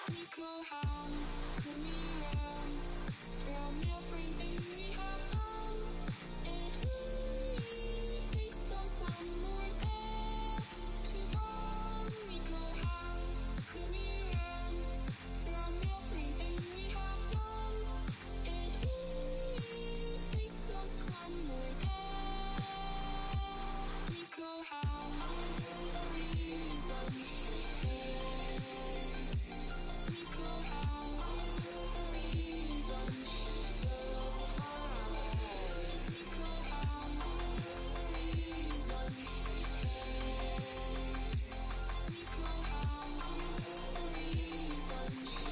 We go home, turning around from everything we have done. It only takes us one more step to fall. We go home, turning around from everything we have done. It only takes us one more step. We go home, the reason she takes. We go home, the reason she's so far away. We go home, the reason she takes. We go home, the reason she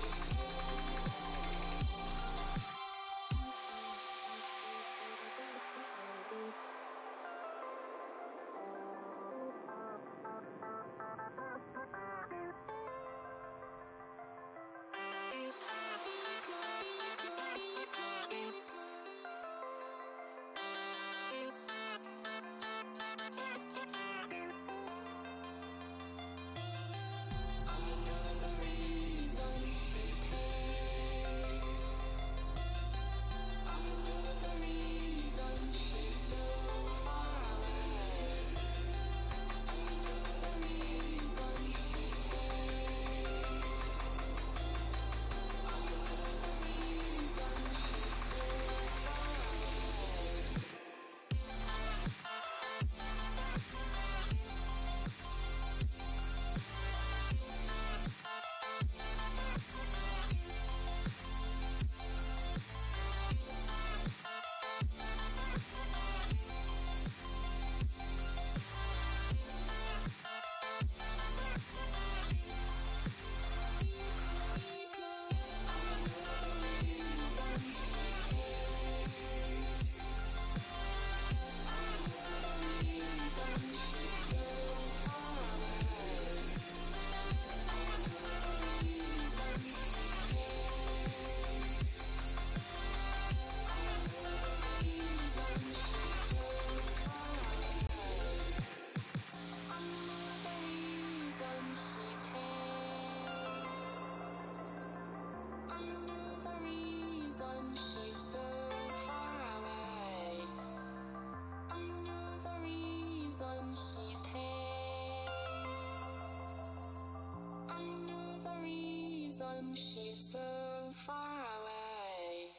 she's so far away.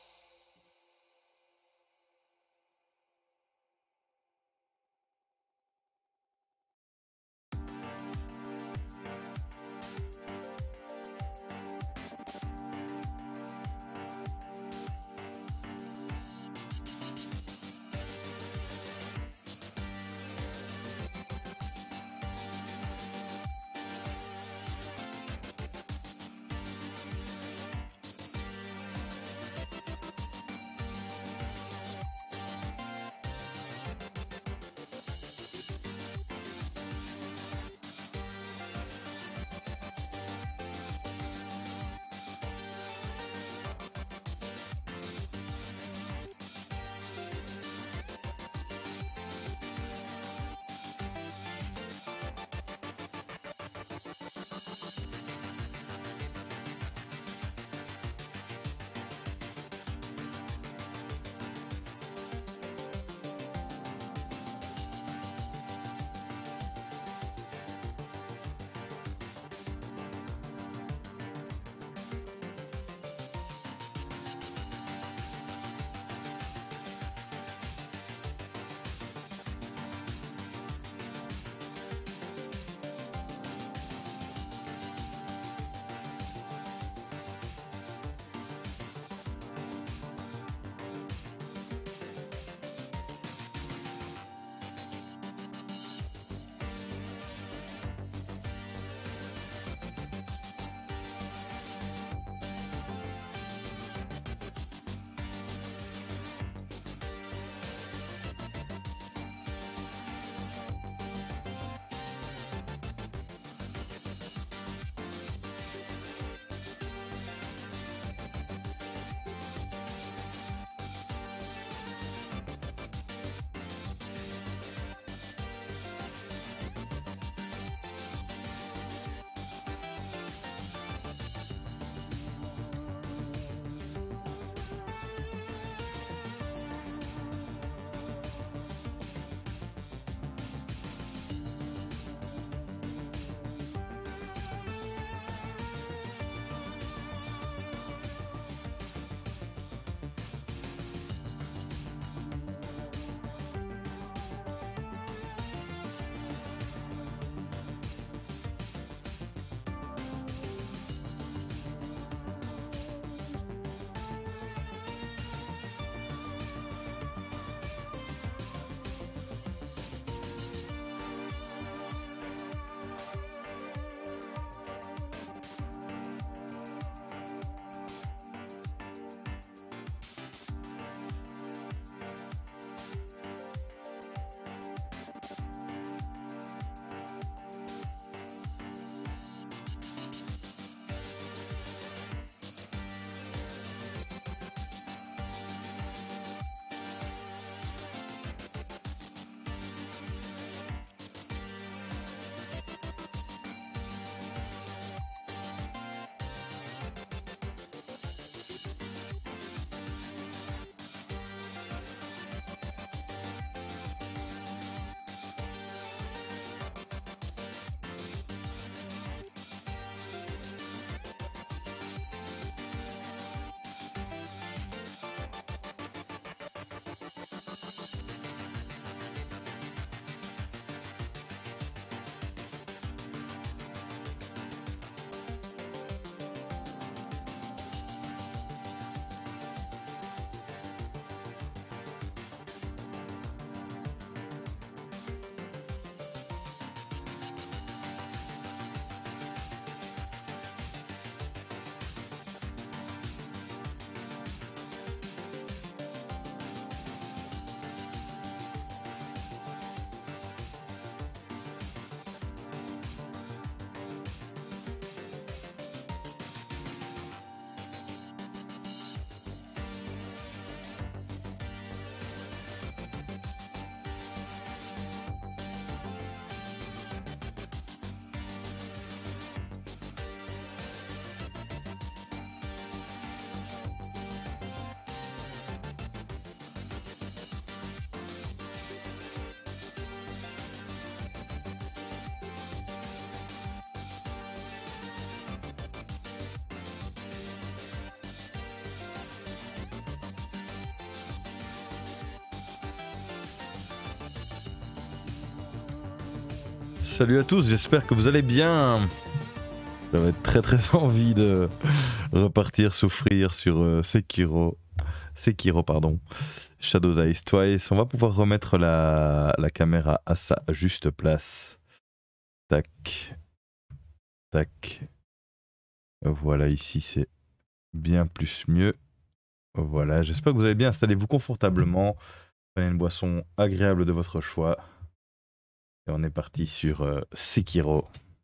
Salut à tous, j'espère que vous allez bien. J'avais très envie de repartir souffrir sur Sekiro pardon. Shadow Dice Twice. On va pouvoir remettre la caméra à sa juste place. Tac. Tac. Voilà, ici c'est bien plus mieux. Voilà, j'espère que vous allez bien. Installez-vous confortablement. Prenez une boisson agréable de votre choix. Et on est parti sur Sekiro.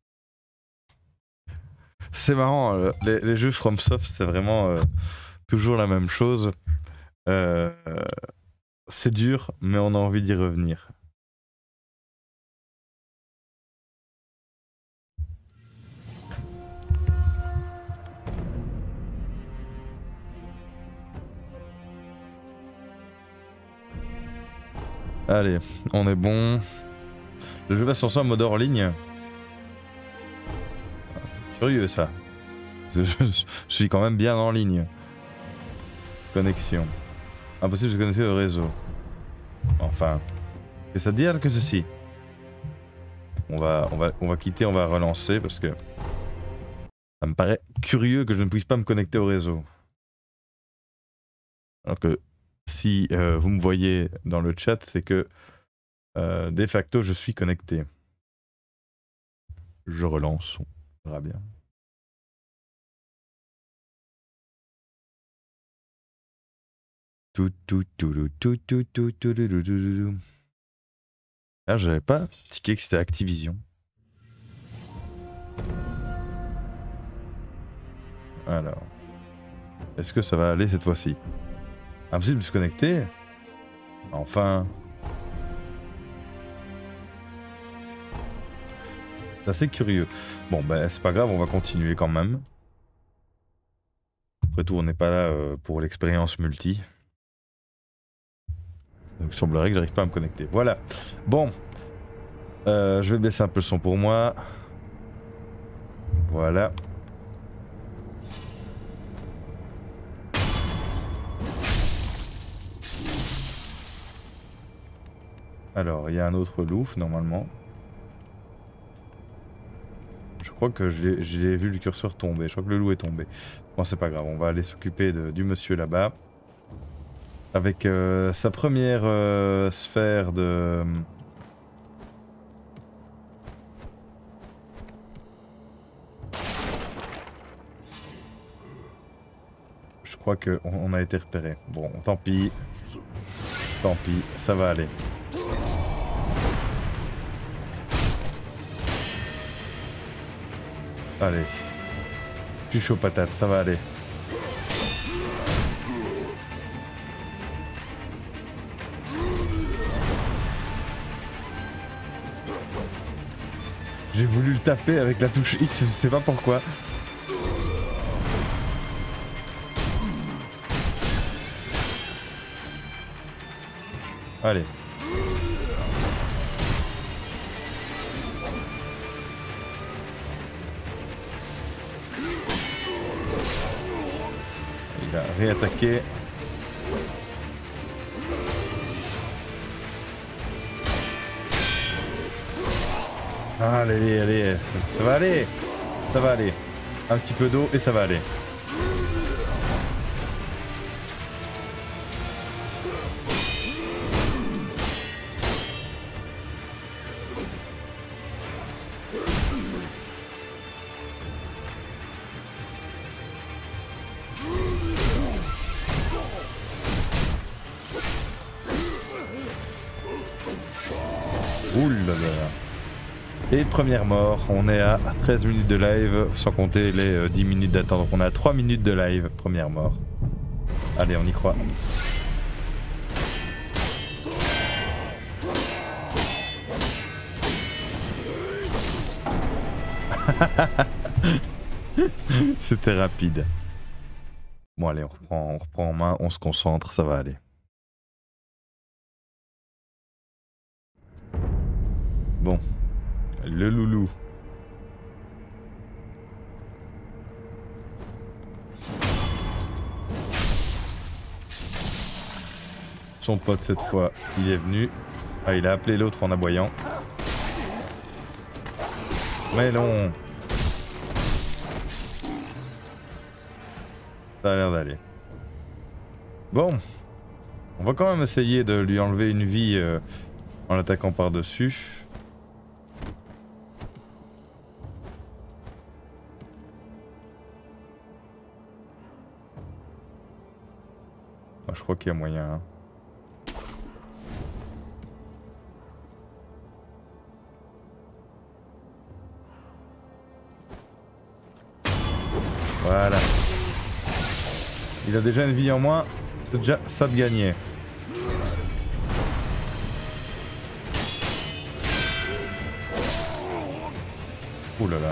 C'est marrant, les jeux FromSoft, c'est vraiment toujours la même chose. C'est dur, mais on a envie d'y revenir. Allez, on est bon. Le jeu va se lancer en mode hors ligne. Curieux ça. Je suis quand même bien en ligne. Connexion. Impossible de connecter au réseau. Enfin, qu'est-ce que ça dire que ceci? On va quitter, on va relancer parce que ça me paraît curieux que je ne puisse pas me connecter au réseau. Alors que si vous me voyez dans le chat, c'est que de facto je suis connecté. Je relance, on verra bien. Ah, j'avais pas tiqué que c'était Activision. Alors, est-ce que ça va aller cette fois-ci? Impossible de se connecter? Enfin. C'est assez curieux. Bon, ben c'est pas grave, on va continuer quand même. Après tout, on n'est pas là pour l'expérience multi. Donc il semblerait que j'arrive pas à me connecter. Voilà. Bon. Je vais baisser un peu le son pour moi. Voilà. Alors, il y a un autre loup, normalement. Je crois que j'ai vu le curseur tomber. Je crois que le loup est tombé. Bon, c'est pas grave. On va aller s'occuper du monsieur là-bas. Avec sa première sphère de... Je crois qu'on a été repéré. Bon, tant pis. Tant pis, ça va aller. Allez. Je suis chaud patate, ça va aller. J'ai voulu le taper avec la touche X, je sais pas pourquoi. Allez. Il a réattaqué. Allez, allez, ça va aller. Ça va aller. Un petit peu d'eau et ça va aller. Et première mort, on est à 13 minutes de live, sans compter les 10 minutes d'attente. Donc on est à 3 minutes de live, première mort. Allez, on y croit. C'était rapide. Bon allez, on reprend en main, on se concentre, ça va aller. Bon. Le loulou. Son pote cette fois, il est venu. Ah, il a appelé l'autre en aboyant. Mais non. Ça a l'air d'aller. Bon. On va quand même essayer de lui enlever une vie en l'attaquant par-dessus. Ah, je crois qu'il y a moyen. Hein. Voilà. Il a déjà une vie en moins. C'est déjà ça de gagner. Ouh là là.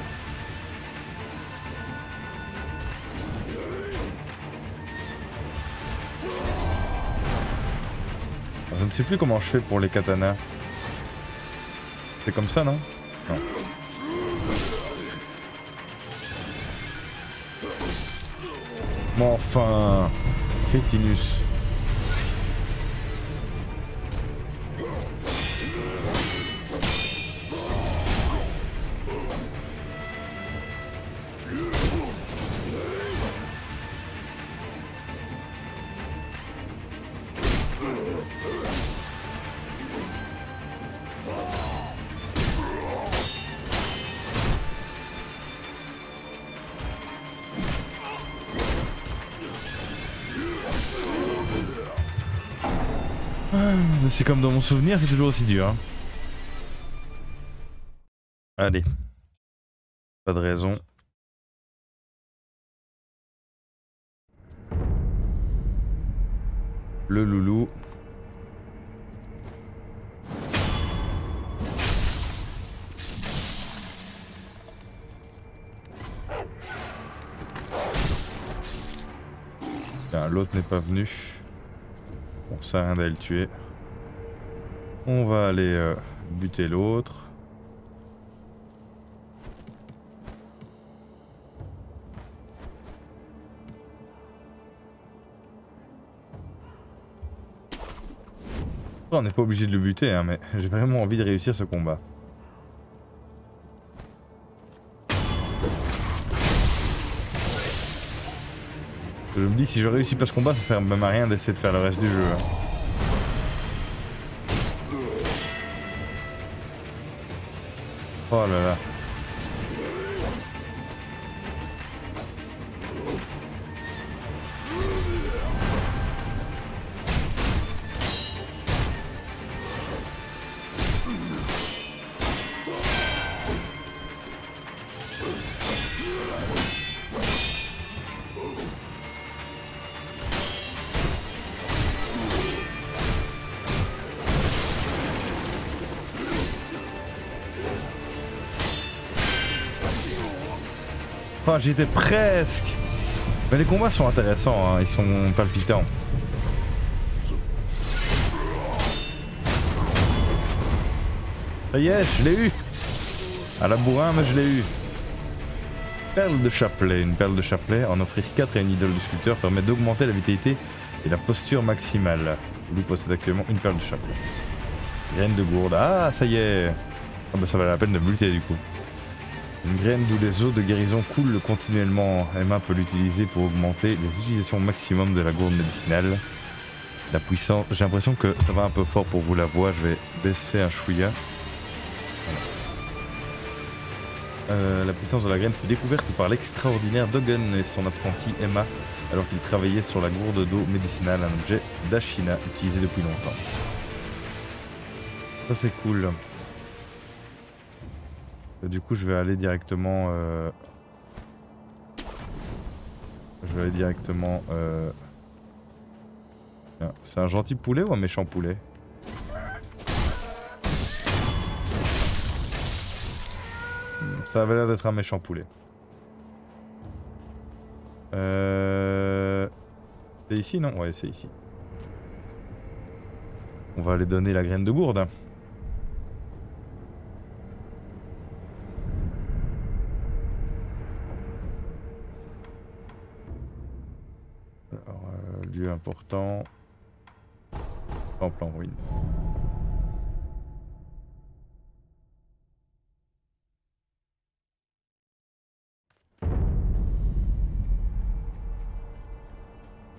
Je ne sais plus comment je fais pour les katanas. C'est comme ça, non? Non. Mais enfin, Crétinus. C'est comme dans mon souvenir, c'est toujours aussi dur. Hein. Allez. Pas de raison. Le loulou. L'autre n'est pas venu. Bon, ça a rien d'aller le tuer. On va aller buter l'autre. On n'est pas obligé de le buter, hein, mais j'ai vraiment envie de réussir ce combat. Je me dis, si je réussis pas ce combat, ça sert même à rien d'essayer de faire le reste du jeu. Hein. Oh là là. Oh, j'y étais presque. Mais les combats sont intéressants, hein. Ils sont palpitants. Ça y est, je l'ai eu. À la bourrin, mais je l'ai eu. Perle de chapelet. Une perle de chapelet, en offrir 4 à une idole de sculpteur permet d'augmenter la vitalité et la posture maximale. Vous possède actuellement une perle de chapelet. Graine de gourde. Ah, ça y est. Ah bah ça valait la peine de me lutter du coup. Une graine d'où les eaux de guérison coulent continuellement. Emma peut l'utiliser pour augmenter les utilisations maximum de la gourde médicinale. La puissance... J'ai l'impression que ça va un peu fort pour vous la voix. Je vais baisser un chouïa. Voilà. La puissance de la graine fut découverte par l'extraordinaire Dogen et son apprenti Emma alors qu'ils travaillaient sur la gourde d'eau médicinale, un objet d'Ashina utilisé depuis longtemps. Ça c'est cool. Du coup je vais aller directement c'est un gentil poulet ou un méchant poulet? Ça avait l'air d'être un méchant poulet. C'est ici non? Ouais c'est ici. On va aller donner la graine de gourde. Alors, lieu important. Temple en ruine.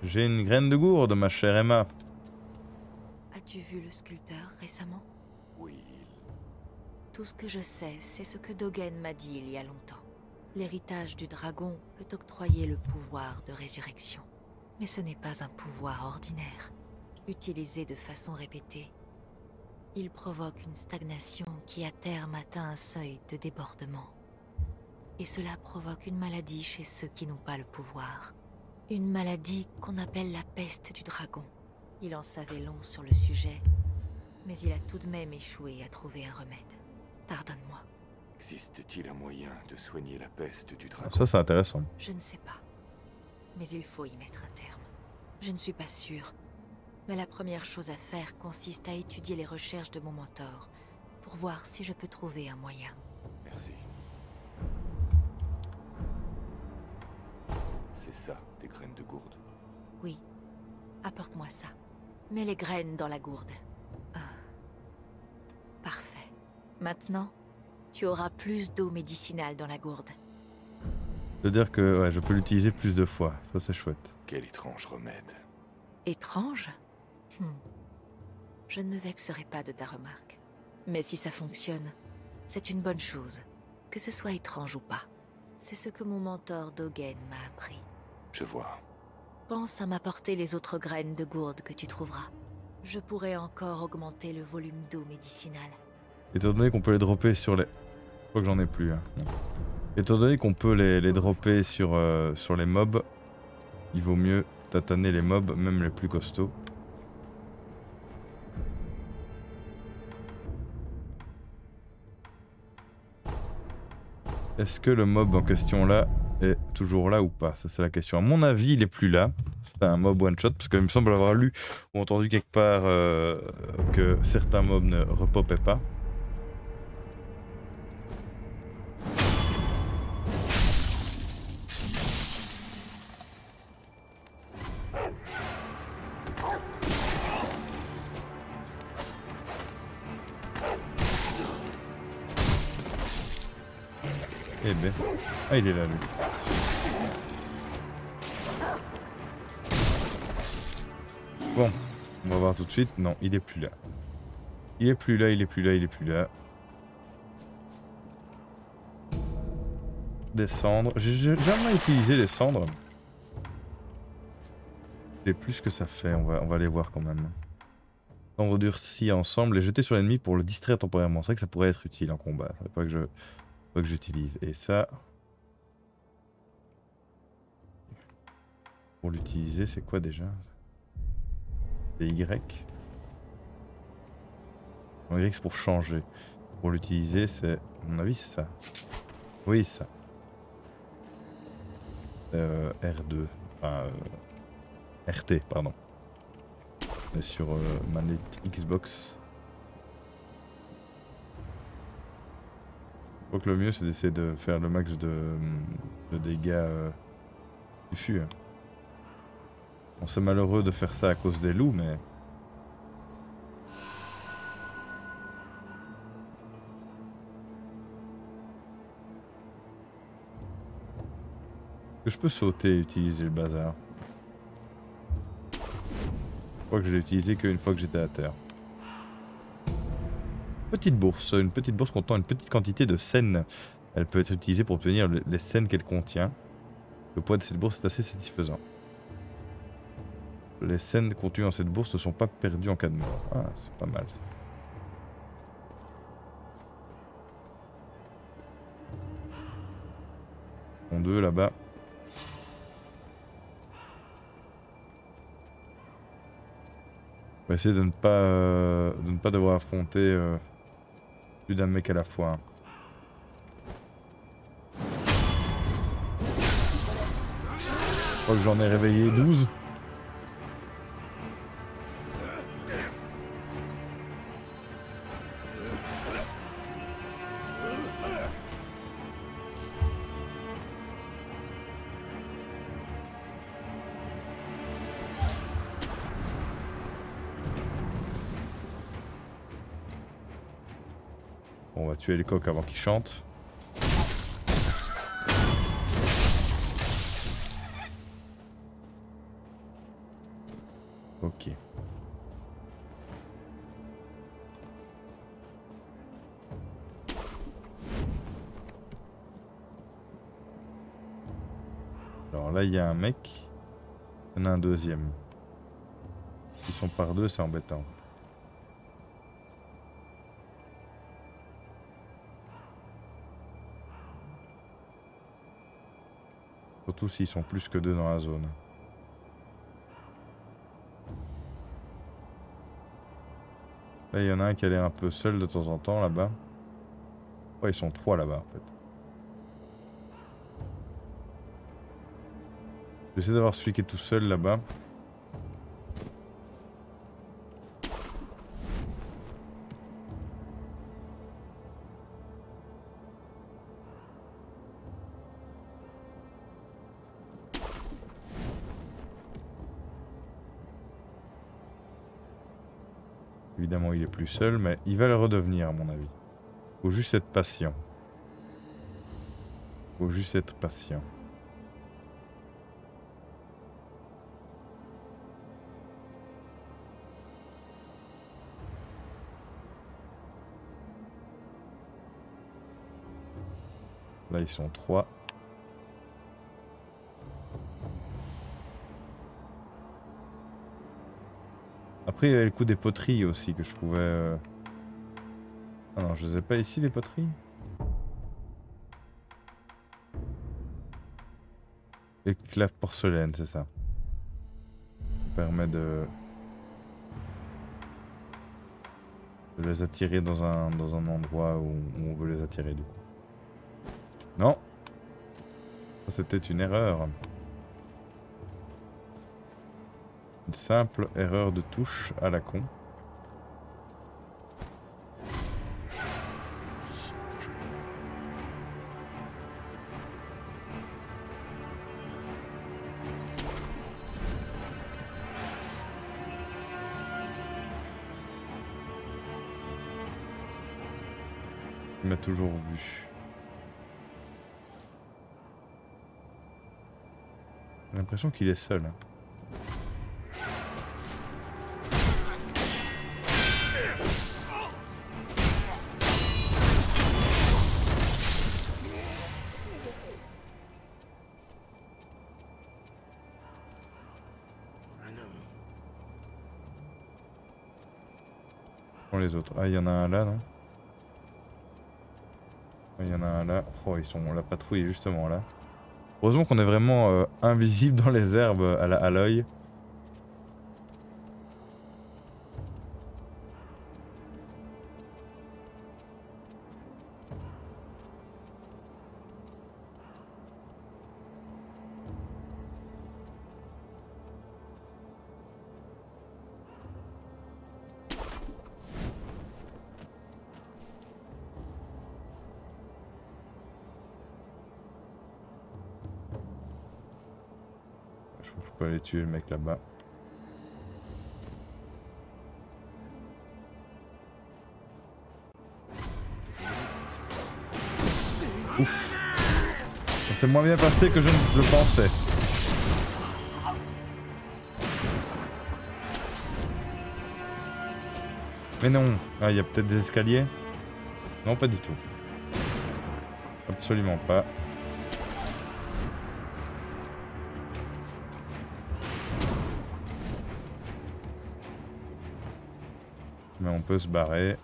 J'ai une graine de gourde, ma chère Emma. As-tu vu le sculpteur récemment? Oui, Tout ce que je sais, c'est ce que Dogen m'a dit il y a longtemps. L'héritage du dragon peut octroyer le pouvoir de résurrection. Mais ce n'est pas un pouvoir ordinaire. Utilisé de façon répétée, il provoque une stagnation qui à terme atteint un seuil de débordement. Et cela provoque une maladie chez ceux qui n'ont pas le pouvoir. Une maladie qu'on appelle la peste du dragon. Il en savait long sur le sujet, mais il a tout de même échoué à trouver un remède. Pardonne-moi, existe-t-il un moyen de soigner la peste du dragon? Ça c'est intéressant. je ne sais pas. Mais il faut y mettre un terme. Je ne suis pas sûre. Mais la première chose à faire consiste à étudier les recherches de mon mentor, pour voir si je peux trouver un moyen. Merci. C'est ça, des graines de gourde. Oui, apporte-moi ça. Mets les graines dans la gourde. Ah. Parfait. Maintenant, tu auras plus d'eau médicinale dans la gourde. C'est-à-dire que ouais, je peux l'utiliser plus de fois. Ça c'est chouette. Quel étrange remède. Étrange? Je ne me vexerai pas de ta remarque. Mais si ça fonctionne, c'est une bonne chose. Que ce soit étrange ou pas. C'est ce que mon mentor Dogen m'a appris. Je vois. Pense à m'apporter les autres graines de gourde que tu trouveras. Je pourrais encore augmenter le volume d'eau médicinale. Étant donné qu'on peut les dropper sur les... Je crois que j'en ai plus. Hein. Non. Étant donné qu'on peut les dropper sur les mobs, il vaut mieux tataner les mobs, même les plus costauds. Est-ce que le mob en question là est toujours là ou pas? Ça c'est la question. À mon avis il est plus là. C'était un mob one shot parce qu'il me semble avoir lu ou entendu quelque part que certains mobs ne repopaient pas. Eh ben, ah il est là lui. Bon, on va voir tout de suite. Non, il est plus là. Il est plus là, il est plus là, il est plus là. Des cendres. J'ai jamais utilisé les cendres. Je sais plus ce que ça fait, on va aller voir quand même. Cendres durcies ensemble et jeter sur l'ennemi pour le distraire temporairement. C'est vrai que ça pourrait être utile en combat. Faudrait pas que j'utilise. Et ça... Pour l'utiliser, c'est quoi déjà? C'est Y. Non, Y c'est pour changer. Pour l'utiliser, c'est... À mon avis, c'est ça. Oui, ça. R2. Enfin... RT, pardon. On est sur manette Xbox. Je crois que le mieux c'est d'essayer de faire le max de dégâts du fût. Bon, c'est malheureux de faire ça à cause des loups, mais... Est-ce que je peux sauter et utiliser le bazar? Je crois que je l'ai utilisé qu'une fois que j'étais à terre. Petite bourse, une petite bourse contenant une petite quantité de sènes. Elle peut être utilisée pour obtenir les sènes qu'elle contient. Le poids de cette bourse est assez satisfaisant. Les sènes contenues dans cette bourse ne sont pas perdues en cas de mort. Ah, c'est pas mal. Bon, deux là-bas. On va essayer de ne pas devoir affronter plus d'un mec à la fois. Je crois que j'en ai réveillé 12. On va tuer les coqs avant qu'ils chantent. Ok. Alors là, il y a un mec. Il y en a un deuxième. Ils sont par deux, c'est embêtant. Surtout s'ils sont plus que deux dans la zone. Là, il y en a un qui a l'air un peu seul de temps en temps là-bas. Ouais, ils sont trois là-bas en fait. J'essaie d'avoir celui qui est tout seul là-bas. Évidemment, il est plus seul, mais il va le redevenir à mon avis. Faut juste être patient. Faut juste être patient. Là, ils sont trois. Après, il y avait le coup des poteries aussi que je pouvais... Ah non, je les ai pas ici, les poteries. Éclat de porcelaine, c'est ça. Ça permet de les attirer dans un endroit où on veut les attirer du coup. Non, ça c'était une erreur. Une simple erreur de touche à la con. Il m'a toujours vu. J'ai l'impression qu'il est seul. Hein. Pour les autres. Ah, il y en a un là, non? Il y en a un là. Oh, ils sont... La patrouille est justement là. Heureusement qu'on est vraiment invisible dans les herbes à l'œil. Je peux aller tuer le mec là-bas. Ouf. Ça s'est moins bien passé que je ne le pensais. Mais non. Ah, il y a peut-être des escaliers? Non, pas du tout. Absolument pas. Mais on peut se barrer.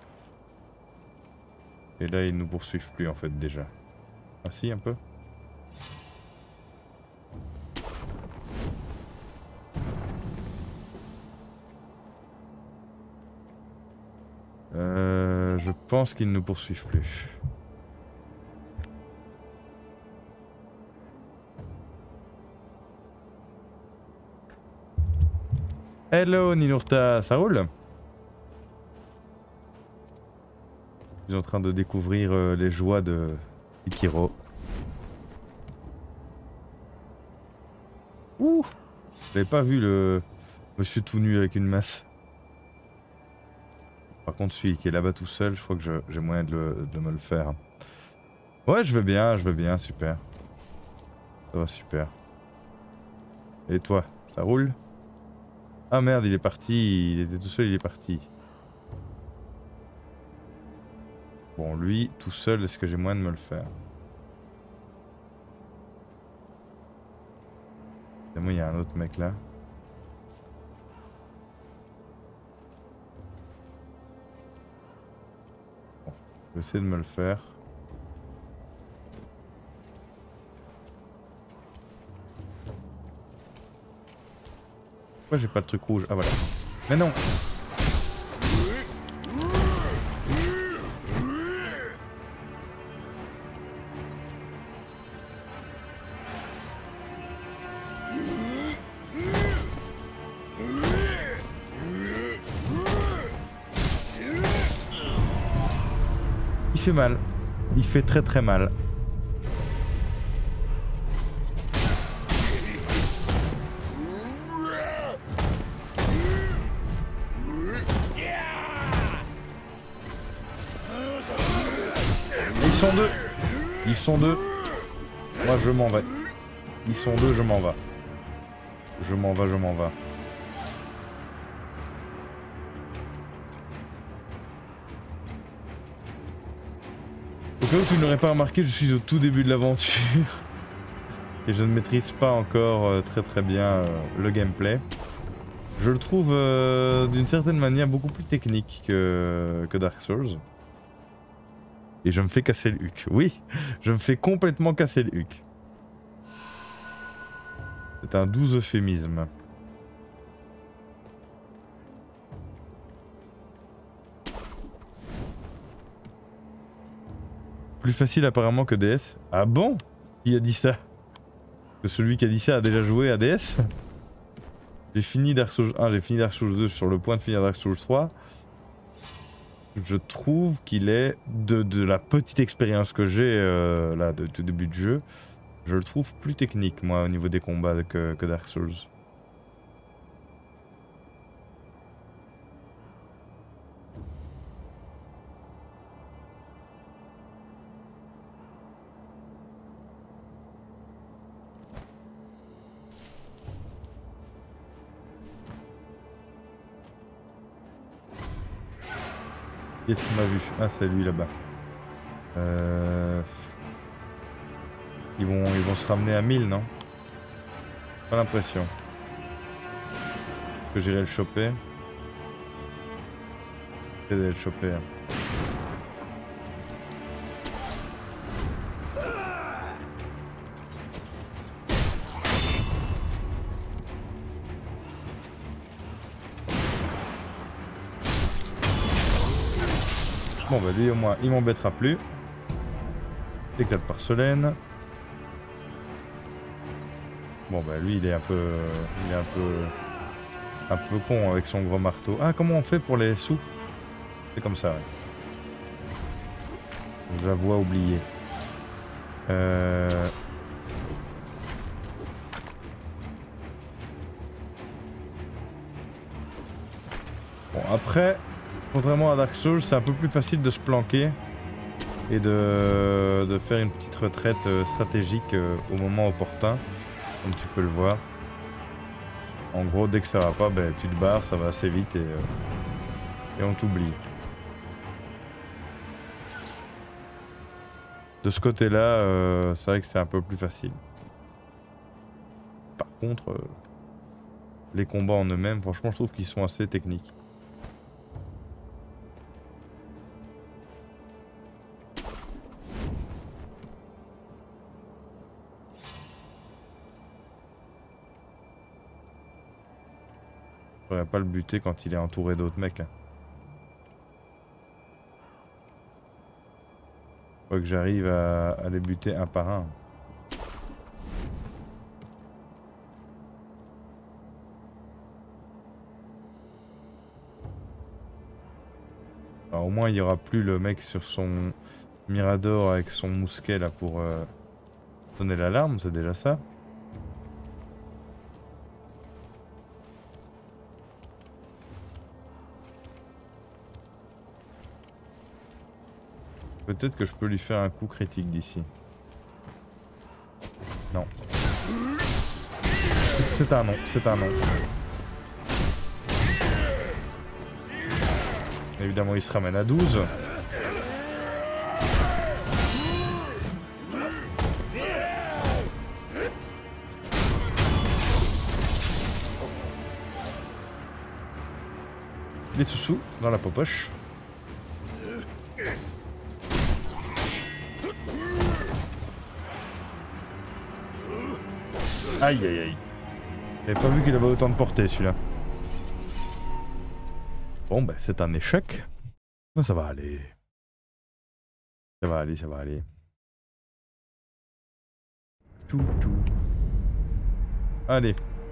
Et là, ils nous poursuivent plus en fait déjà. Ah si, un peu. Je pense qu'ils ne nous poursuivent plus. Hello Ninurta, ça roule? Je suis en train de découvrir les joies de Sekiro. Ouh! J'avais pas vu le monsieur tout nu avec une masse. Par contre celui qui est là-bas tout seul, je crois que j'ai moyen de me le faire. Ouais, je vais bien, super. Ça va super. Et toi, ça roule? Ah merde, il est parti, il était tout seul, il est parti. Bon, lui, tout seul, est-ce que j'ai moyen de me le faire? Moi, il y a un autre mec là. Bon, je vais essayer de me le faire. Pourquoi j'ai pas le truc rouge? Ah voilà. Mais non! Il fait mal. Il fait très très mal. Ils sont deux. Ils sont deux. Moi je m'en vais. Ils sont deux, je m'en vais. Je m'en vais, je m'en vais. Au cas où tu ne l'aurais pas remarqué, je suis au tout début de l'aventure. Et je ne maîtrise pas encore très très bien le gameplay. Je le trouve d'une certaine manière beaucoup plus technique que Dark Souls. Et je me fais casser le huc. Oui, je me fais complètement casser le huc. C'est un doux euphémisme. Plus facile apparemment que DS. Ah bon? Qui a dit ça? Que celui qui a dit ça a déjà joué à DS? J'ai fini Dark Souls 1, j'ai fini Dark Souls 2, sur le point de finir Dark Souls 3. Je trouve qu'il est, de la petite expérience que j'ai là, de début de jeu, je le trouve plus technique moi au niveau des combats que Dark Souls. Qu'est-ce qu'il m'a vu? Ah, c'est lui là-bas. Ils vont se ramener à 1000, non? Pas l'impression. Que j'irai le choper. J'essaie d'aller le choper. Bon bah lui au moins il m'embêtera plus. Éclat de porcelaine. Bon bah lui il est un peu con avec son gros marteau. Ah, comment on fait pour les sous? C'est comme ça, ouais. J'avoue oublier. Bon après, contrairement à Dark Souls, c'est un peu plus facile de se planquer et de faire une petite retraite stratégique au moment opportun, comme tu peux le voir. En gros, dès que ça va pas, ben, tu te barres, ça va assez vite et on t'oublie. De ce côté-là, c'est vrai que c'est un peu plus facile. Par contre, les combats en eux-mêmes, franchement, je trouve qu'ils sont assez techniques. Je pourrais pas le buter quand il est entouré d'autres mecs. Faut que j'arrive à les buter un par un. Alors, au moins il n'y aura plus le mec sur son mirador avec son mousquet là pour donner l'alarme, c'est déjà ça. Peut-être que je peux lui faire un coup critique d'ici. Non. C'est un non, c'est un non. Évidemment, il se ramène à 12. Les sous-sous dans la popoche. Aïe aïe aïe. J'avais pas vu qu'il avait autant de portée celui-là. Bon bah c'est un échec. Mais ça va aller. Ça va aller, ça va aller. Tout. Allez.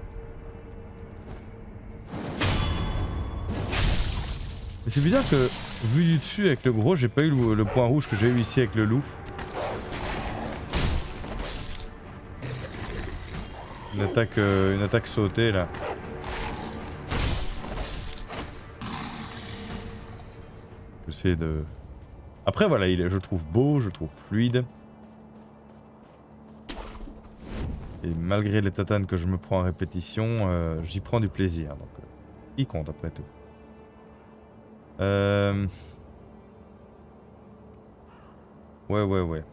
Et c'est bizarre que, vu du dessus avec le gros, j'ai pas eu le point rouge que j'ai eu ici avec le loup. Une attaque sautée là. J'essaie de... Après voilà, je le trouve beau, je le trouve fluide. Et malgré les tatanes que je me prends en répétition, j'y prends du plaisir. Donc, il compte après tout. Ouais.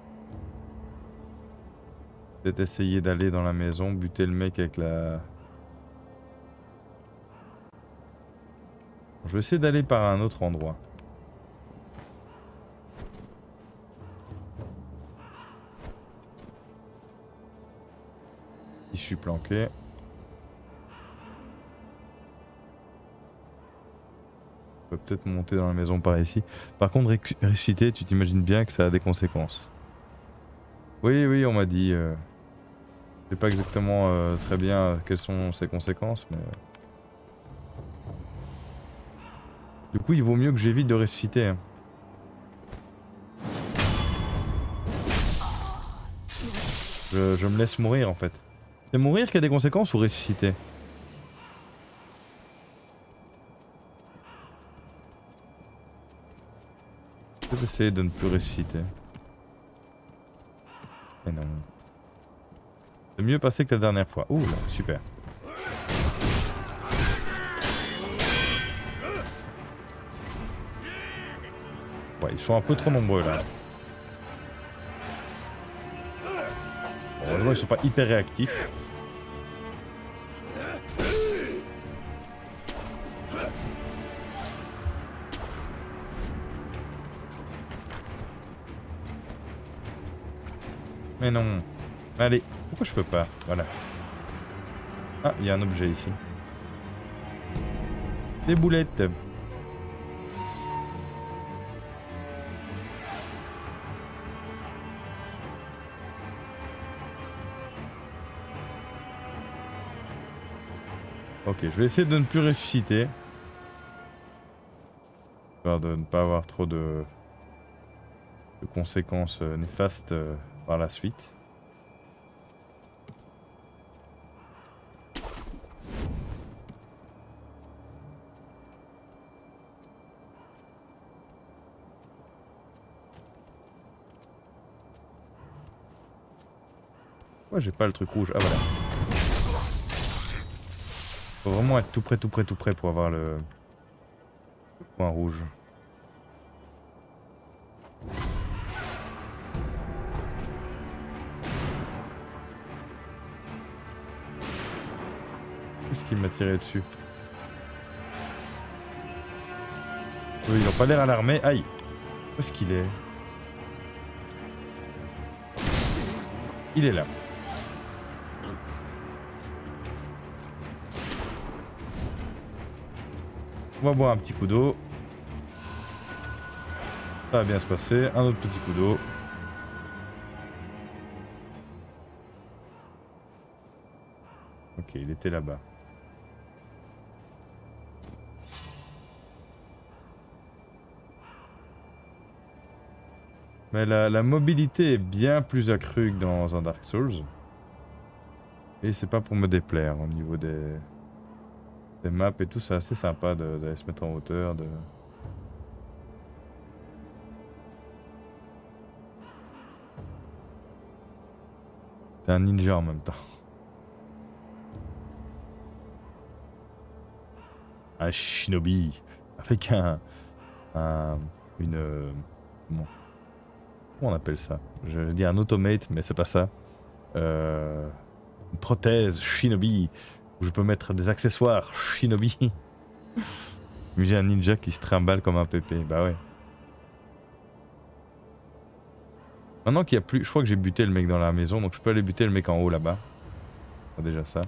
Peut-être essayer d'aller dans la maison, buter le mec avec la... Je vais essayer d'aller par un autre endroit. Si je suis planqué. Je peux peut-être monter dans la maison par ici. Par contre, ressusciter, tu t'imagines bien que ça a des conséquences. Oui, on m'a dit. Je sais pas exactement très bien quelles sont ces conséquences, mais... Du coup, il vaut mieux que j'évite de ressusciter. Hein. Je me laisse mourir en fait. C'est mourir qui a des conséquences ou ressusciter? Je vais essayer de ne plus ressusciter. Mais non. C'est mieux passé que la dernière fois. Ouh là, super. Ouais, ils sont un peu trop nombreux là. Bon, heureusement, ils sont pas hyper réactifs. Mais non. Allez, pourquoi je peux pas? Voilà. Ah, il y a un objet ici. Des boulettes. Ok, je vais essayer de ne plus ressusciter. Histoire de ne pas avoir trop de conséquences néfastes par la suite. Ouais, j'ai pas le truc rouge. Ah voilà. Faut vraiment être tout près pour avoir le point rouge. Qu'est-ce qui m'a tiré dessus? Ils ont pas l'air alarmés. Aïe! Où est-ce qu'il est? Il est là. On va boire un petit coup d'eau. Ça va bien se passer. Un autre petit coup d'eau. Ok, il était là-bas. Mais la mobilité est bien plus accrue que dans un Dark Souls. Et c'est pas pour me déplaire au niveau des maps et tout, c'est assez sympa d'aller se mettre en hauteur. T'es un ninja en même temps. Un shinobi. avec comment on appelle ça? Je vais dire un automate, mais c'est pas ça. Une prothèse Shinobi où je peux mettre des accessoires Shinobi. Mais j'ai un ninja qui se trimballe comme un pépé, bah ouais. Maintenant qu'il y a plus, je crois que j'ai buté le mec dans la maison, donc je peux aller buter le mec en haut là-bas. Déjà ça.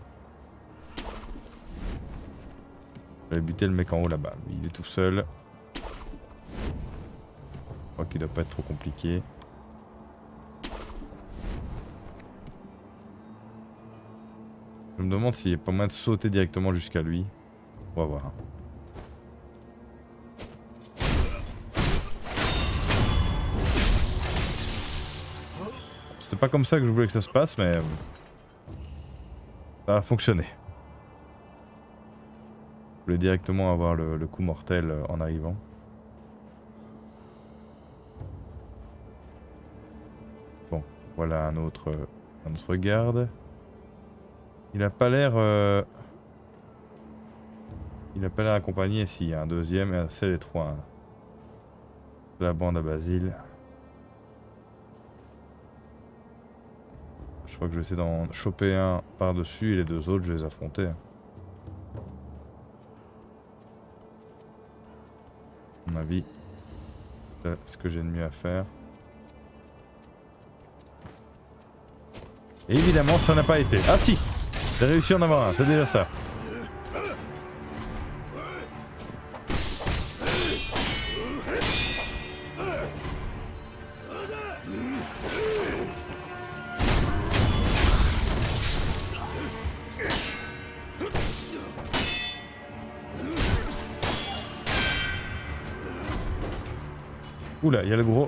Je vais buter le mec en haut là-bas. Il est tout seul. Je crois qu'il doit pas être trop compliqué. Je me demande s'il n'y a pas moyen de sauter directement jusqu'à lui. On va voir. C'est pas comme ça que je voulais que ça se passe, mais ça a fonctionné. Je voulais directement avoir le coup mortel en arrivant. Bon, voilà un autre garde. Il a pas l'air... Il a pas l'air accompagné. Si, il y a un deuxième, c'est les trois. Hein. La bande à Basile. Je crois que je vais essayer d'en choper un par-dessus et les deux autres, je vais les affronter. À mon avis, c'est ce que j'ai de mieux à faire. Et évidemment, ça n'a pas été. Ah si! J'ai réussi à en avoir un, c'est déjà ça. Oula, il y a le gros.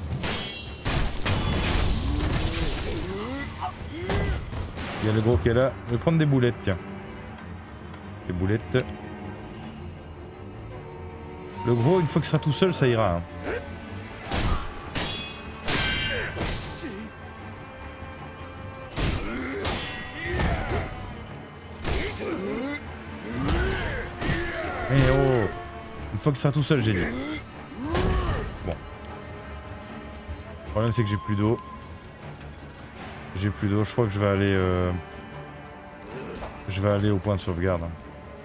Il y a le gros qui est là. Je vais prendre des boulettes, tiens. Des boulettes. Le gros, une fois qu'il sera tout seul, ça ira. Hein. Eh oh! Une fois qu'il sera tout seul, j'ai dit. Bon. Le problème, c'est que j'ai plus d'eau. J'ai plus d'eau, je crois que je vais aller au point de sauvegarde. Hein.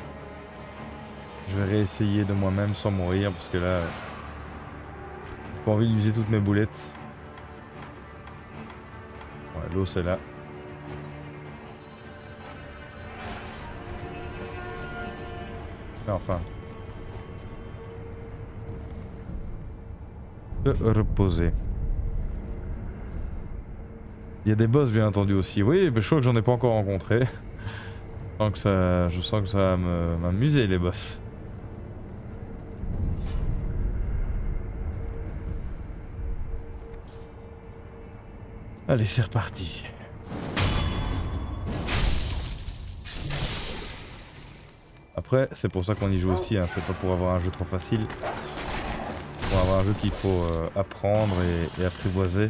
Je vais réessayer de moi-même sans mourir parce que là, j'ai pas envie d'user toutes mes boulettes. Ouais, l'eau c'est là. Enfin. Se reposer. Il y a des boss bien entendu aussi. Oui, mais je crois que j'en ai pas encore rencontré. Je sens que ça va m'amuser les boss. Allez, c'est reparti. Après, c'est pour ça qu'on y joue aussi, hein. C'est pas pour avoir un jeu trop facile. Pour avoir un jeu qu'il faut apprendre et apprivoiser.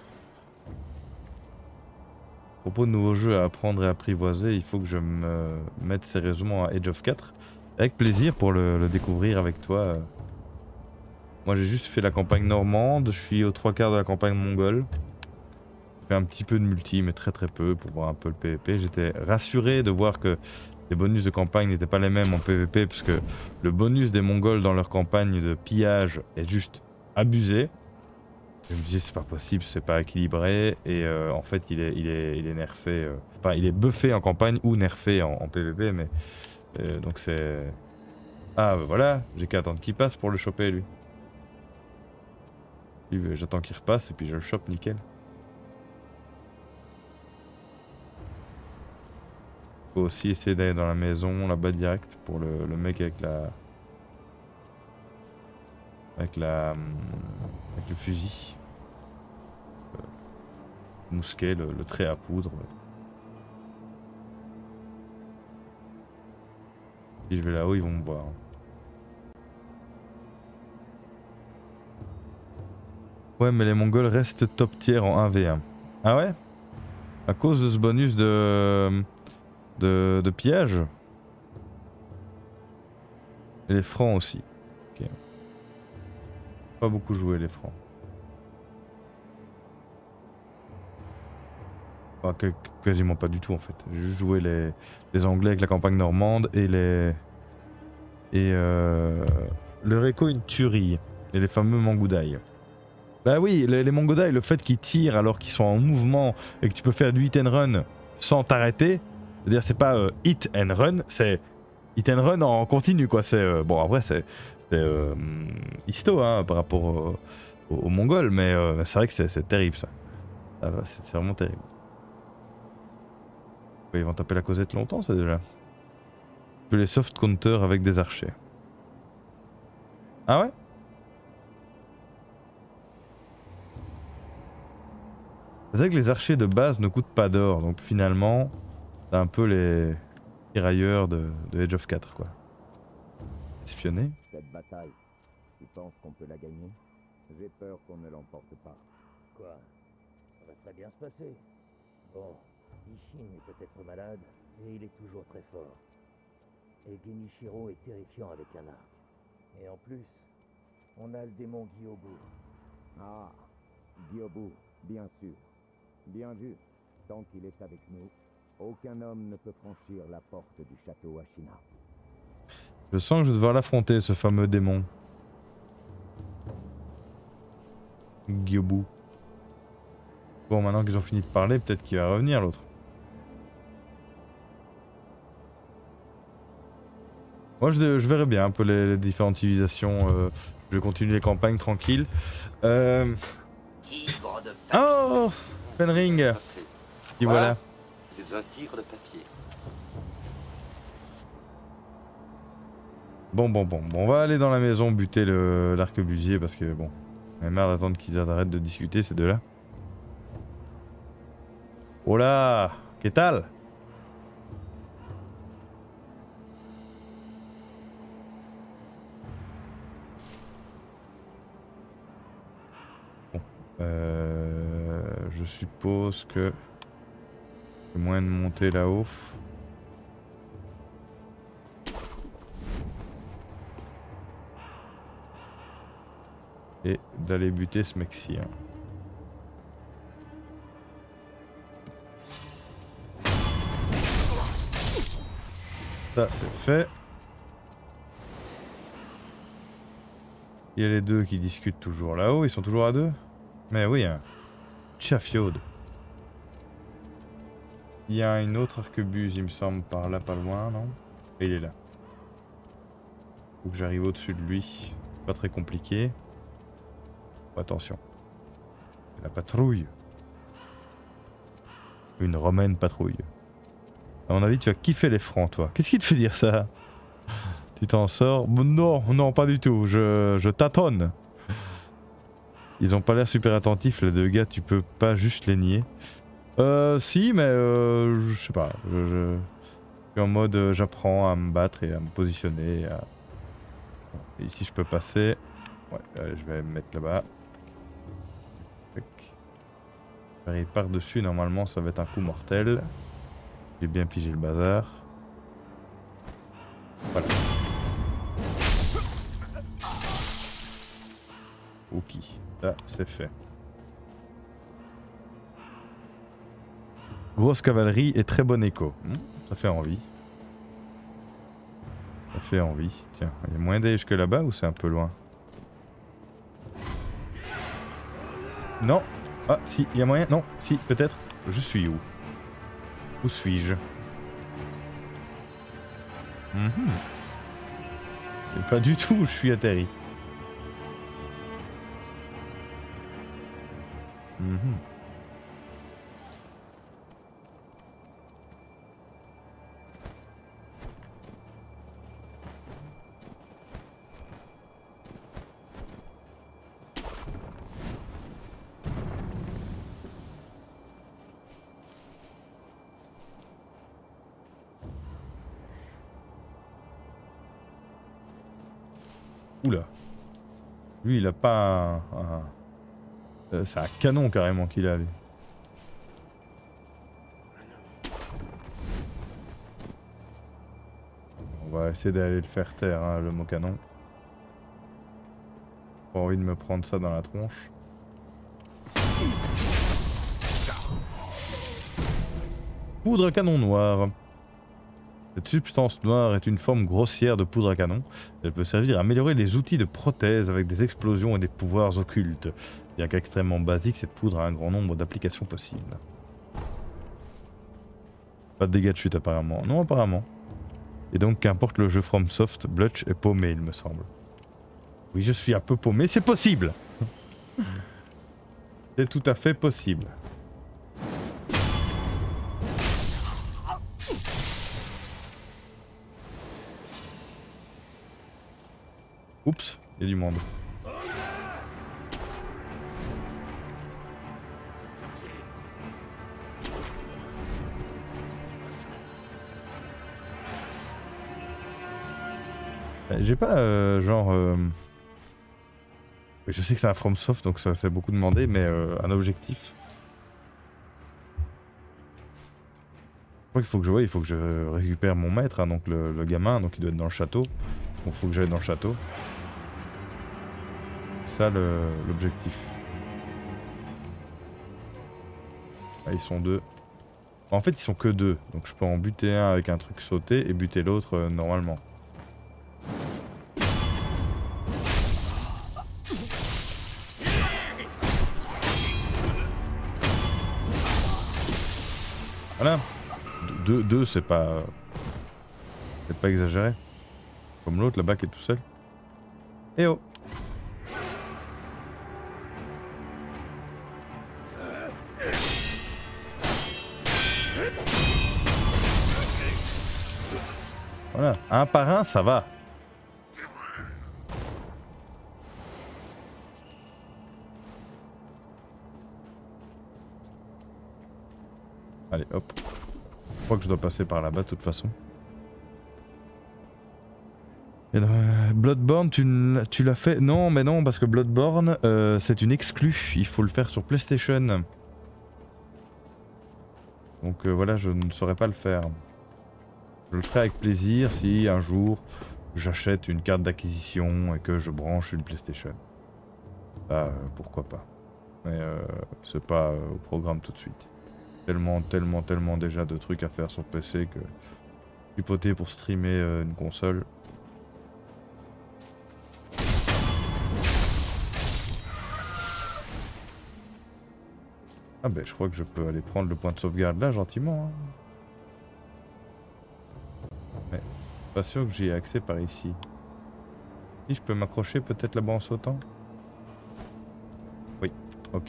À propos de nouveaux jeux à apprendre et apprivoiser, il faut que je me mette sérieusement à Age of 4. Avec plaisir pour le découvrir avec toi. Moi j'ai juste fait la campagne normande, je suis aux 3/4 de la campagne mongole. J'ai fait un petit peu de multi, mais très peu pour voir un peu le PVP. J'étais rassuré de voir que les bonus de campagne n'étaient pas les mêmes en PVP, parce que le bonus des Mongols dans leur campagne de pillage est juste abusé. Je me disais c'est pas possible, c'est pas équilibré, et en fait il est nerfé, enfin il est buffé en campagne ou nerfé en PVP, mais donc c'est... Ah bah voilà, j'ai qu'à attendre qu'il passe pour le choper lui. J'attends qu'il repasse et puis je le chope nickel. Faut aussi essayer d'aller dans la maison là-bas direct pour le mec avec le fusil. Mousquet, le trait à poudre. Si je vais là-haut, ils vont me voir. Ouais, mais les Mongols restent top tier en 1v1. Ah ouais? À cause de ce bonus de pillage? Et les francs aussi. Ok. Pas beaucoup joué les Francs. Enfin, quasiment pas du tout en fait. J'ai juste joué les Anglais avec la campagne normande et les... Et le Réco une tuerie. Et les fameux Mangudai. Bah oui, les Mangudai, le fait qu'ils tirent alors qu'ils sont en mouvement et que tu peux faire du hit and run sans t'arrêter, c'est-à-dire c'est pas hit and run, c'est hit and run en continu quoi. C'est bon après c'est histo hein, par rapport aux Mongols, mais c'est vrai que c'est terrible ça. C'est vraiment terrible. Ouais, ils vont taper la causette longtemps ça déjà. Tu peux les soft counter avec des archers. Ah ouais? C'est vrai que les archers de base ne coûtent pas d'or, donc finalement, c'est un peu les tirailleurs de Age of 4 quoi. Espionner. Cette bataille, tu penses qu'on peut la gagner? J'ai peur qu'on ne l'emporte pas. Quoi? Ça va très bien se passer. Bon, Ishin est peut-être malade, mais il est toujours très fort. Et Genichiro est terrifiant avec un arc. Et en plus, on a le démon Gyobu. Ah, Gyobu, bien sûr. Bien vu. Tant qu'il est avec nous, aucun homme ne peut franchir la porte du château Ashina. Je sens que je vais devoir l'affronter ce fameux démon. Gyobu. Bon, maintenant qu'ils ont fini de parler, peut-être qu'il va revenir l'autre. Moi je verrai bien un peu les différentes civilisations. Je vais continuer les campagnes tranquilles. Tigre de papier. Oh Fenring. Et voilà. Vous êtes un tigre de papier. Bon, on va aller dans la maison buter l'arquebusier parce que bon, on a marre d'attendre qu'ils arrêtent de discuter ces deux-là. Oh là, qu'est-ce tal? Bon, je suppose que c'est moyen de monter là-haut. Et d'aller buter ce mec-ci. Hein. Ça c'est fait. Il y a les deux qui discutent toujours là-haut, ils sont toujours à deux. Mais oui, hein. Chafiode. Il y a une autre arquebuse, il me semble, par là, pas loin, non? Et il est là. Faut que j'arrive au-dessus de lui. Pas très compliqué. Attention. La patrouille. Une romaine patrouille. À mon avis, tu vas kiffer les francs, toi. Qu'est-ce qui te fait dire ça? Tu t'en sors? Non, non, pas du tout. Je tâtonne. Ils ont pas l'air super attentifs, les deux gars. Tu peux pas juste les nier. Si, mais je sais pas. Je suis en mode j'apprends à me battre et à me positionner. Et ici, je peux passer. Ouais, je vais me mettre là-bas. J'arrive par-dessus, normalement ça va être un coup mortel. J'ai bien pigé le bazar. Voilà. Ok, ça c'est fait. Grosse cavalerie et très bon écho. Ça fait envie. Ça fait envie. Tiens, il y a moyen d'aller jusque là-bas ou c'est un peu loin? Non. Ah, si, il y a moyen. Non, si, peut-être. Je suis où? Où suis-je? C'est pas du tout où je suis atterri. Oula. Lui, il a pas c'est un canon carrément qu'il a, lui. On va essayer d'aller le faire taire, hein, le mot canon. Pas envie de me prendre ça dans la tronche. Poudre à canon noir. Cette substance noire est une forme grossière de poudre à canon. Elle peut servir à améliorer les outils de prothèse avec des explosions et des pouvoirs occultes. Bien qu'extrêmement basique, cette poudre a un grand nombre d'applications possibles. Pas de dégâts de chute apparemment. Non, apparemment. Et donc, qu'importe le jeu FromSoft, Blutch est paumé, il me semble. Oui, je suis un peu paumé, c'est possible. C'est tout à fait possible. Oups, il y a du monde. J'ai pas genre... Je sais que c'est un FromSoft donc ça c'est beaucoup demandé, mais un objectif. Je crois qu'il faut que je vois, il faut que je récupère mon maître, hein, donc le gamin, donc il doit être dans le château. Donc il faut que j'aille dans le château. C'est ça l'objectif. Ah, ils sont deux. En fait ils sont que deux, donc je peux en buter un avec un truc sauté et buter l'autre normalement. Voilà. Deux c'est pas exagéré. Comme l'autre là-bas qui est tout seul. Eh oh. Voilà, un par un ça va. Allez hop. Je crois que je dois passer par là-bas de toute façon. Et Bloodborne, tu l'as fait? Non, mais non, parce que Bloodborne, c'est une exclue. Il faut le faire sur PlayStation. Donc voilà, je ne saurais pas le faire. Je le ferai avec plaisir si un jour j'achète une carte d'acquisition et que je branche une PlayStation. Pourquoi pas. Mais c'est pas au programme tout de suite. Tellement déjà de trucs à faire sur PC que hypothé pour streamer une console. Ah ben je crois que je peux aller prendre le point de sauvegarde là gentiment. Hein. Mais pas sûr que j'y ai accès par ici. Si je peux m'accrocher peut-être là-bas en sautant. Oui, ok.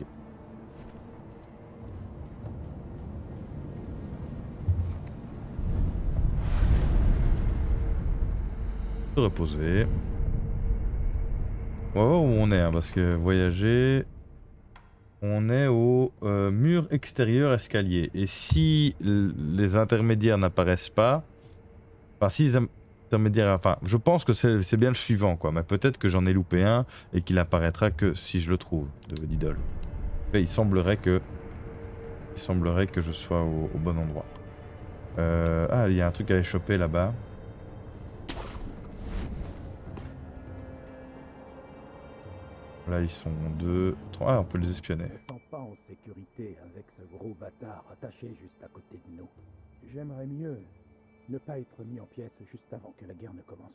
Se reposer. On va voir où on est, hein, parce que voyager... On est au mur extérieur escalier. Et si les intermédiaires n'apparaissent pas... Enfin, si les intermédiaires... Enfin, je pense que c'est bien le suivant, quoi. Mais peut-être que j'en ai loupé un et qu'il apparaîtra que si je le trouve, de d'idole. Il semblerait que je sois au bon endroit. Ah, il y a un truc à aller choper là-bas. Là ils sont 2, 3, ah on peut les espionner. Je me sens pas en sécurité avec ce gros bâtard attaché juste à côté de nous. J'aimerais mieux ne pas être mis en pièces juste avant que la guerre ne commence.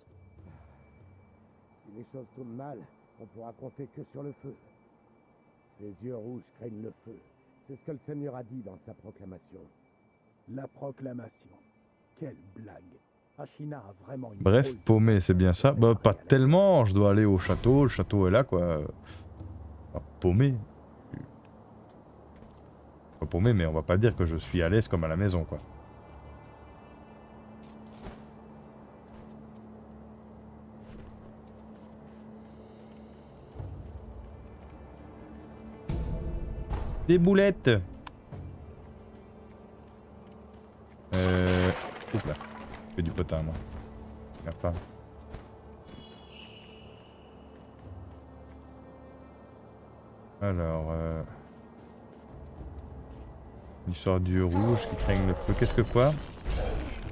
Si les choses tournent mal, on pourra compter que sur le feu. Ces yeux rouges craignent le feu. C'est ce que le Seigneur a dit dans sa proclamation. La proclamation. Quelle blague. Ashina a vraiment une... Bref, paumé, c'est bien ça. Bah, pas tellement, je dois aller au château, le château est là, quoi. Enfin, paumé. Pas paumé, mais on va pas dire que je suis à l'aise comme à la maison, quoi. Des boulettes. Oups là. Je fais du potin, moi. Regarde pas. Alors, l'histoire du rouge qui craignent le feu. Qu'est-ce que quoi?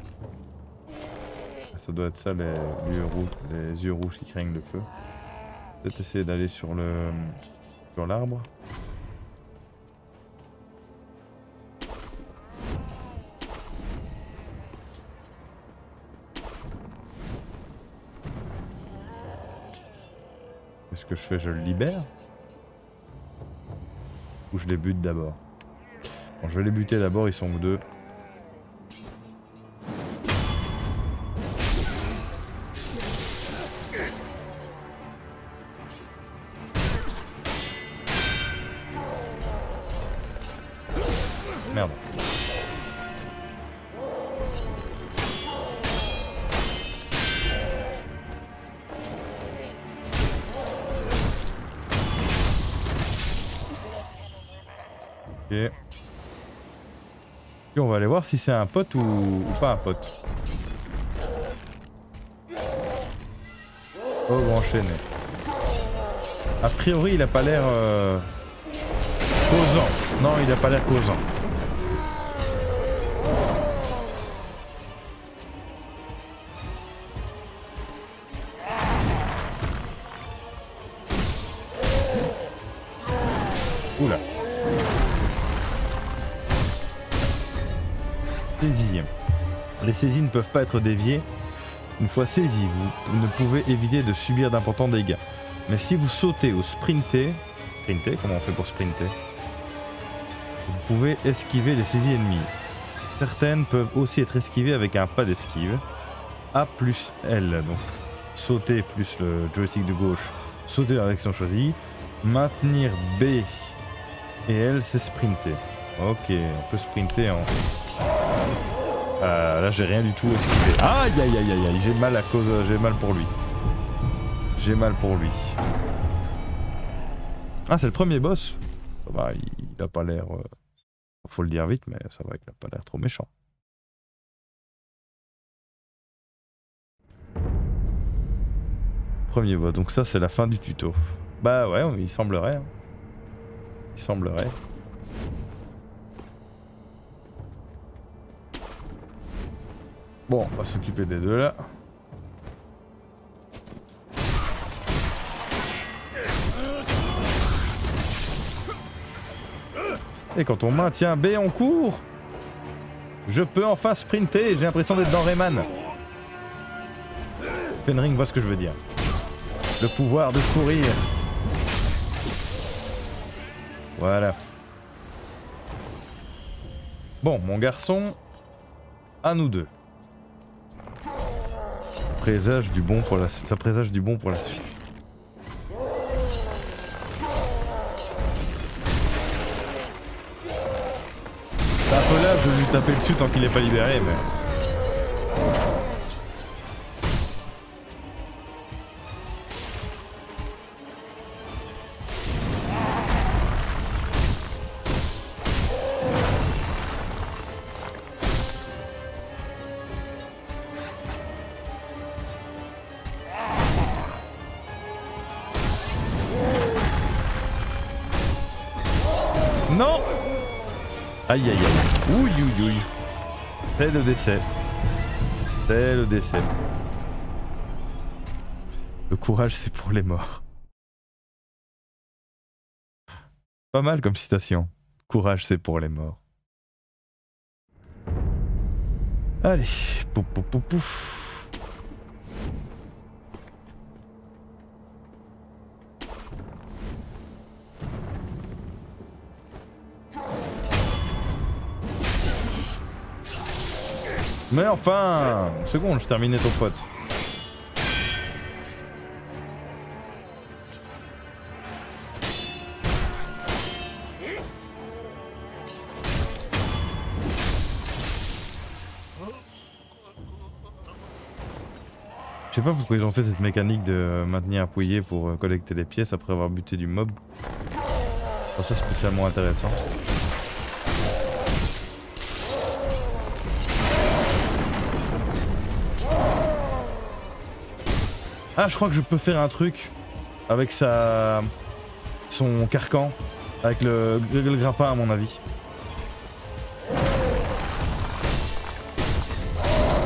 Ça doit être ça, les yeux rouges qui craignent le feu. Peut-être essayer d'aller sur le... sur l'arbre. Qu'est-ce que je fais? Je le libère? Ou je les bute d'abord? Bon, je vais les buter d'abord, ils sont que deux. Merde. Ok. Puis on va aller voir si c'est un pote ou pas un pote. Oh, on va enchaîner. A priori, il a pas l'air causant. Non, il a pas l'air causant. Oula. Saisie. Les saisies ne peuvent pas être déviées. Une fois saisi, vous ne pouvez éviter de subir d'importants dégâts. Mais si vous sautez ou sprintez... Sprintez? Comment on fait pour sprinter? Vous pouvez esquiver les saisies ennemies. Certaines peuvent aussi être esquivées avec un pas d'esquive. A plus L, donc sauter plus le joystick de gauche, sauter dans la direction choisie. Maintenir B et L, c'est sprinter. Ok, on peut sprinter en... là j'ai rien du tout esquivé. Aïe aïe aïe aïe aïe, j'ai mal à cause... j'ai mal pour lui. J'ai mal pour lui. Ah, c'est le premier boss. Ça va, il a pas l'air... faut le dire vite, mais ça va, il a pas l'air trop méchant. Premier boss, donc ça c'est la fin du tuto. Bah ouais, il semblerait. Hein. Il semblerait. Bon, on va s'occuper des deux là. Et quand on maintient B, on court. Je peux enfin sprinter, j'ai l'impression d'être dans Rayman. Fenring voit ce que je veux dire. Le pouvoir de courir. Voilà. Bon, mon garçon, à nous deux. Présage du bon pour la... Ça présage du bon pour la suite. C'est un peu là, je vais lui taper dessus tant qu'il n'est pas libéré, mais... Non! Aïe aïe aïe. Ouille ouille ouille. C'est le décès. C'est le décès. Le courage c'est pour les morts. Pas mal comme citation. Courage c'est pour les morts. Allez. Pouf pouf pouf pouf. Mais enfin, une seconde, je terminais ton pote. Je sais pas pourquoi ils ont fait cette mécanique de maintenir appuyé pour collecter les pièces après avoir buté du mob. Je trouve ça spécialement intéressant. Ah, je crois que je peux faire un truc avec son carcan, avec le grappin à mon avis.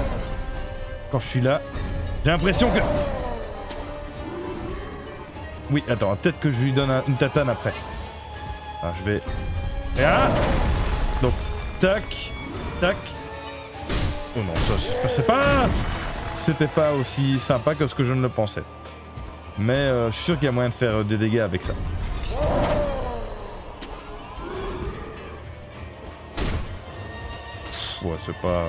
Quand je suis là, j'ai l'impression que... Oui, attends, peut-être que je lui donne une tatane après. Alors, je vais... Et ah donc, tac, tac. Oh non, ça c'est pas... C'était pas aussi sympa que ce que je ne le pensais. Mais je suis sûr qu'il y a moyen de faire des dégâts avec ça. Ouais, c'est pas...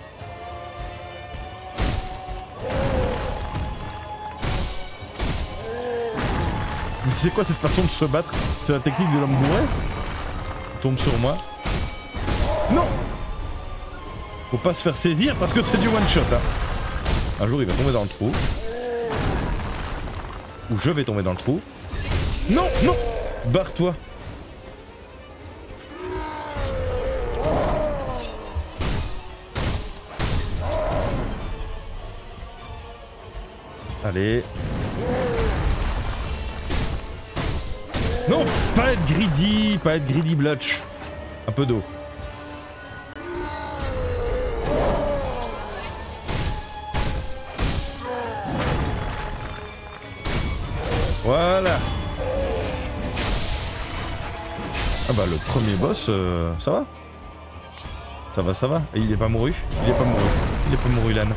Mais c'est quoi cette façon de se battre? C'est la technique de l'homme bourré? Il tombe sur moi. Non! Faut pas se faire saisir parce que c'est du one shot. Hein. Un jour il va tomber dans le trou. Ou je vais tomber dans le trou. Non, non! Barre-toi. Allez. Non, pas être greedy blotch. Un peu d'eau. Voilà. Ah bah le premier boss, ça va. Ça va. Et il est pas mouru. Il est pas mouru l'âne.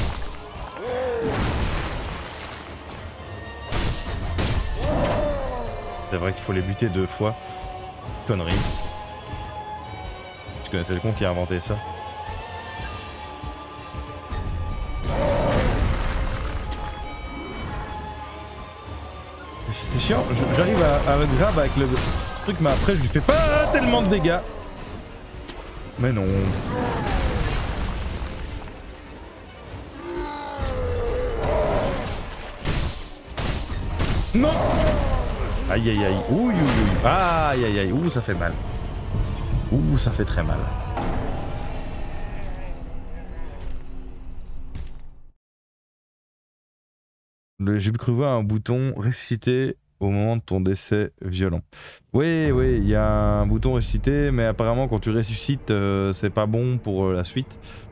C'est vrai qu'il faut les buter 2 fois. Connerie. Je connaissais le con qui a inventé ça. C'est chiant, j'arrive à grab avec le truc, mais après je lui fais pas tellement de dégâts. Mais non. Non. Aïe aïe aïe, ouh, aïe aïe aïe, ouh ça fait mal. Ouh ça fait très mal. J'ai cru voir un bouton ressusciter au moment de ton décès violent. Oui, il y a un bouton ressusciter, mais apparemment quand tu ressuscites, c'est pas bon pour la suite.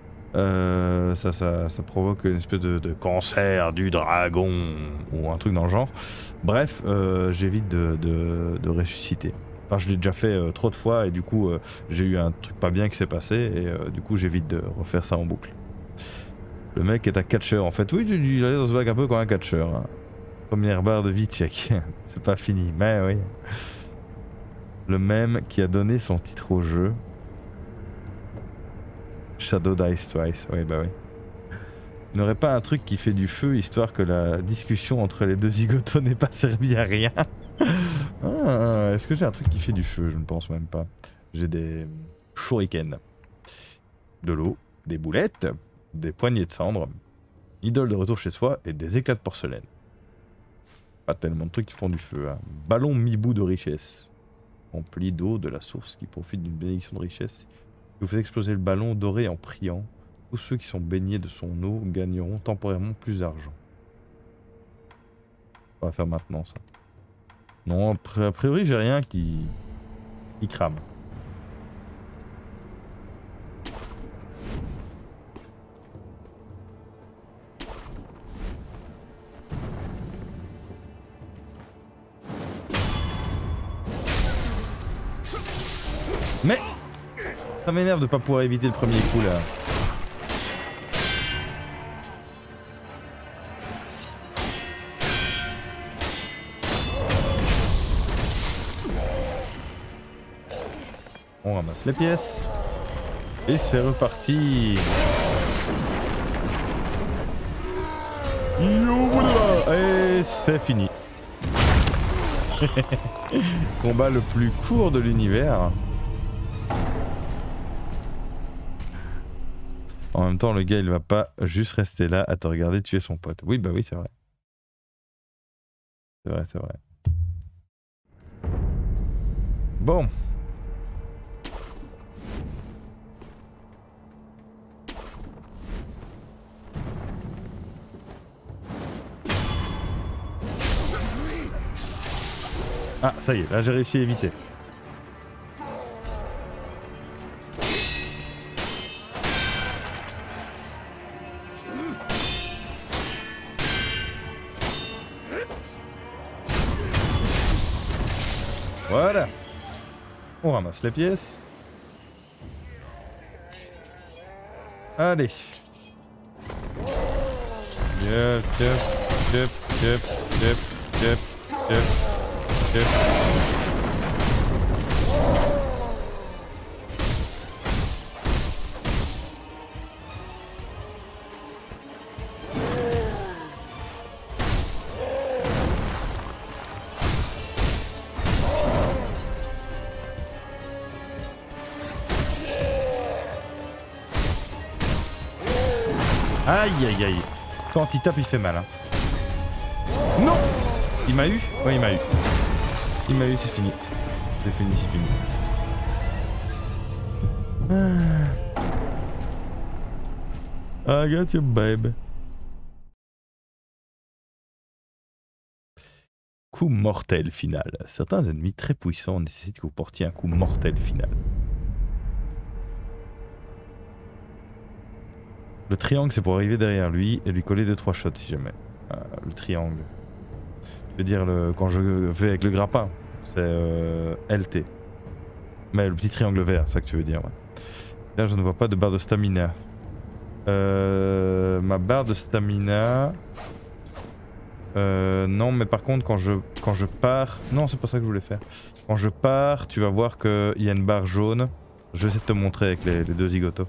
Ça provoque une espèce de cancer du dragon ou un truc dans le genre. Bref, j'évite de ressusciter. Enfin, je l'ai déjà fait trop de fois et du coup, j'ai eu un truc pas bien qui s'est passé et du coup, j'évite de refaire ça en boucle. Le mec est un catcheur en fait. Oui, il a l'air de se battre un peu comme un catcheur. Hein. Première barre de vie, check. C'est pas fini, mais oui. Le même qui a donné son titre au jeu. Shadow Dice Twice, oui bah oui. Il n'aurait pas un truc qui fait du feu histoire que la discussion entre les deux zigotos n'ait pas servi à rien. Ah, est-ce que j'ai un truc qui fait du feu? Je ne pense même pas. J'ai des shurikens, de l'eau, des boulettes, des poignées de cendres, idole de retour chez soi et des éclats de porcelaine. Pas tellement de trucs qui font du feu. Hein. Ballon mi-bout de richesse, rempli d'eau de la source qui profite d'une bénédiction de richesse. Vous faites exploser le ballon doré en priant. Tous ceux qui sont baignés de son eau gagneront temporairement plus d'argent. On va faire maintenant ça. Non, a priori j'ai rien qui crame. Mais ça m'énerve de pas pouvoir éviter le premier coup là. On ramasse les pièces. Et c'est reparti. Et c'est fini. Combat le plus court de l'univers. En même temps, le gars, il va pas juste rester là à te regarder tuer son pote. Oui, bah oui, c'est vrai. C'est vrai, c'est vrai. Bon. Ah, ça y est, là j'ai réussi à éviter. Voilà. On ramasse les pièces. Allez. Yep, yep, yep, yep, yep, yep, yep, yep. Aïe aïe aïe. Quand il tape il fait mal hein. Non. Il m'a eu. Ouais il m'a eu. Il m'a eu, c'est fini. C'est fini, c'est fini. I got you babe. Coup mortel final. Certains ennemis très puissants nécessitent que vous portiez un coup mortel final. Le triangle c'est pour arriver derrière lui et lui coller 2-3 shots si jamais. Le triangle. Je veux dire quand je fais avec le grappin, c'est LT. Mais le petit triangle vert, c'est ça que tu veux dire. Ouais. Là je ne vois pas de barre de stamina. Ma barre de stamina... non mais par contre quand je pars... Non c'est pas ça que je voulais faire. Quand je pars tu vas voir qu'il y a une barre jaune. Je vais essayer de te montrer avec les deux zigotos.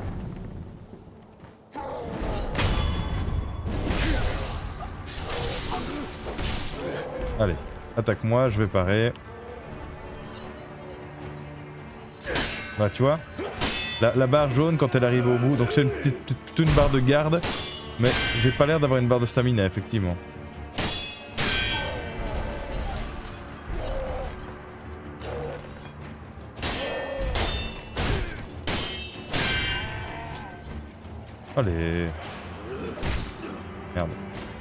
Allez, attaque-moi, je vais parer. Bah tu vois, la barre jaune quand elle arrive au bout, donc c'est une barre de garde, mais j'ai pas l'air d'avoir une barre de stamina effectivement. Allez. Merde.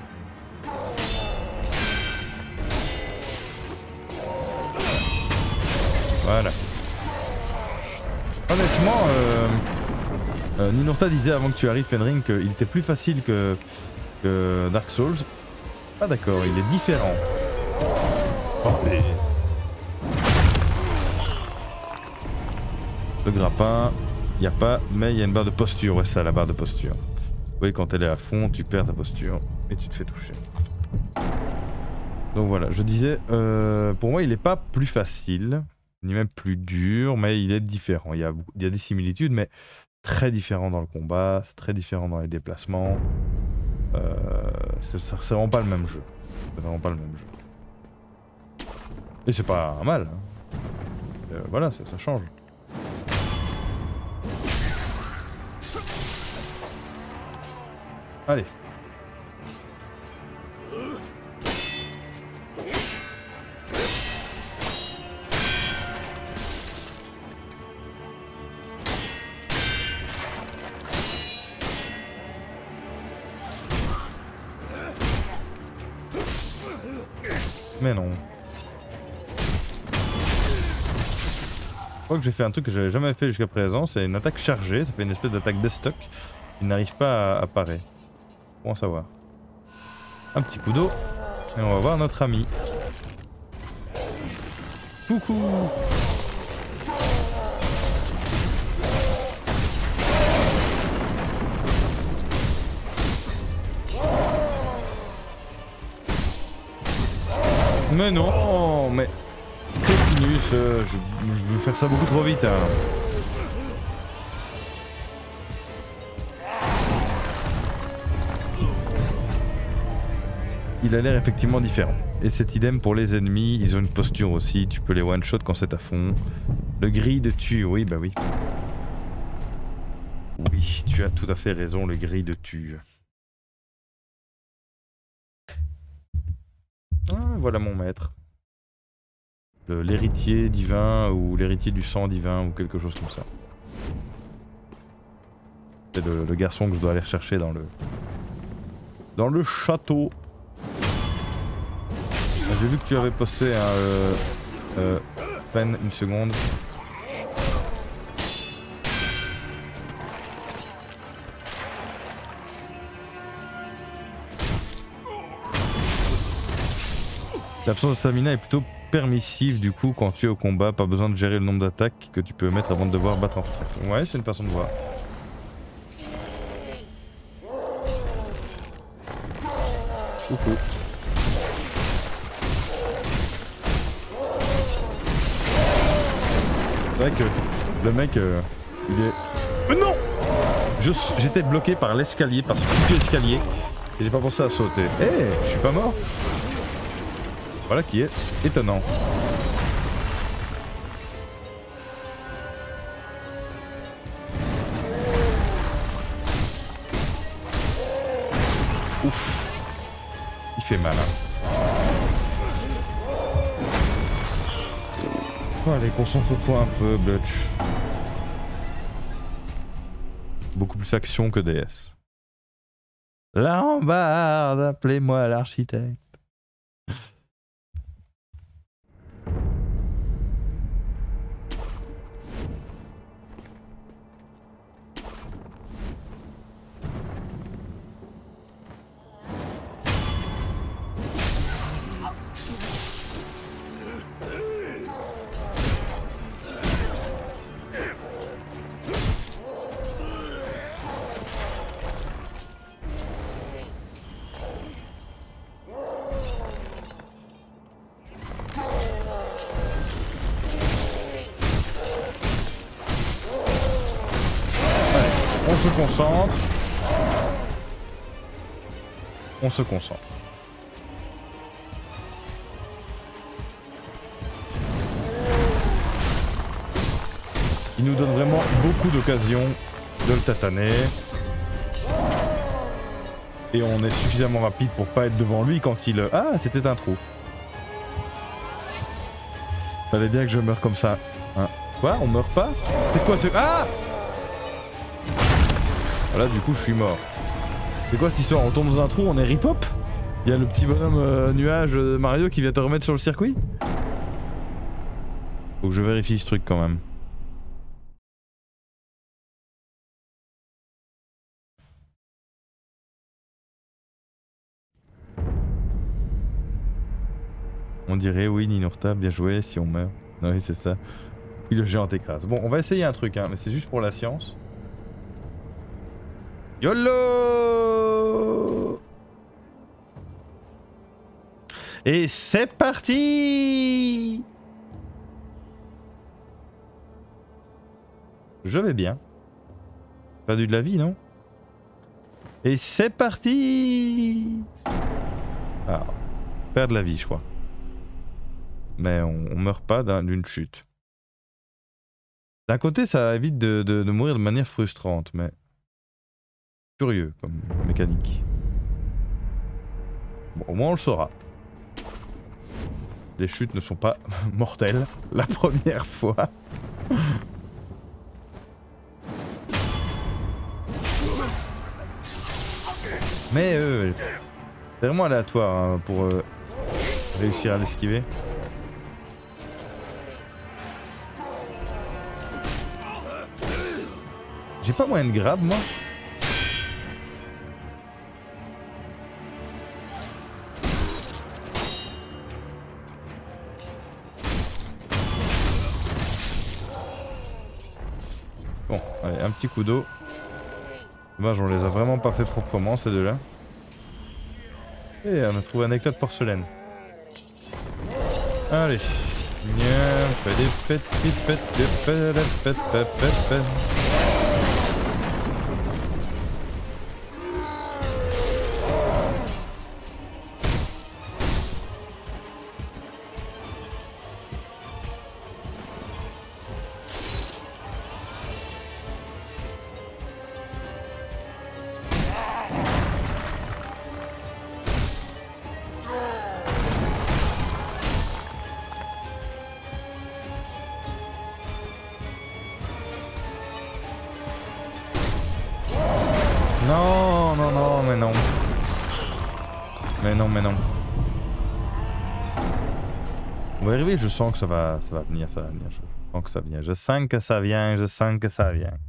Voilà. Honnêtement, Ninurta disait avant que tu arrives Fenring qu'il était plus facile que Dark Souls. Ah d'accord, il est différent. Oh, mais... Le grappin, il n'y a pas, mais il y a une barre de posture. Ouais, ça, la barre de posture. Oui, quand elle est à fond, tu perds ta posture et tu te fais toucher. Donc voilà, je disais, pour moi il n'est pas plus facile. Ni même plus dur, mais il est différent. Il y a des similitudes, mais très différent dans le combat, c'est très différent dans les déplacements. C'est vraiment pas le même jeu. C'est vraiment pas le même jeu. Et c'est pas mal. Hein. Voilà, ça change. Allez. Mais non. Je crois que j'ai fait un truc que j'avais jamais fait jusqu'à présent, c'est une attaque chargée, ça fait une espèce d'attaque de stock. Il n'arrive pas à parer. Bon à savoir. Un petit coup d'eau, et on va voir notre ami. Coucou. Mais non, mais Crétinus, je veux faire ça beaucoup trop vite. Hein. Il a l'air effectivement différent. Et c'est idem pour les ennemis, ils ont une posture aussi, tu peux les one-shot quand c'est à fond. Le gris de tue, oui bah oui. Oui, tu as tout à fait raison, le gris de tue. Ah, voilà mon maître. L'héritier divin ou l'héritier du sang divin ou quelque chose comme ça. C'est le garçon que je dois aller chercher dans le château. J'ai vu que tu avais posté un peine une seconde. L'absence de stamina est plutôt permissif du coup quand tu es au combat, pas besoin de gérer le nombre d'attaques que tu peux mettre avant de devoir battre un truc. Ouais, c'est une façon de voir. Coucou. C'est vrai que le mec, il est... non, j'étais bloqué par l'escalier, par ce petit escalier, et j'ai pas pensé à sauter. Eh, je suis pas mort. Voilà qui est étonnant. Ouf. Il fait mal, hein. Oh, allez, concentre-toi un peu, Blutch. Beaucoup plus action que DS. Lambarde, appelez-moi l'architecte. On se concentre. On se concentre. Il nous donne vraiment beaucoup d'occasions de le tataner. Et on est suffisamment rapide pour pas être devant lui quand il... Ah, c'était un trou. Fallait bien que je meure comme ça. Hein. Quoi? On meurt pas? C'est quoi ce... Ah! Voilà, du coup, je suis mort. C'est quoi cette histoire? On tombe dans un trou, on est rip-hop? Il y a le petit bonhomme nuage Mario qui vient te remettre sur le circuit? Faut que je vérifie ce truc quand même. On dirait, oui, Ninurta, bien joué si on meurt. Oui, c'est ça. Puis le géant t'écrase. Bon, on va essayer un truc, hein, mais c'est juste pour la science. YOLO! Et c'est parti! Je vais bien. Perdu de la vie, non? Et c'est parti! Ah, perdre la vie, je crois. Mais on meurt pas d'une chute. D'un côté, ça évite de mourir de manière frustrante, mais... Curieux comme mécanique. Bon, au moins on le saura. Les chutes ne sont pas mortelles la première fois. Mais c'est vraiment aléatoire hein, pour réussir à l'esquiver. J'ai pas moyen de grab moi. Bon, allez, un petit coup d'eau. Dommage, on les a vraiment pas fait proprement ces deux-là. Et on a trouvé un éclat de porcelaine. Allez. Non, non, non, mais non. Mais non, mais non. On va y arriver, je sens que ça va venir, ça va venir. Je sens que ça vient, je sens que ça vient, je sens que ça vient.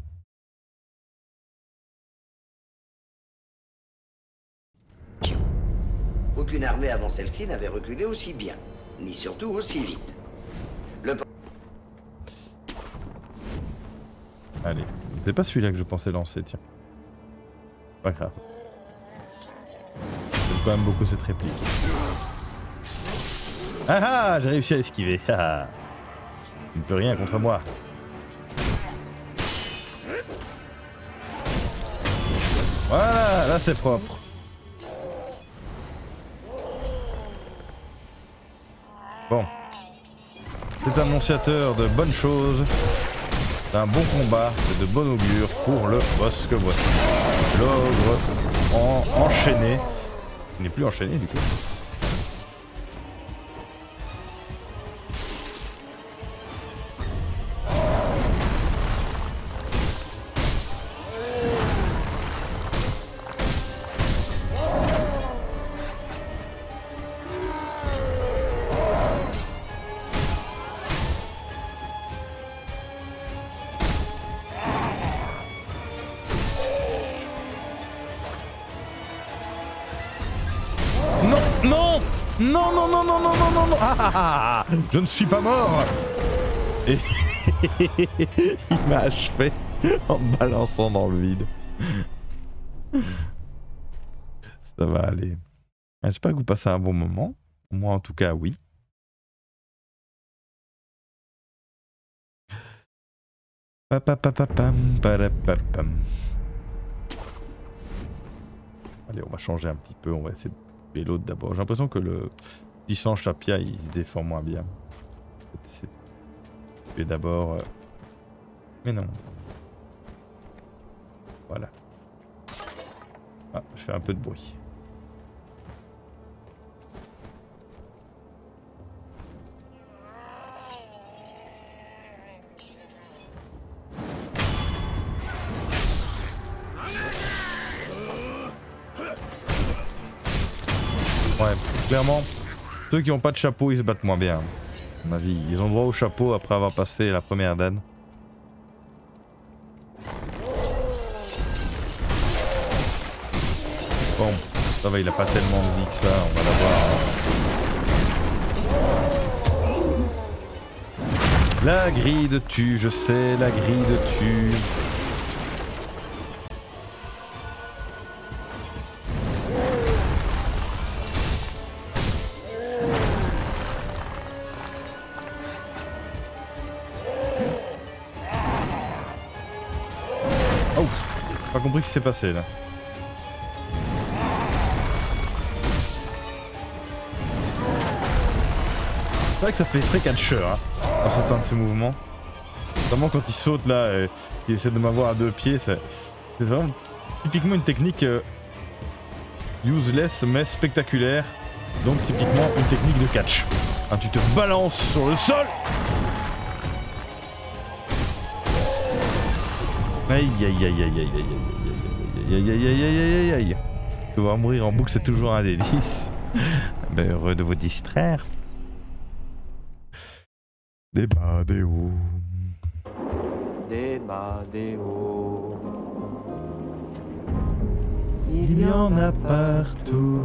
Aucune armée avant celle-ci n'avait reculé aussi bien. ni surtout aussi vite. Allez, c'est pas celui-là que je pensais lancer, tiens. Pas grave. J'aime quand même beaucoup cette réplique. Ah ah, j'ai réussi à esquiver. Ah, ah. Tu ne peux rien contre moi. Voilà, là c'est propre. Bon. C'est annonciateur de bonnes choses, d'un bon combat et de bon augure pour le boss que voici. L'ogre enchaîné. Il n'est plus enchaîné du coup. Non, non, non, non, non, non, non, non, non. Ah, ah, ah, je ne suis pas mort. Et il m'a achevé en me balançant dans le vide. Ça va aller. J'espère que vous passez un bon moment. Moi en tout cas oui. Allez, on va changer un petit peu, on va essayer de tuer l'autre d'abord. J'ai l'impression que le puissant Chapia il se défend moins bien. On va essayer de tuer d'abord. Mais non. Voilà. Ah, je fais un peu de bruit. Ouais, clairement, ceux qui n'ont pas de chapeau, ils se battent moins bien. À mon avis, ils ont droit au chapeau après avoir passé la première dan. Bon, ça va, il a pas tellement de vie que ça, on va l'avoir. La grille de tue, je sais, la grille de tue. Pas compris ce qui s'est passé là. C'est vrai que ça fait très catcheur hein, dans certains de ses mouvements. Notamment quand il saute là et il essaie de m'avoir à deux pieds. C'est vraiment typiquement une technique useless mais spectaculaire. Donc typiquement une technique de catch. Hein, tu te balances sur le sol. Aïe aïe aïe aïe aïe aïe aïe aïe aïe aïe aïe aïe aïe. Pouvoir mourir en boucle c'est toujours un délice. Ben, heureux de vous distraire. Des bas, des hauts. Des bas, des hauts. Il y en a partout.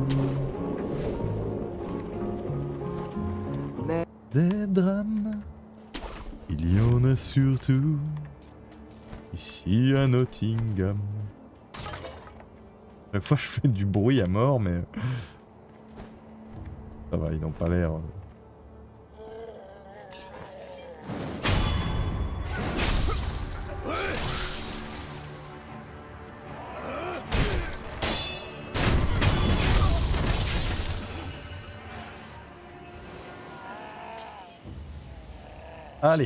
Mais des drames. Il y en a surtout. Ici à Nottingham. Chaque fois je fais du bruit à mort mais... Ça va, ils n'ont pas l'air... Allez.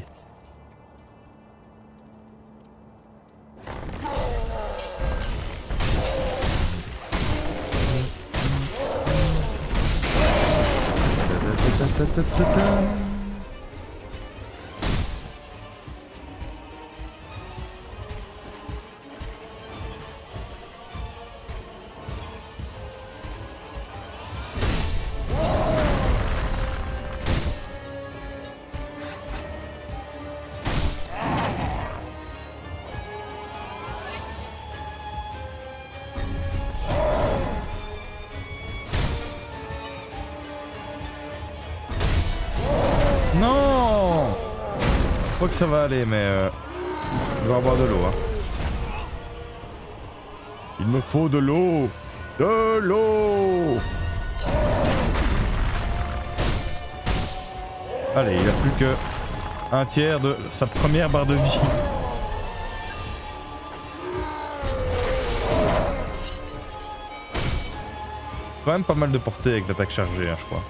crois que ça va aller, mais je vais avoir de l'eau. Hein. Il me faut de l'eau. De l'eau. Allez, il a plus que un tiers de sa première barre de vie. Quand même pas mal de portée avec l'attaque chargée, hein, je crois.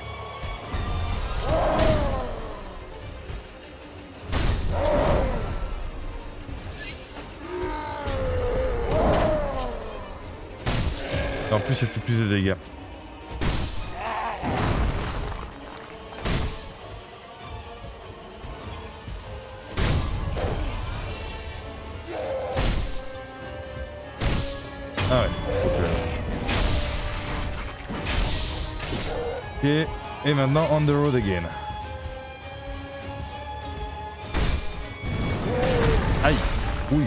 Et en plus, elle fait plus de dégâts. Ah ouais, faut que... Ok, et maintenant on the road again. Aïe, oui.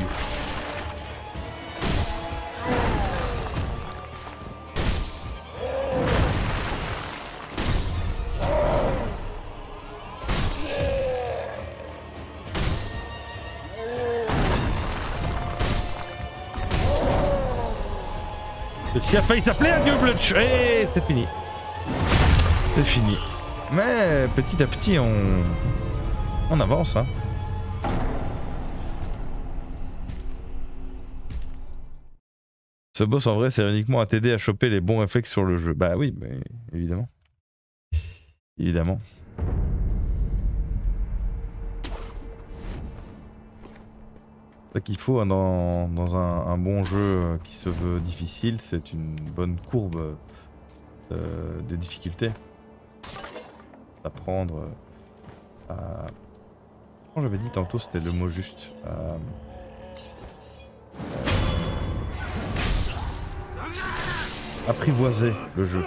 Qui a failli s'appeler un Gublutch et c'est fini. C'est fini. Mais petit à petit on avance hein. Ce boss en vrai sert uniquement à t'aider à choper les bons réflexes sur le jeu. Bah oui, mais évidemment. Évidemment. C'est ça qu'il faut hein, dans un bon jeu qui se veut difficile, c'est une bonne courbe de difficulté. Apprendre à... Quand j'avais dit tantôt c'était le mot juste. Apprivoiser le jeu.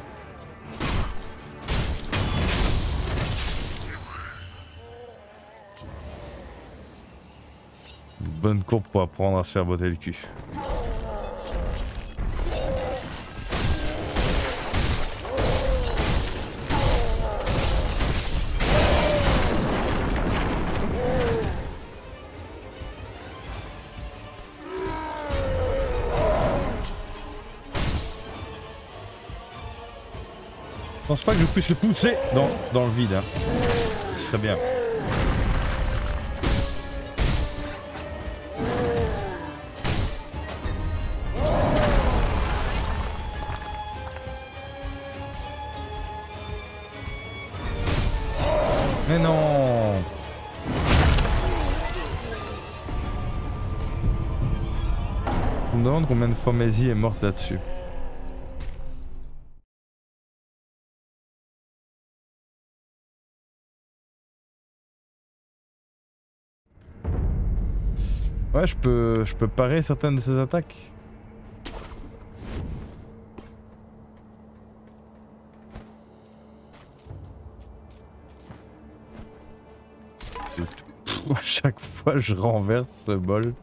Une bonne courbe pour apprendre à se faire botter le cul. Je pense pas que je puisse le pousser dans le vide. Hein. Ce serait bien. Mais non! Je me demande combien de fois Maisie est morte là-dessus. Ouais, je peux parer certaines de ses attaques. À chaque fois, je renverse ce bol.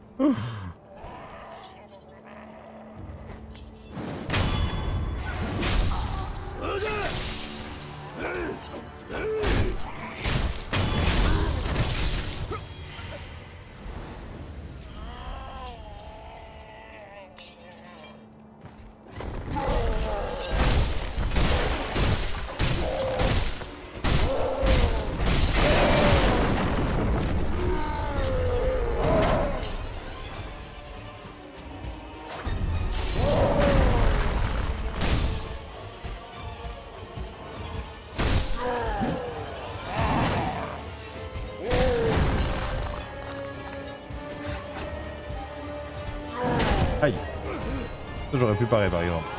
Aïe. Ça j'aurais pu parer par exemple.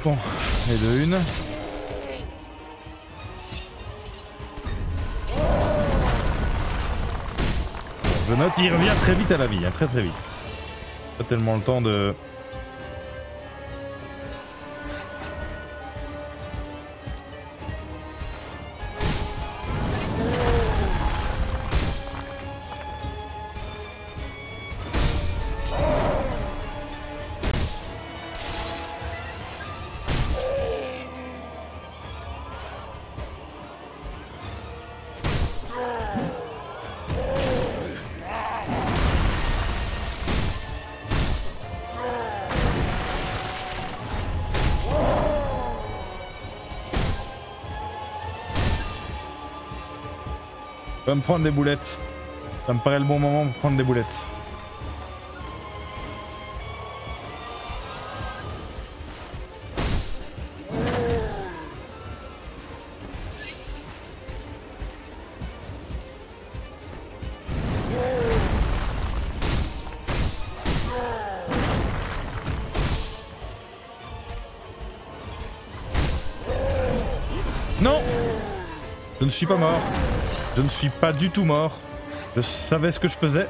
Bon, et de une. Je note, il revient très vite à la vie, hein, très très vite. Pas tellement le temps de... Je vais me prendre des boulettes. Ça me paraît le bon moment pour prendre des boulettes. Non! Je ne suis pas mort. Je ne suis pas du tout mort. Je savais ce que je faisais.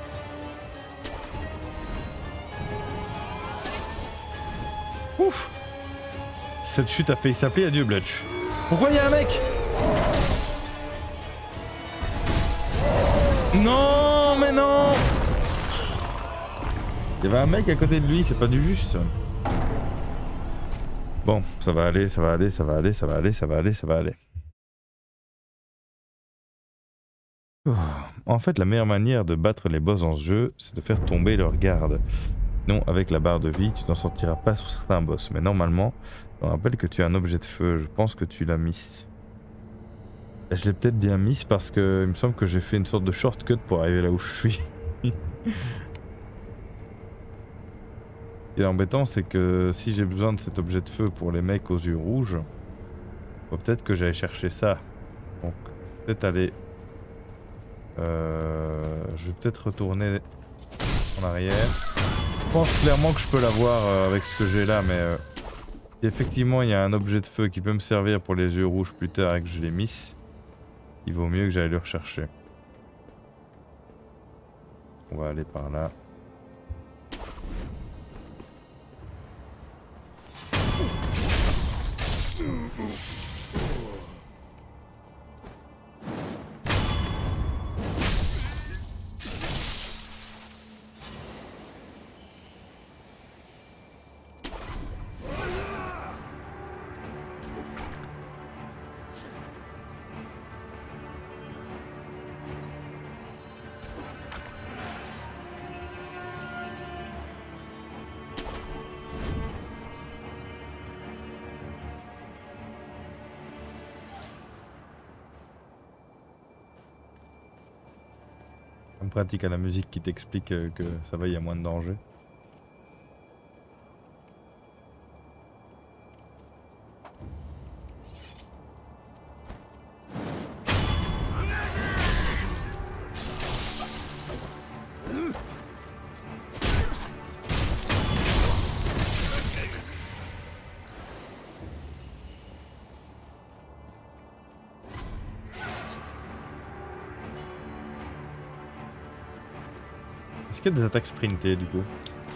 Ouf! Cette chute a failli s'appeler Adieu Blutch. Pourquoi il y a un mec? Non, mais non! Il y avait un mec à côté de lui, c'est pas du juste. Bon, ça va aller, ça va aller, ça va aller, ça va aller, ça va aller, ça va aller. En fait, la meilleure manière de battre les boss en ce jeu, c'est de faire tomber leur garde. Non, avec la barre de vie, tu t'en sortiras pas sur certains boss. Mais normalement, on rappelle que tu as un objet de feu. Je pense que tu l'as mis. Je l'ai peut-être bien mis parce que il me semble que j'ai fait une sorte de shortcut pour arriver là où je suis. Et l'embêtant, c'est que si j'ai besoin de cet objet de feu pour les mecs aux yeux rouges, faut peut-être que j'aille chercher ça. Donc, peut-être aller... je vais peut-être retourner en arrière. Je pense clairement que je peux l'avoir avec ce que j'ai là, mais si effectivement il y a un objet de feu qui peut me servir pour les yeux rouges plus tard et que je l'ai mis, il vaut mieux que j'aille le rechercher. On va aller par là. On pratique à la musique qui t'explique que ça va, il y a moins de danger. Est-ce qu'il y a des attaques sprintées du coup?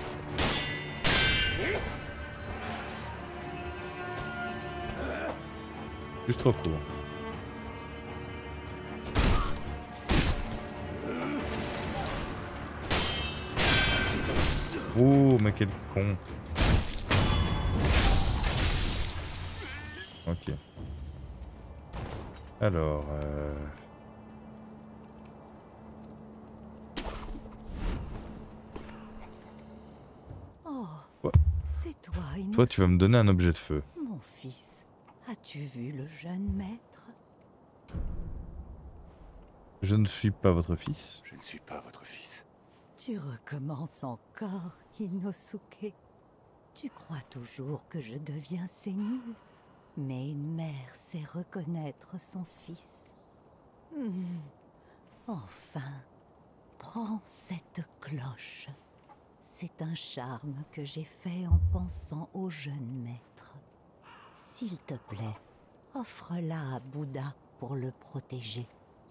Juste trop court. Oh mais quel con. Ok. Alors... C'est toi, Innocent. Toi tu vas me donner un objet de feu. Mon fils, as-tu vu le jeune maître? Je ne suis pas votre fils. Je ne suis pas votre fils. Tu recommences encore, Inosuke. Tu crois toujours que je deviens sénile, mais une mère sait reconnaître son fils. Enfin, prends cette cloche. C'est un charme que j'ai fait en pensant au jeune maître. S'il te plaît, offre-la à Bouddha pour le protéger.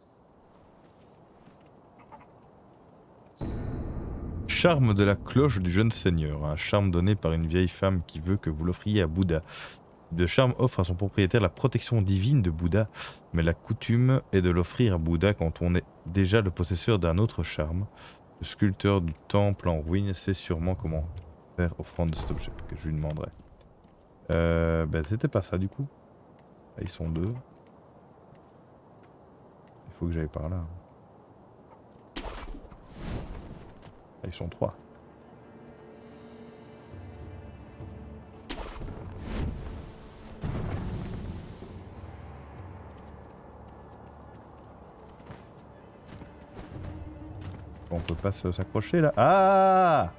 Charme de la cloche du jeune seigneur, un charme donné par une vieille femme qui veut que vous l'offriez à Bouddha. Le charme offre à son propriétaire la protection divine de Bouddha, mais la coutume est de l'offrir à Bouddha quand on est déjà le possesseur d'un autre charme. Le sculpteur du temple en ruine sait sûrement comment faire offrande de cet objet, que je lui demanderai. Ben c'était pas ça du coup. Ah, ils sont deux. Il faut que j'aille par là. Ah, ils sont trois. On peut pas s'accrocher là. Ah!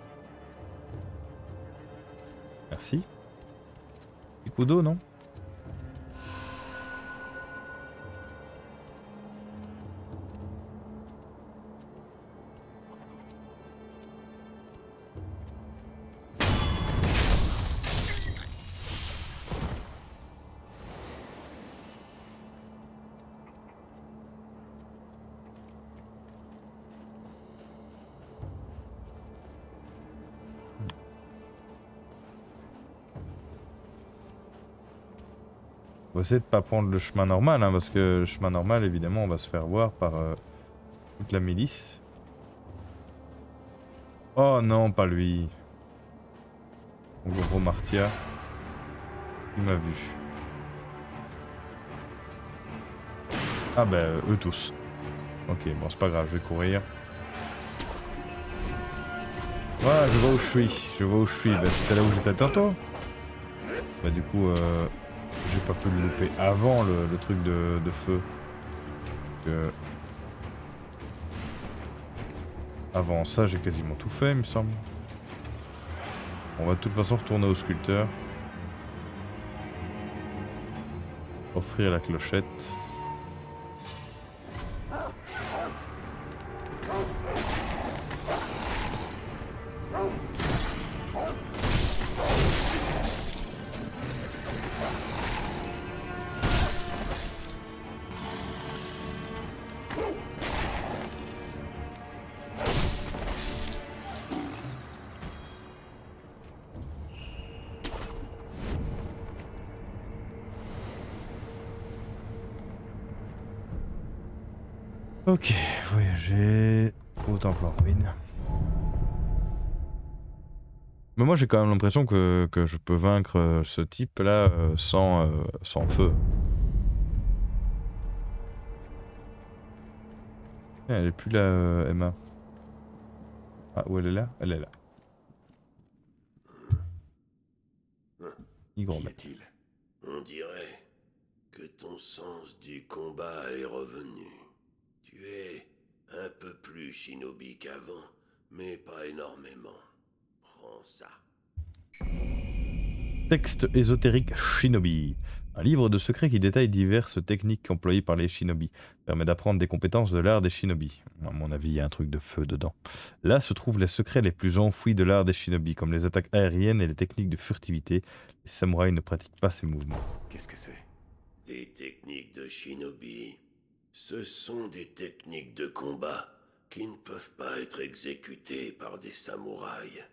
Merci. Petit coup d'eau, non? On va essayer de pas prendre le chemin normal, hein, parce que le chemin normal, évidemment, on va se faire voir par toute la milice. Oh non, pas lui. Mon gros Martia. Il m'a vu. Ah ben, eux tous. Ok, bon, c'est pas grave, je vais courir. Voilà, je vois où je suis. Je vois où je suis. Bah, c'était là où j'étais tantôt. Bah, du coup, j'ai pas pu le louper avant le truc de feu. Avant ça, j'ai quasiment tout fait, il me semble. On va de toute façon retourner au sculpteur. Offrir la clochette. Ok, voyager au temple en ruine. Mais moi j'ai quand même l'impression que je peux vaincre ce type là sans feu. Elle est plus là, Emma. Ah, où elle est là? Elle est là. Qu'y a-t-il? On dirait que ton sens du combat est revenu. Tu es un peu plus shinobi qu'avant, mais pas énormément. Prends ça. Texte ésotérique Shinobi. Un livre de secrets qui détaille diverses techniques employées par les shinobi. Permet d'apprendre des compétences de l'art des shinobi. À mon avis, il y a un truc de feu dedans. Là se trouvent les secrets les plus enfouis de l'art des shinobi, comme les attaques aériennes et les techniques de furtivité. Les samouraïs ne pratiquent pas ces mouvements. Qu'est-ce que c'est? Des techniques de shinobi. Ce sont des techniques de combat qui ne peuvent pas être exécutées par des samouraïs.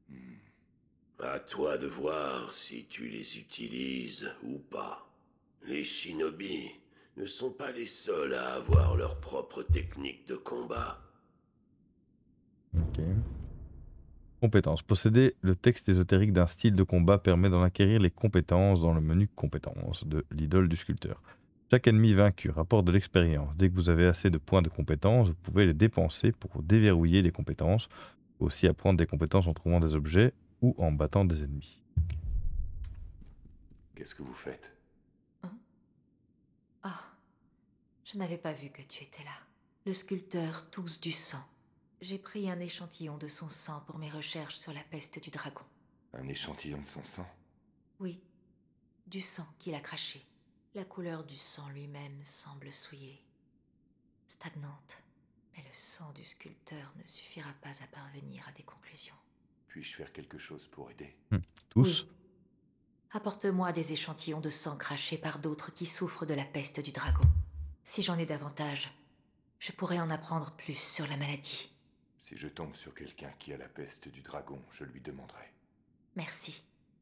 À toi de voir si tu les utilises ou pas. Les shinobi ne sont pas les seuls à avoir leur propre technique de combat. Ok. Compétences. Posséder le texte ésotérique d'un style de combat permet d'en acquérir les compétences dans le menu compétences de l'idole du sculpteur. Chaque ennemi vaincu rapporte de l'expérience. Dès que vous avez assez de points de compétences, vous pouvez les dépenser pour déverrouiller les compétences. Vous pouvez aussi apprendre des compétences en trouvant des objets ou en battant des ennemis. Qu'est-ce que vous faites? Ah, je n'avais pas vu que tu étais là. Le sculpteur tousse du sang. J'ai pris un échantillon de son sang pour mes recherches sur la peste du dragon. Un échantillon de son sang? Oui, du sang qu'il a craché. La couleur du sang lui-même semble souillée, stagnante. Mais le sang du sculpteur ne suffira pas à parvenir à des conclusions. Puis-je faire quelque chose pour aider? Tous? Oui. Apporte-moi des échantillons de sang craché par d'autres qui souffrent de la peste du dragon. Si j'en ai davantage, je pourrais en apprendre plus sur la maladie. Si je tombe sur quelqu'un qui a la peste du dragon, je lui demanderai. Merci.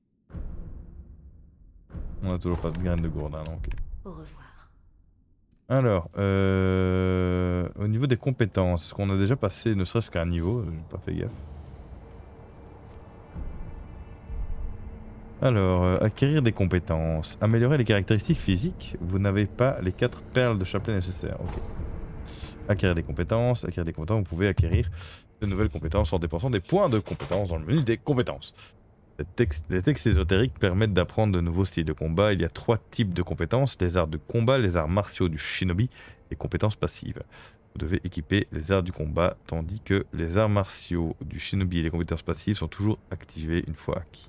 On a toujours pas de graines de gourdin, donc. Au revoir. Alors, au niveau des compétences, est-ce qu'on a déjà passé ne serait-ce qu'un niveau? J'ai pas fait gaffe. Alors, acquérir des compétences. Améliorer les caractéristiques physiques. Vous n'avez pas les 4 perles de chapelet nécessaires. Ok. Acquérir des compétences. Acquérir des compétences. Vous pouvez acquérir de nouvelles compétences en dépensant des points de compétences dans le menu des compétences. Les textes ésotériques permettent d'apprendre de nouveaux styles de combat. Il y a 3 types de compétences. Les arts de combat, les arts martiaux du shinobi et compétences passives. Vous devez équiper les arts du combat, tandis que les arts martiaux du shinobi et les compétences passives sont toujours activées une fois acquis.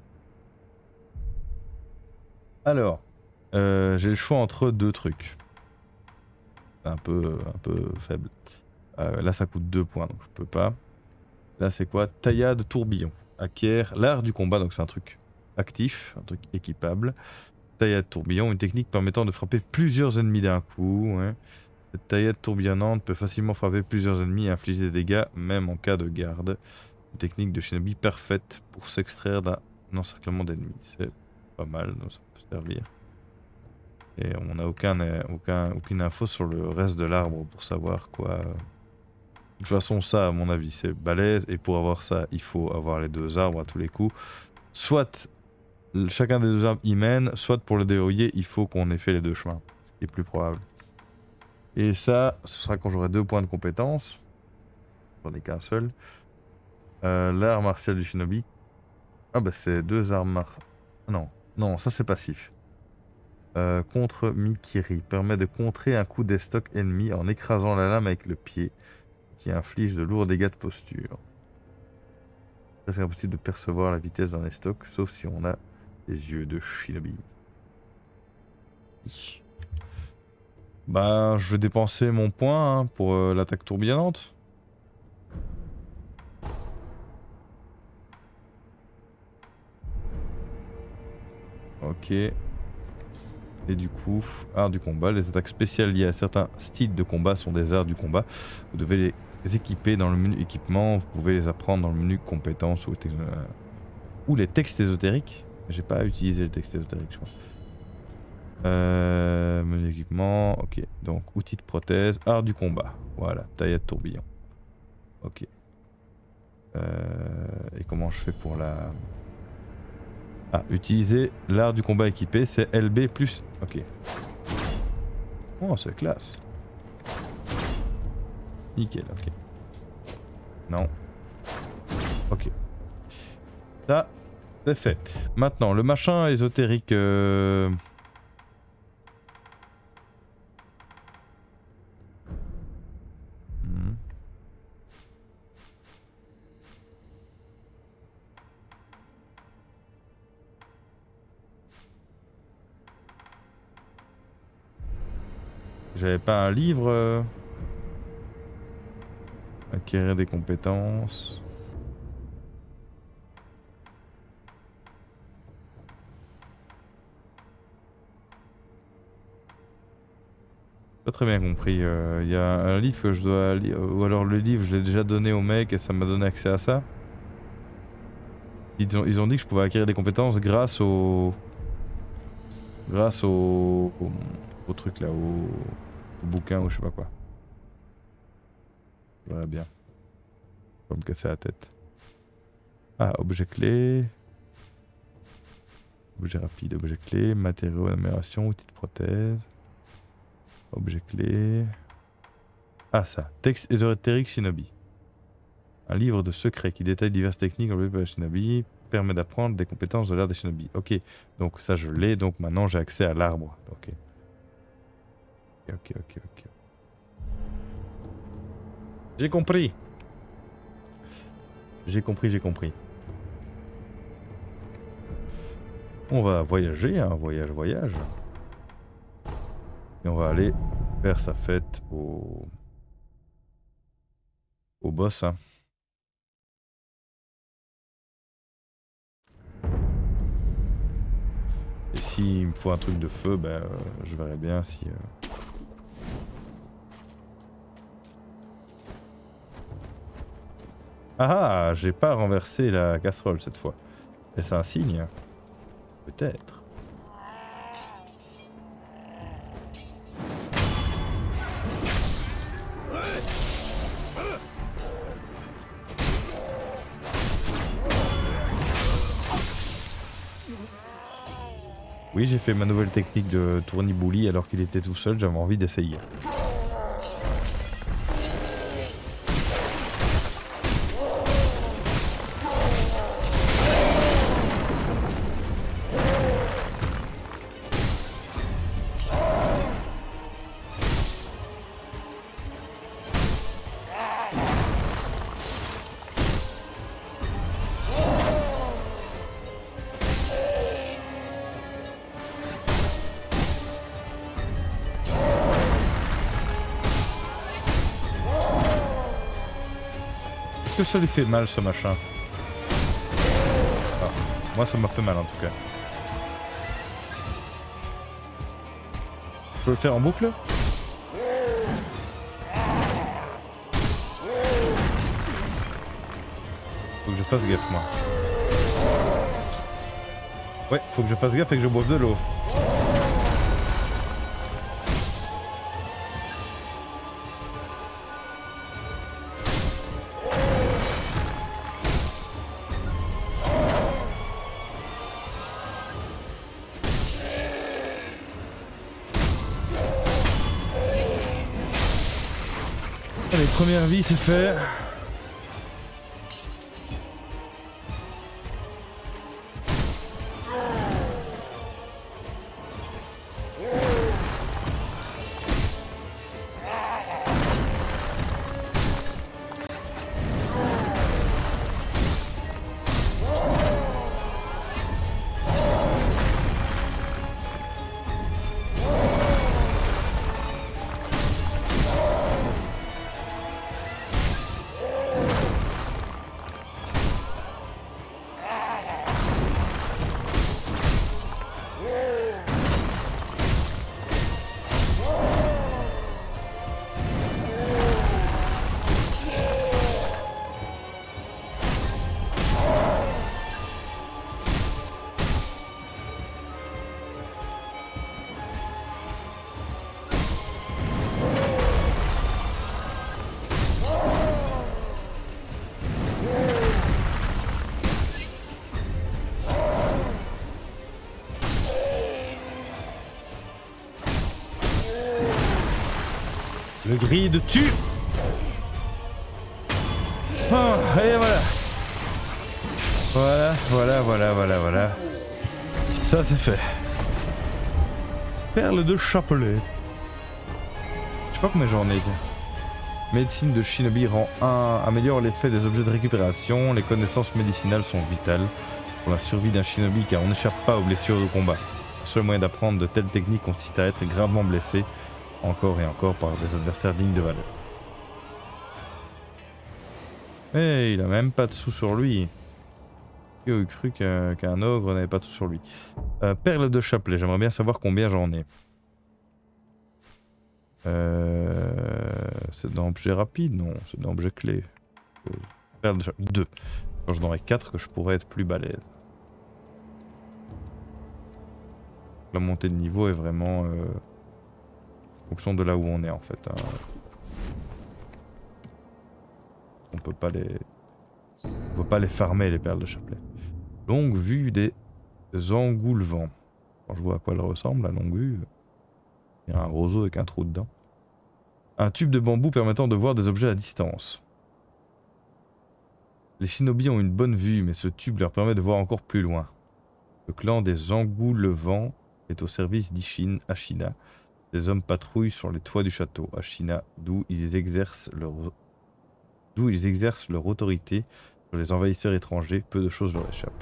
Alors, j'ai le choix entre 2 trucs. C'est un peu faible. Là, ça coûte 2 points, donc je peux pas. Là, c'est quoi? Taillade tourbillon. Acquiert l'art du combat, donc c'est un truc actif, un truc équipable. Taillade tourbillon, une technique permettant de frapper plusieurs ennemis d'un coup. Ouais. Cette taillade tourbillonnante peut facilement frapper plusieurs ennemis et infliger des dégâts, même en cas de garde. Une technique de shinobi parfaite pour s'extraire d'un encerclement d'ennemis. C'est pas mal, donc ça peut servir. Et on n'a aucune info sur le reste de l'arbre pour savoir quoi. De toute façon, ça, à mon avis, c'est balèze. Et pour avoir ça, il faut avoir les 2 arbres à tous les coups. Soit chacun des 2 arbres y mène, soit pour le déverrouiller, il faut qu'on ait fait les 2 chemins. Ce qui est plus probable. Et ça, ce sera quand j'aurai 2 points de compétence. J'en ai qu'un seul. L'art martial du shinobi. Ah bah c'est 2 armes Non, ça c'est passif. Contre Mikiri. Permet de contrer un coup d'estoc ennemi en écrasant la lame avec le pied. Qui inflige de lourds dégâts de posture. C'est impossible de percevoir la vitesse d'un estoc, sauf si on a les yeux de shinobi. Bah, je vais dépenser mon point pour l'attaque tourbillonnante. Ok. Et du coup, art du combat. Les attaques spéciales liées à certains styles de combat sont des arts du combat. Vous devez les équiper dans le menu équipement. Vous pouvez les apprendre dans le menu compétences ou les textes ésotériques. J'ai pas utilisé les textes ésotériques, je crois. Menu équipement, ok. Donc outils de prothèse, art du combat. Voilà, taillade tourbillon. Ok. Et comment je fais pour la... Ah, utiliser l'art du combat équipé, c'est LB+. Ok. Oh, c'est classe. Nickel, ok. Non. Ok. Ça, c'est fait. Maintenant, le machin ésotérique... J'avais pas un livre acquérir des compétences. Pas très bien compris. Il y a un livre que je dois lire, ou alors le livre je l'ai déjà donné au mec et ça m'a donné accès à ça. Ils ont dit que je pouvais acquérir des compétences grâce au truc là, au bouquin ou je sais pas quoi. Je verrai bien. Je vais me casser la tête. Ah, objet clé. Objet rapide, objet clé, matériaux d'amélioration, outils de prothèse. Objet clé. Ah ça, texte ésotérique shinobi. Un livre de secrets qui détaille diverses techniques enlevées par les shinobi, permet d'apprendre des compétences de l'art des shinobi. Ok, donc ça je l'ai, donc maintenant j'ai accès à l'arbre. Ok. Ok. J'ai compris. J'ai compris. On va voyager, hein, voyage. Et on va aller faire sa fête au boss. Hein. s'il me faut un truc de feu, ben, je verrai bien si... Ah, j'ai pas renversé la casserole cette fois. Est-ce un signe? Peut-être. Oui, j'ai fait ma nouvelle technique de tournibouli alors qu'il était tout seul, j'avais envie d'essayer. Que ça lui fait mal ce machin. Ah, moi ça m'a fait mal en tout cas. Je peux le faire en boucle? Faut que je fasse gaffe moi. Ouais, faut que je fasse gaffe et que je boive de l'eau. Allez, première vie, c'est fait. Le grille de tue. Oh, et voilà. Voilà. Ça c'est fait. Perle de chapelet. Je sais pas combien j'en ai. Médecine de Shinobi rang 1 améliore l'effet des objets de récupération. Les connaissances médicinales sont vitales pour la survie d'un shinobi car on n'échappe pas aux blessures de combat. Le seul moyen d'apprendre de telles techniques consiste à être gravement blessé encore et encore par des adversaires dignes de valeur. Eh, il a même pas de sous sur lui. Qui aurait cru qu'un ogre n'avait pas de sous sur lui. Perle de chapelet, j'aimerais bien savoir combien j'en ai. C'est dans objet rapide? Non, c'est dans objet clé. Perle de chapelet, 2. Quand j'en aurais 4 que je pourrais être plus balèze. La montée de niveau est vraiment en fonction de là où on est en fait. Hein. On peut pas les farmer les perles de chapelet. Longue vue des engoulevents. Quand je vois à quoi elle ressemble la longue vue. Il y a un roseau avec un trou dedans. Un tube de bambou permettant de voir des objets à distance. Les shinobi ont une bonne vue, mais ce tube leur permet de voir encore plus loin. Le clan des engoulevents est au service d'Ishin Ashina. Des hommes patrouillent sur les toits du château Ashina, d'où ils exercent leur autorité sur les envahisseurs étrangers. Peu de choses leur échappent.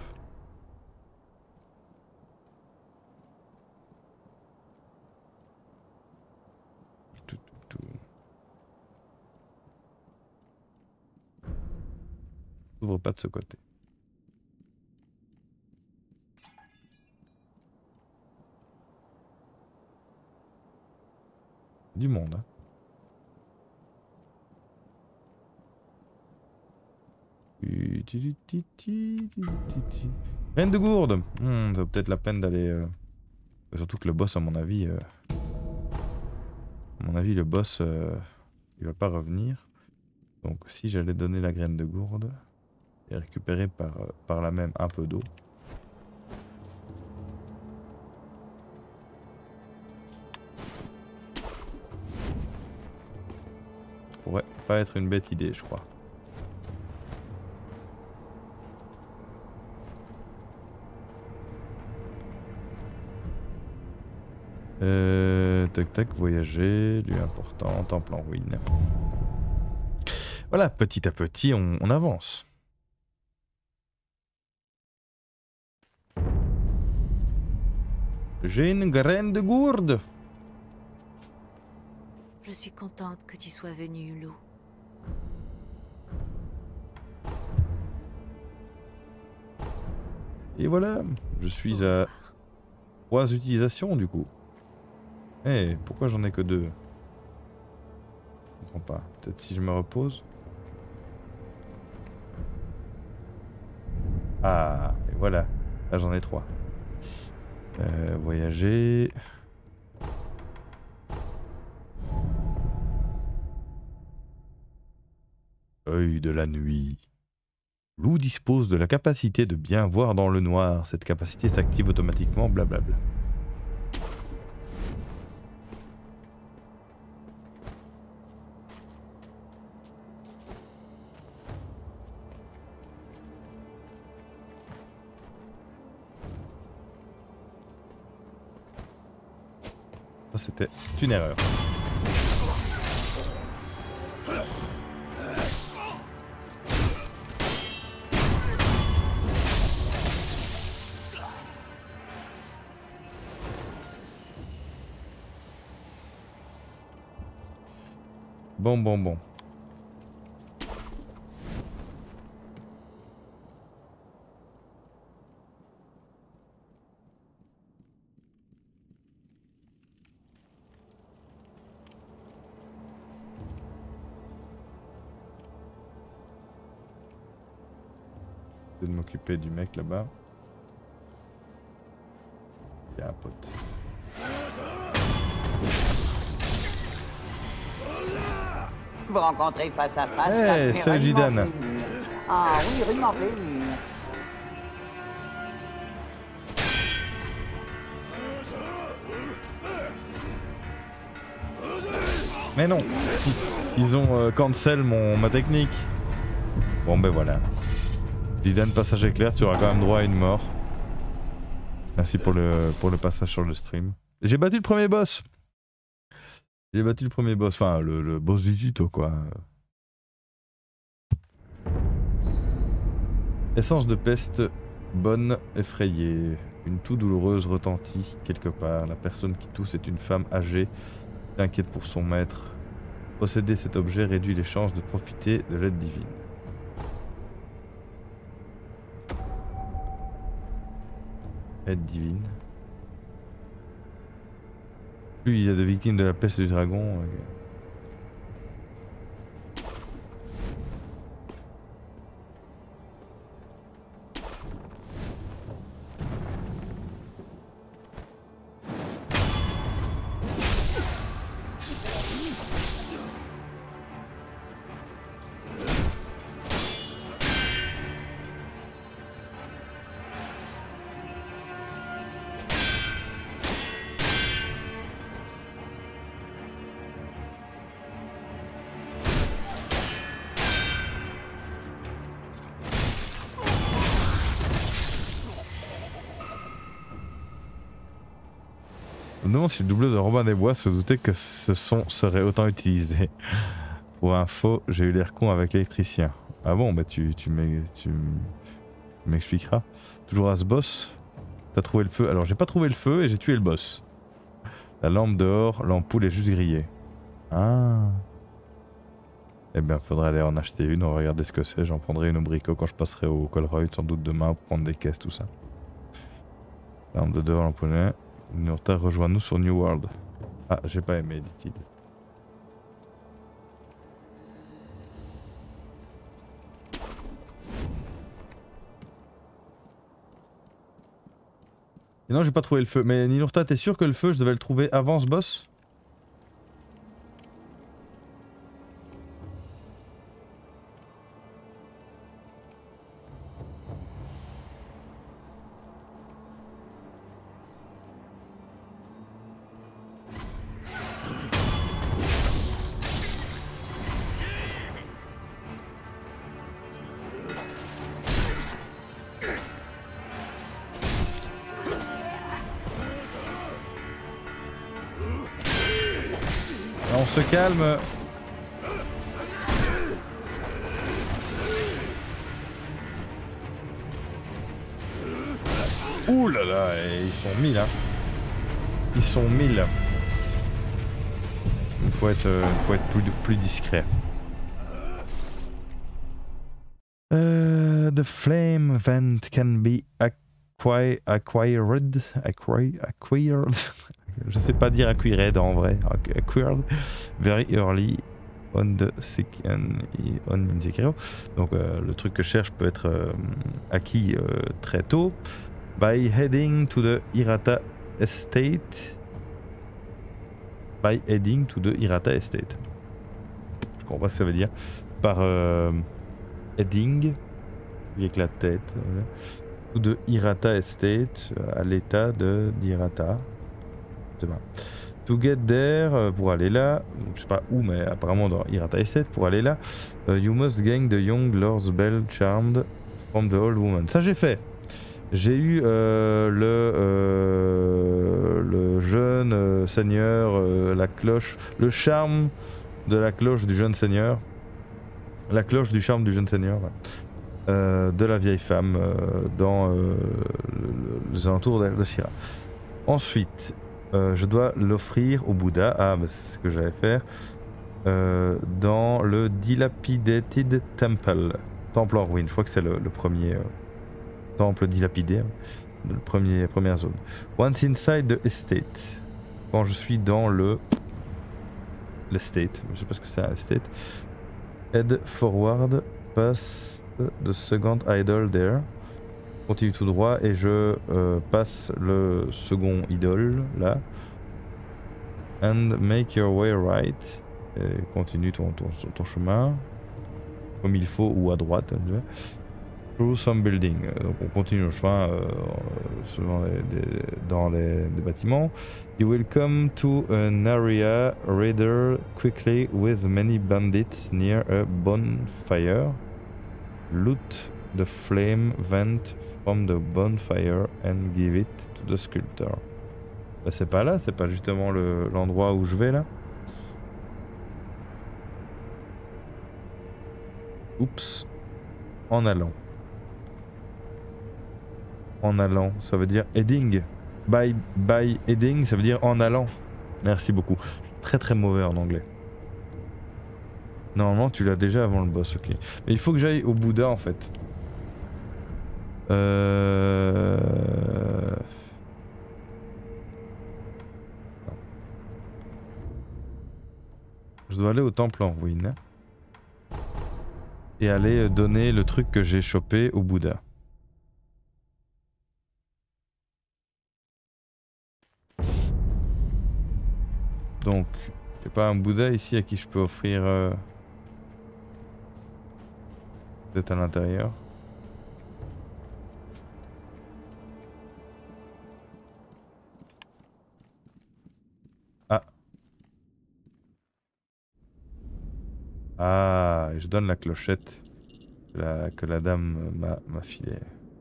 S'ouvre pas de ce côté. Du monde. Hein. Graine de gourde. Ça vaut peut-être la peine d'aller... Surtout que le boss, à mon avis... le boss, il va pas revenir. Donc si j'allais donner la graine de gourde et récupérer par là même un peu d'eau. Ça pourrait pas être une bête idée, je crois. Tac tac, voyager, lieu important, temple en ruine. Voilà, petit à petit, on avance. J'ai une graine de gourde. Je suis contente que tu sois venu, Ulu. Et voilà, je suis à 3 utilisations du coup. Eh, pourquoi j'en ai que 2? Je comprends pas. Peut-être si je me repose. Ah, et voilà. Là j'en ai 3. Voyager. Œil de la nuit. Loup dispose de la capacité de bien voir dans le noir. Cette capacité s'active automatiquement, blablabla. Ça c'était une erreur. Bon. Je vais m'occuper du mec là-bas. Il y a un pote. Vous rencontrez face à face. Hey, salut Jidan. Ah oui, rudement plaisir. Mais non, ils ont cancel ma technique. Bon ben voilà. Jidan, passage éclair, tu auras quand même droit à une mort. Merci pour le passage sur le stream. J'ai battu le premier boss. Enfin le boss du tuto quoi. Essence de peste, bonne, effrayée. Une toux douloureuse retentit quelque part. La personne qui tousse est une femme âgée, inquiète pour son maître. Posséder cet objet réduit les chances de profiter de l'aide divine. Aide divine. Plus il y a de victimes de la peste du dragon. Je me demande si le doubleur de Robin des Bois se doutait que ce son serait autant utilisé. Pour info, j'ai eu l'air con avec l'électricien. Ah bon, bah tu m'expliqueras. Toujours à ce boss. T'as trouvé le feu. Alors j'ai pas trouvé le feu et j'ai tué le boss. La lampe dehors, l'ampoule est juste grillée. Ah. Eh bien, faudrait aller en acheter une, on va regarder ce que c'est. J'en prendrai une au bricot quand je passerai au Colruyt, sans doute demain, pour prendre des caisses, tout ça. Lampe de dehors, l'ampoule. Nurta, rejoins-nous sur New World. Ah, j'ai pas aimé, dit-il. Et non, j'ai pas trouvé le feu. Mais Ninurta, t'es sûr que le feu, je devais le trouver avant ce boss? On se calme. Ouh là là, ils sont 1000 hein. Ils sont 1000. Il faut être plus discret. The flame vent can be acquired. Je sais pas dire acquired en vrai. Acquired very early on the in Sekiro. Donc le truc que je cherche peut être acquis très tôt. By heading to the Hirata Estate. By heading to the Hirata Estate. Je comprends pas ce que ça veut dire. Par heading, avec la tête. To the Hirata Estate, à l'état d'Hirata. To get there, pour aller là, je sais pas où, mais apparemment dans Hirata Estate, pour aller là, you must gain the young lord's bell charmed from the old woman. Ça j'ai fait. J'ai eu le jeune seigneur, la cloche, le charme de la cloche du jeune seigneur, la cloche du charme du jeune seigneur, de la vieille femme dans les alentours de Shira. Ensuite, je dois l'offrir au Bouddha. Ah, bah, c'est ce que j'allais faire. Dans le Dilapidated Temple. Temple en ruine. Je crois que c'est le premier temple dilapidé. Première zone. Once inside the estate. Quand je suis dans l'estate. Je sais pas ce que c'est un estate. Head forward. Pass the second idol there. Continue tout droit et je passe le second idole là. And make your way right. Et continue ton chemin comme il faut ou à droite. Through some building. Donc on continue le chemin dans les bâtiments. You will come to an area rather quickly with many bandits near a bonfire. Loot the flame vent from the bonfire and give it to the sculptor. Bah c'est pas là, c'est pas justement l'endroit où je vais là. Oups. En allant. En allant, ça veut dire heading. By heading, ça veut dire en allant. Merci beaucoup. Très très mauvais en anglais. Normalement tu l'as déjà avant le boss, ok. Mais il faut que j'aille au Bouddha en fait. Je dois aller au temple en ruine. Et aller donner le truc que j'ai chopé au Bouddha. Donc, il n'y a pas un Bouddha ici à qui je peux offrir... peut-être à l'intérieur. Ah. Ah, je donne la clochette que la dame m'a filée.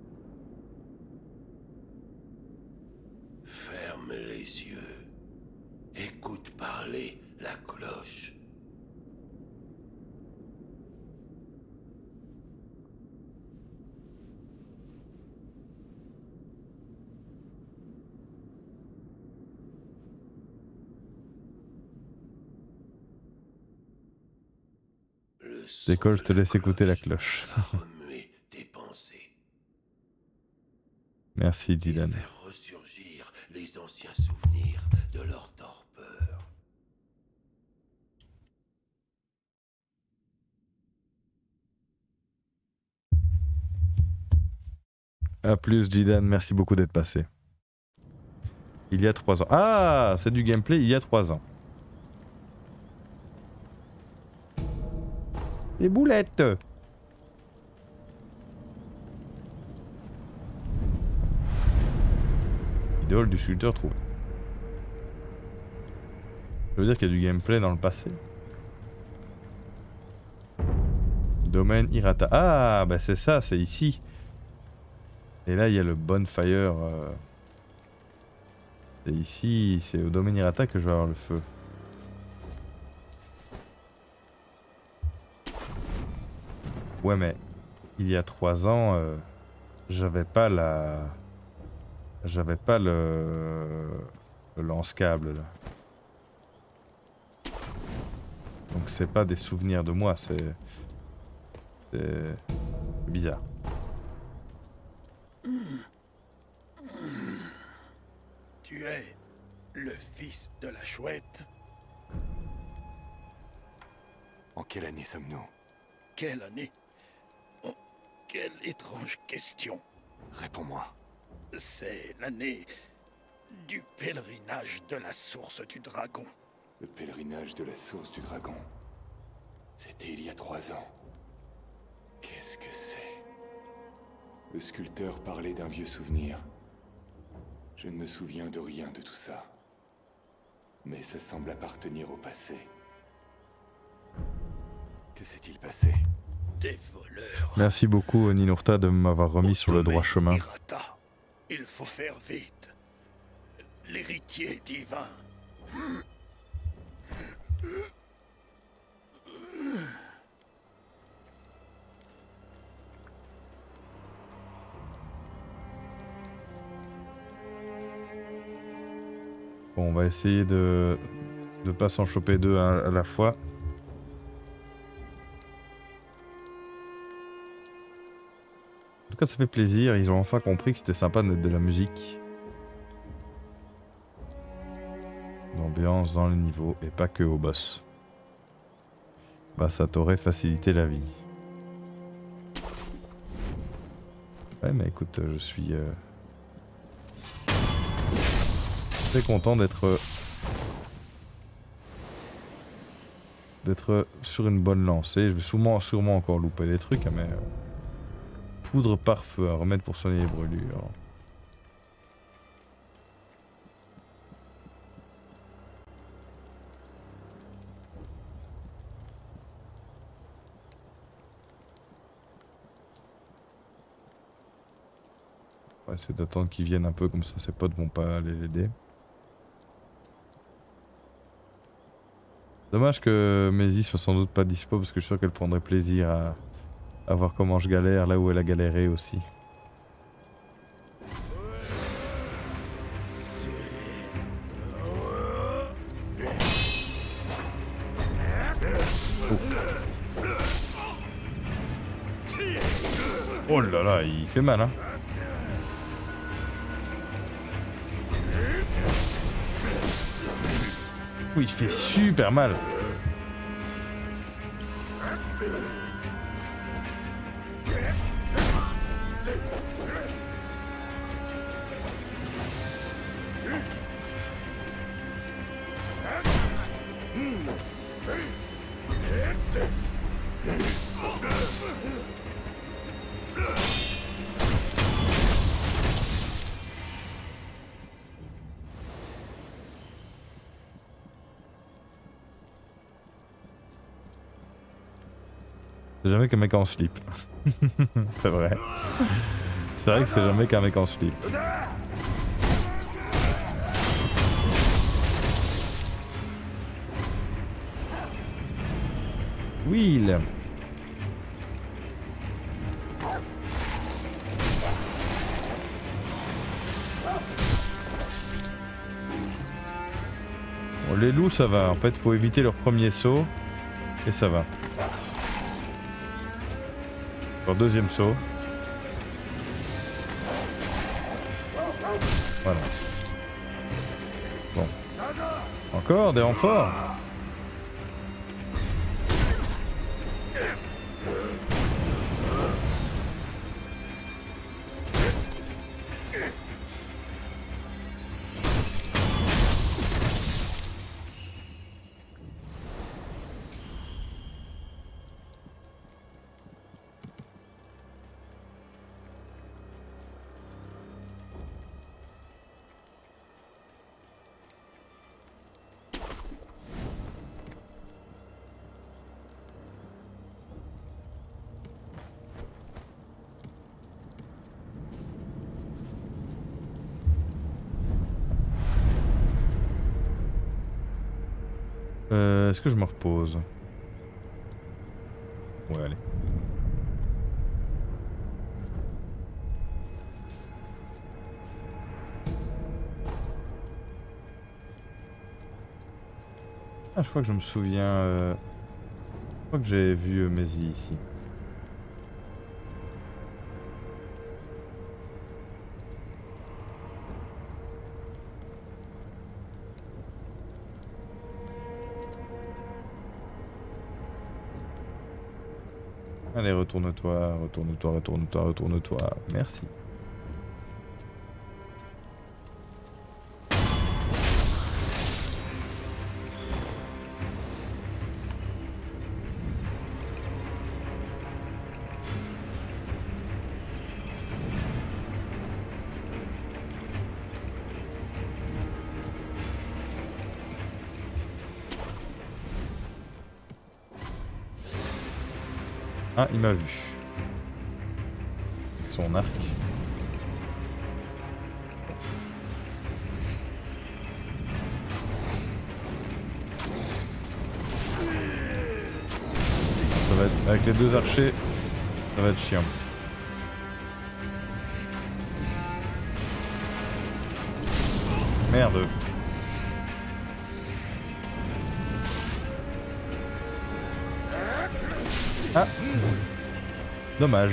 Ferme les yeux. Écoute parler la cloche. Décolle, je te laisse écouter la cloche. Merci Dylan. Faire ressurgir les anciens souvenirs de leur torpeur. A plus Dylan, merci beaucoup d'être passé. Il y a 3 ans. Ah, c'est du gameplay il y a 3 ans. Les boulettes. Idole du sculpteur trouvé. Ça veut dire qu'il y a du gameplay dans le passé. Domaine Hirata. Ah, bah c'est ça, c'est ici. Et là, il y a le bonfire. C'est ici, c'est au domaine Hirata que je vais avoir le feu. Ouais, mais il y a 3 ans, j'avais pas la... J'avais pas le lance-câble là. Donc c'est pas des souvenirs de moi, c'est bizarre. Tu es le fils de la chouette? En quelle année sommes-nous? Quelle année? Oh, quelle étrange question. Réponds-moi. C'est l'année du pèlerinage de la source du dragon. Le pèlerinage de la source du dragon. C'était il y a 3 ans. Qu'est-ce que c'est? Le sculpteur parlait d'un vieux souvenir. Je ne me souviens de rien de tout ça. Mais ça semble appartenir au passé. Que s'est-il passé? Des voleurs. Merci beaucoup Ninurta de m'avoir remis sur le droit chemin. Hirata. Il faut faire vite. L'héritier divin. Bon, on va essayer de pas s'en choper 2 à la fois. En tout cas, ça fait plaisir. Ils ont enfin compris que c'était sympa de mettre de la musique. L'ambiance dans les niveaux et pas que au boss. Bah, ça t'aurait facilité la vie. Ouais, mais écoute, je suis très content d'être sur une bonne lancée. Je vais sûrement encore louper des trucs, mais poudre par feu à remettre pour soigner les brûlures. On va essayer d'attendre qu'ils viennent un peu, comme ça ses potes vont pas aller l'aider. Dommage que Maisie soit sans doute pas dispo parce que je suis sûr qu'elle prendrait plaisir à voir comment je galère là où elle a galéré aussi. Oh là là, il fait mal hein. Oui, il fait super mal. C'est jamais qu'un mec en slip. C'est vrai. C'est vrai que c'est jamais qu'un mec en slip. Will. Bon, les loups ça va, en fait faut éviter leur premier saut et ça va. Leur deuxième saut. Voilà. Bon. Encore des renforts. Est-ce que je me repose? Ouais, allez. Ah, je crois que je me souviens... Je crois que j'ai vu Maisie ici. Allez, retourne-toi, retourne-toi, retourne-toi, retourne-toi. Merci. Ah, il m'a vu. Avec son arc. Ça va être... Avec les deux archers, ça va être chiant. Merde. Ah, dommage.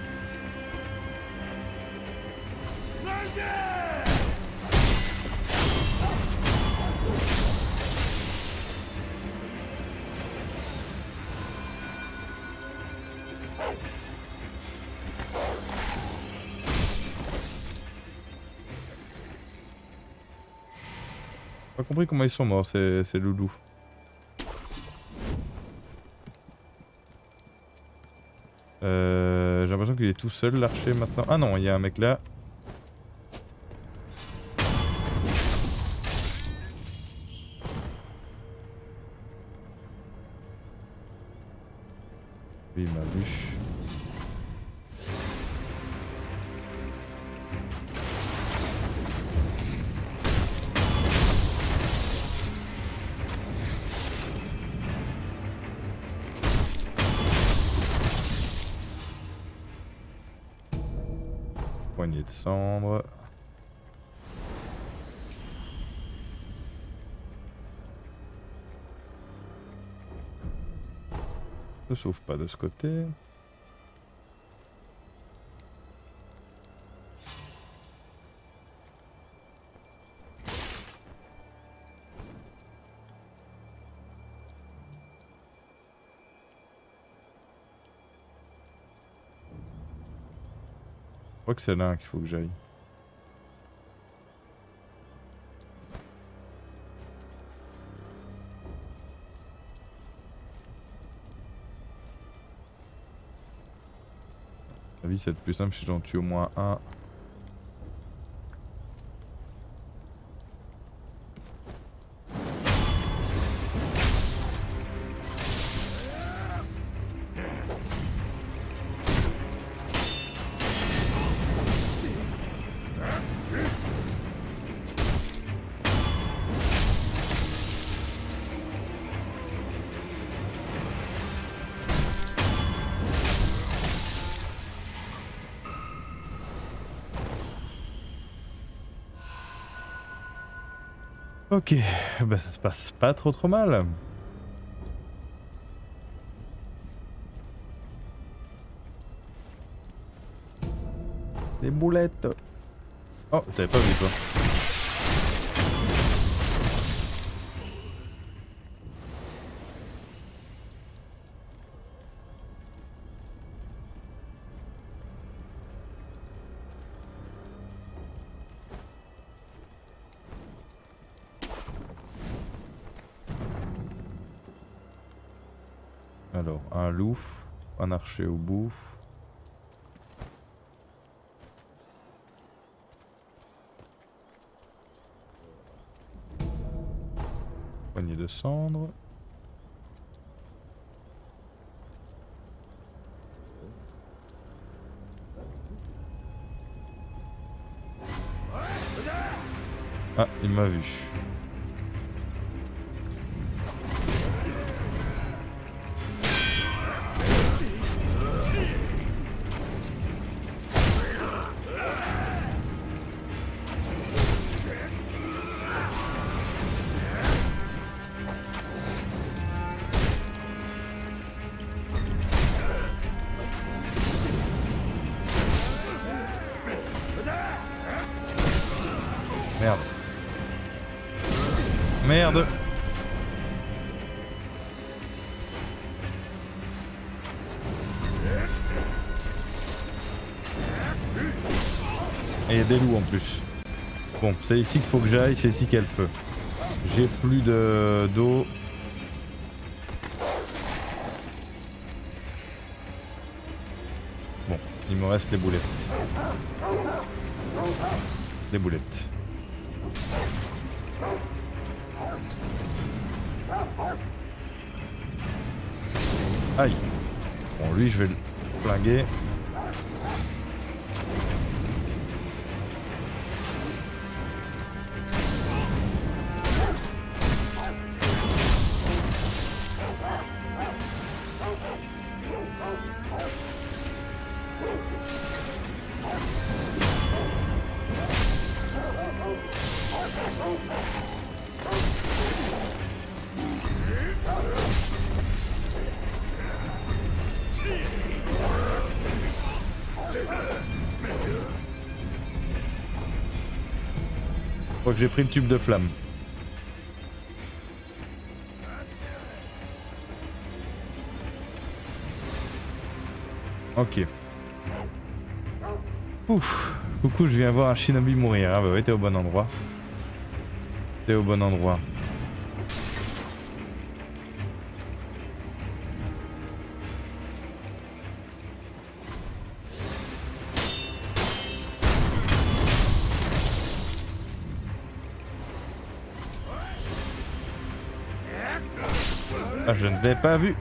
Pas compris comment ils sont morts, ces loulous. J'ai l'impression qu'il est tout seul l'archer maintenant. Ah non, il y a un mec là. Lui, il m'a vu. Poignée de cendre. Ne sauve pas de ce côté. Je crois que c'est là qu'il faut que j'aille. La vie, c'est plus simple si j'en tue au moins un. Ok, bah ça se passe pas trop mal. Des boulettes. Oh, t'avais pas vu toi. Alors, un loup, un archer au bout. Poignée de cendre. Ah, il m'a vu. Merde. Et il y a des loups en plus. Bon, c'est ici qu'il faut que j'aille, c'est ici qu'il y a le feu. J'ai plus d'eau. Bon, il me reste les boulettes. Les boulettes. Aïe. Bon, lui, je vais le flinguer. Je crois que j'ai pris le tube de flamme. Ok. Ouf. Coucou, je viens voir un shinobi mourir. Ah bah ouais, t'es au bon endroit. T'es au bon endroit. Ah, je ne l'ai pas vu.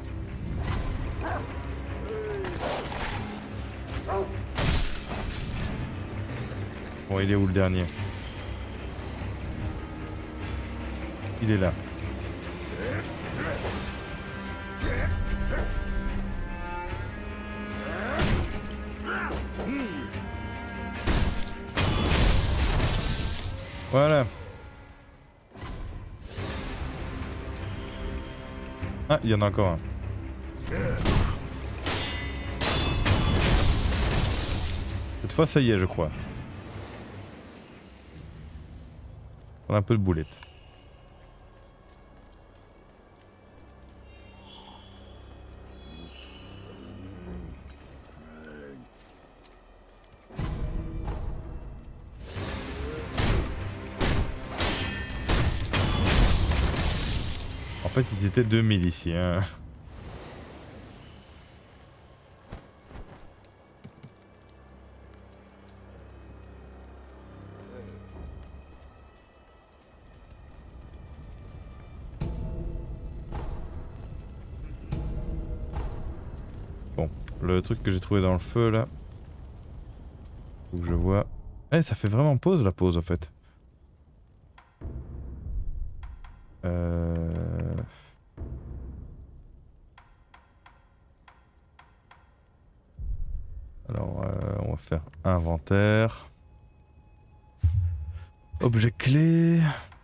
Bon, il est où le dernier? Il est là. Voilà. Ah, il y en a encore un. Cette fois, ça y est, je crois. On a un peu de boulette. En fait, ils étaient 2000 ici. Hein. Bon, le truc que j'ai trouvé dans le feu là. Faut que je vois. Eh, ça fait vraiment pause la pause en fait. Alors, on va faire inventaire. Objet clé.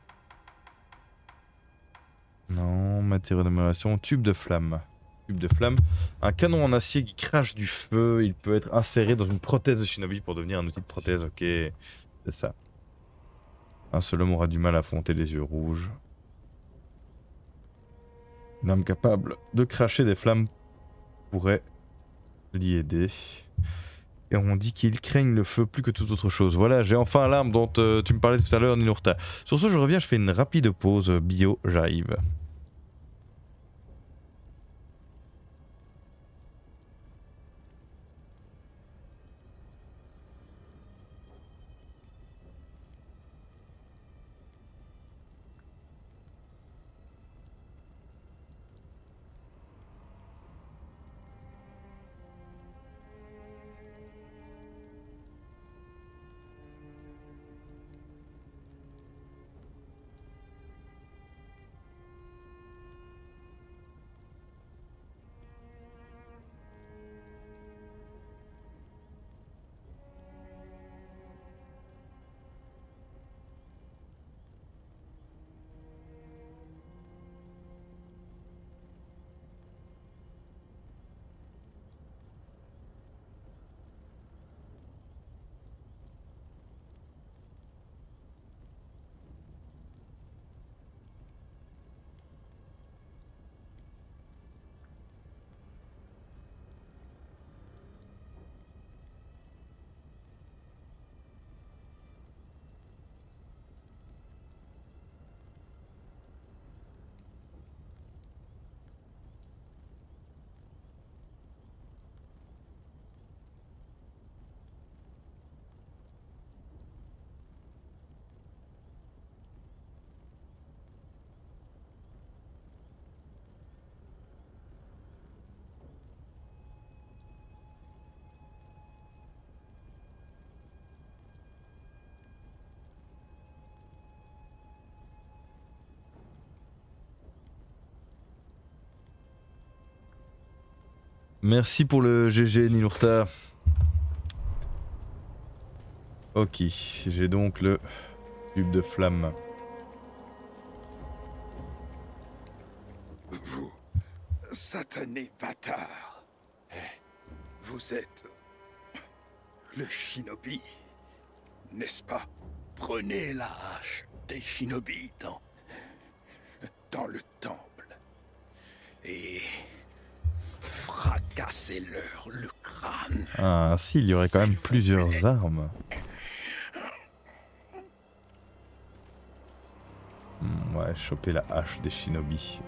Non, matériaux d'amélioration, tube de flamme. Tube de flamme. Un canon en acier qui crache du feu. Il peut être inséré dans une prothèse de shinobi pour devenir un outil de prothèse. Ok, c'est ça. Un seul homme aura du mal à affronter les yeux rouges. Une âme capable de cracher des flammes pourrait l'y aider. Et on dit qu'ils craignent le feu plus que toute autre chose. Voilà, j'ai enfin l'arme dont tu me parlais tout à l'heure, Ninurta. Sur ce, je reviens, je fais une rapide pause bio, j'arrive. Merci pour le GG Nilurta. Ok, j'ai donc le cube de flamme. Vous, satané bâtard. Vous êtes le shinobi, n'est-ce pas? Prenez la hache des shinobi dans le temple et fracassez-leur le crâne. Ah si, il y aurait quand même plusieurs armes. Ouais, choper la hache des shinobi.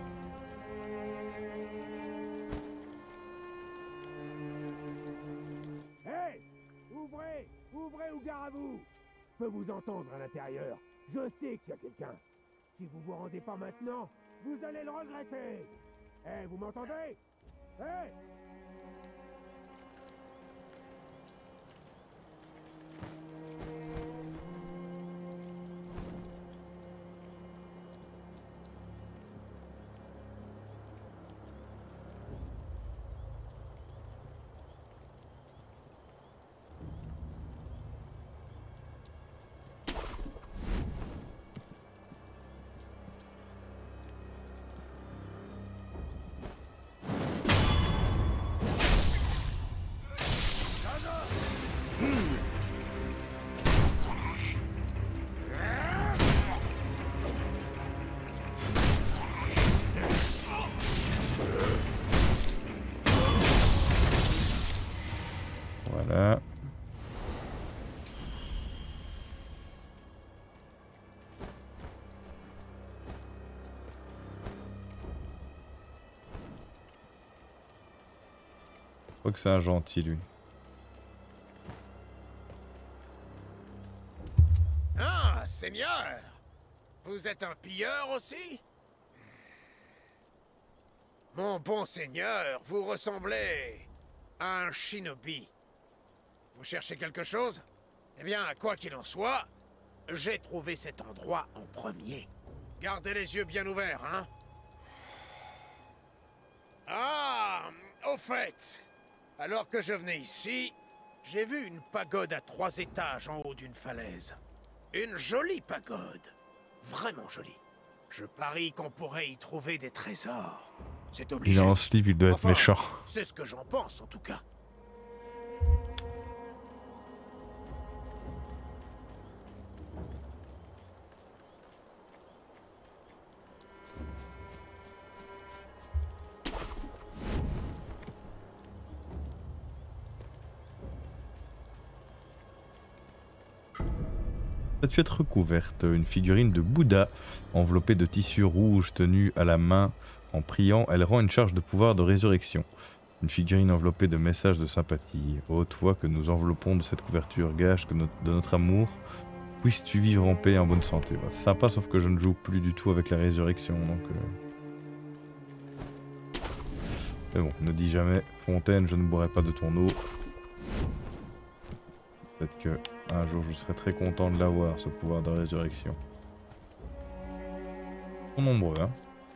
Hey! Ouvrez! Ouvrez ou gare à vous! Je peux vous entendre à l'intérieur. Je sais qu'il y a quelqu'un. Si vous vous rendez pas maintenant, vous allez le regretter. Hey, vous m'entendez? Hey! Voilà. Je crois que c'est un gentil lui. Ah, Seigneur! Vous êtes un pilleur aussi? Mon bon Seigneur, vous ressemblez à un shinobi. Vous cherchez quelque chose? Eh bien, quoi qu'il en soit, j'ai trouvé cet endroit en premier. Gardez les yeux bien ouverts, hein? Ah, au fait, alors que je venais ici, j'ai vu une pagode à 3 étages en haut d'une falaise. Une jolie pagode. Vraiment jolie. Je parie qu'on pourrait y trouver des trésors. C'est obligé. Il est en slip, il doit être Enfin, méchant. c'est ce que j'en pense en tout cas. Statuette recouverte, une figurine de Bouddha enveloppée de tissu rouge tenue à la main en priant, elle rend une charge de pouvoir de résurrection. Une figurine enveloppée de messages de sympathie. Ô toi que nous enveloppons de cette couverture, gage que de notre amour, puisses-tu vivre en paix et en bonne santé. Bah, c'est sympa, sauf que je ne joue plus du tout avec la résurrection, donc... Mais bon, ne dis jamais, Fontaine, je ne boirai pas de ton eau. Peut-être que un jour je serai très content de l'avoir, ce pouvoir de résurrection. Ils sont nombreux, hein.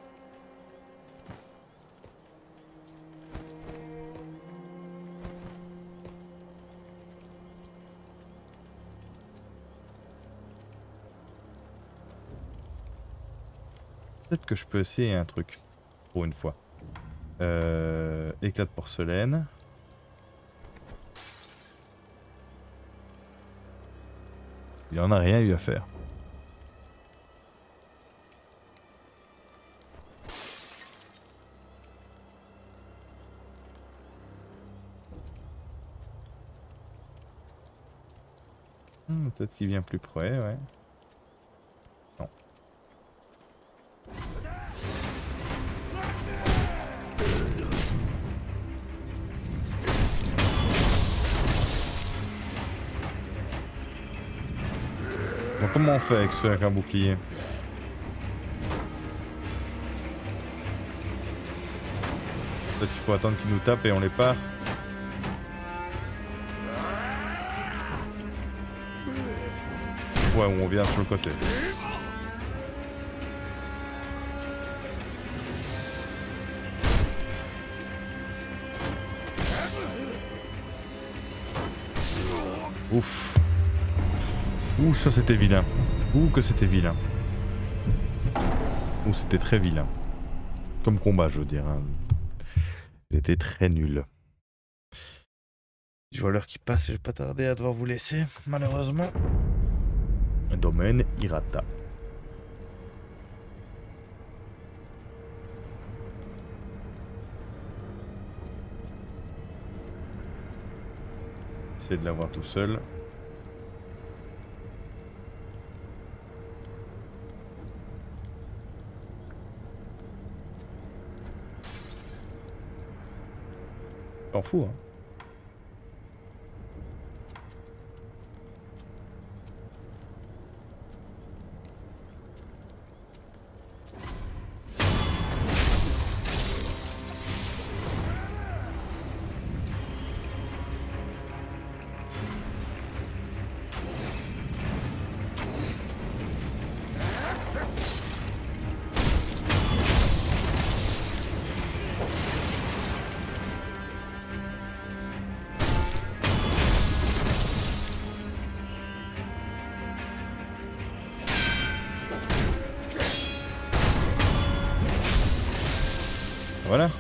Peut-être que je peux essayer un truc, pour une fois. Éclat de porcelaine. Il en a rien eu à faire. Peut-être qu'il vient plus près, ouais. Non. Bon, comment on fait avec ceux avec un bouclier? Peut-être qu'il faut attendre qu'ils nous tapent et on les part. Ouais, on vient sur le côté. Ouf. Ouh, ça c'était vilain. Ouh, que c'était vilain. Ouh, c'était très vilain. Comme combat, je veux dire. Hein. Il était très nul. Je vois l'heure qui passe, je vais pas tarder à devoir vous laisser, malheureusement. Domaine Hirata. Essayer de l'avoir tout seul. T'en fous, hein. Voilà.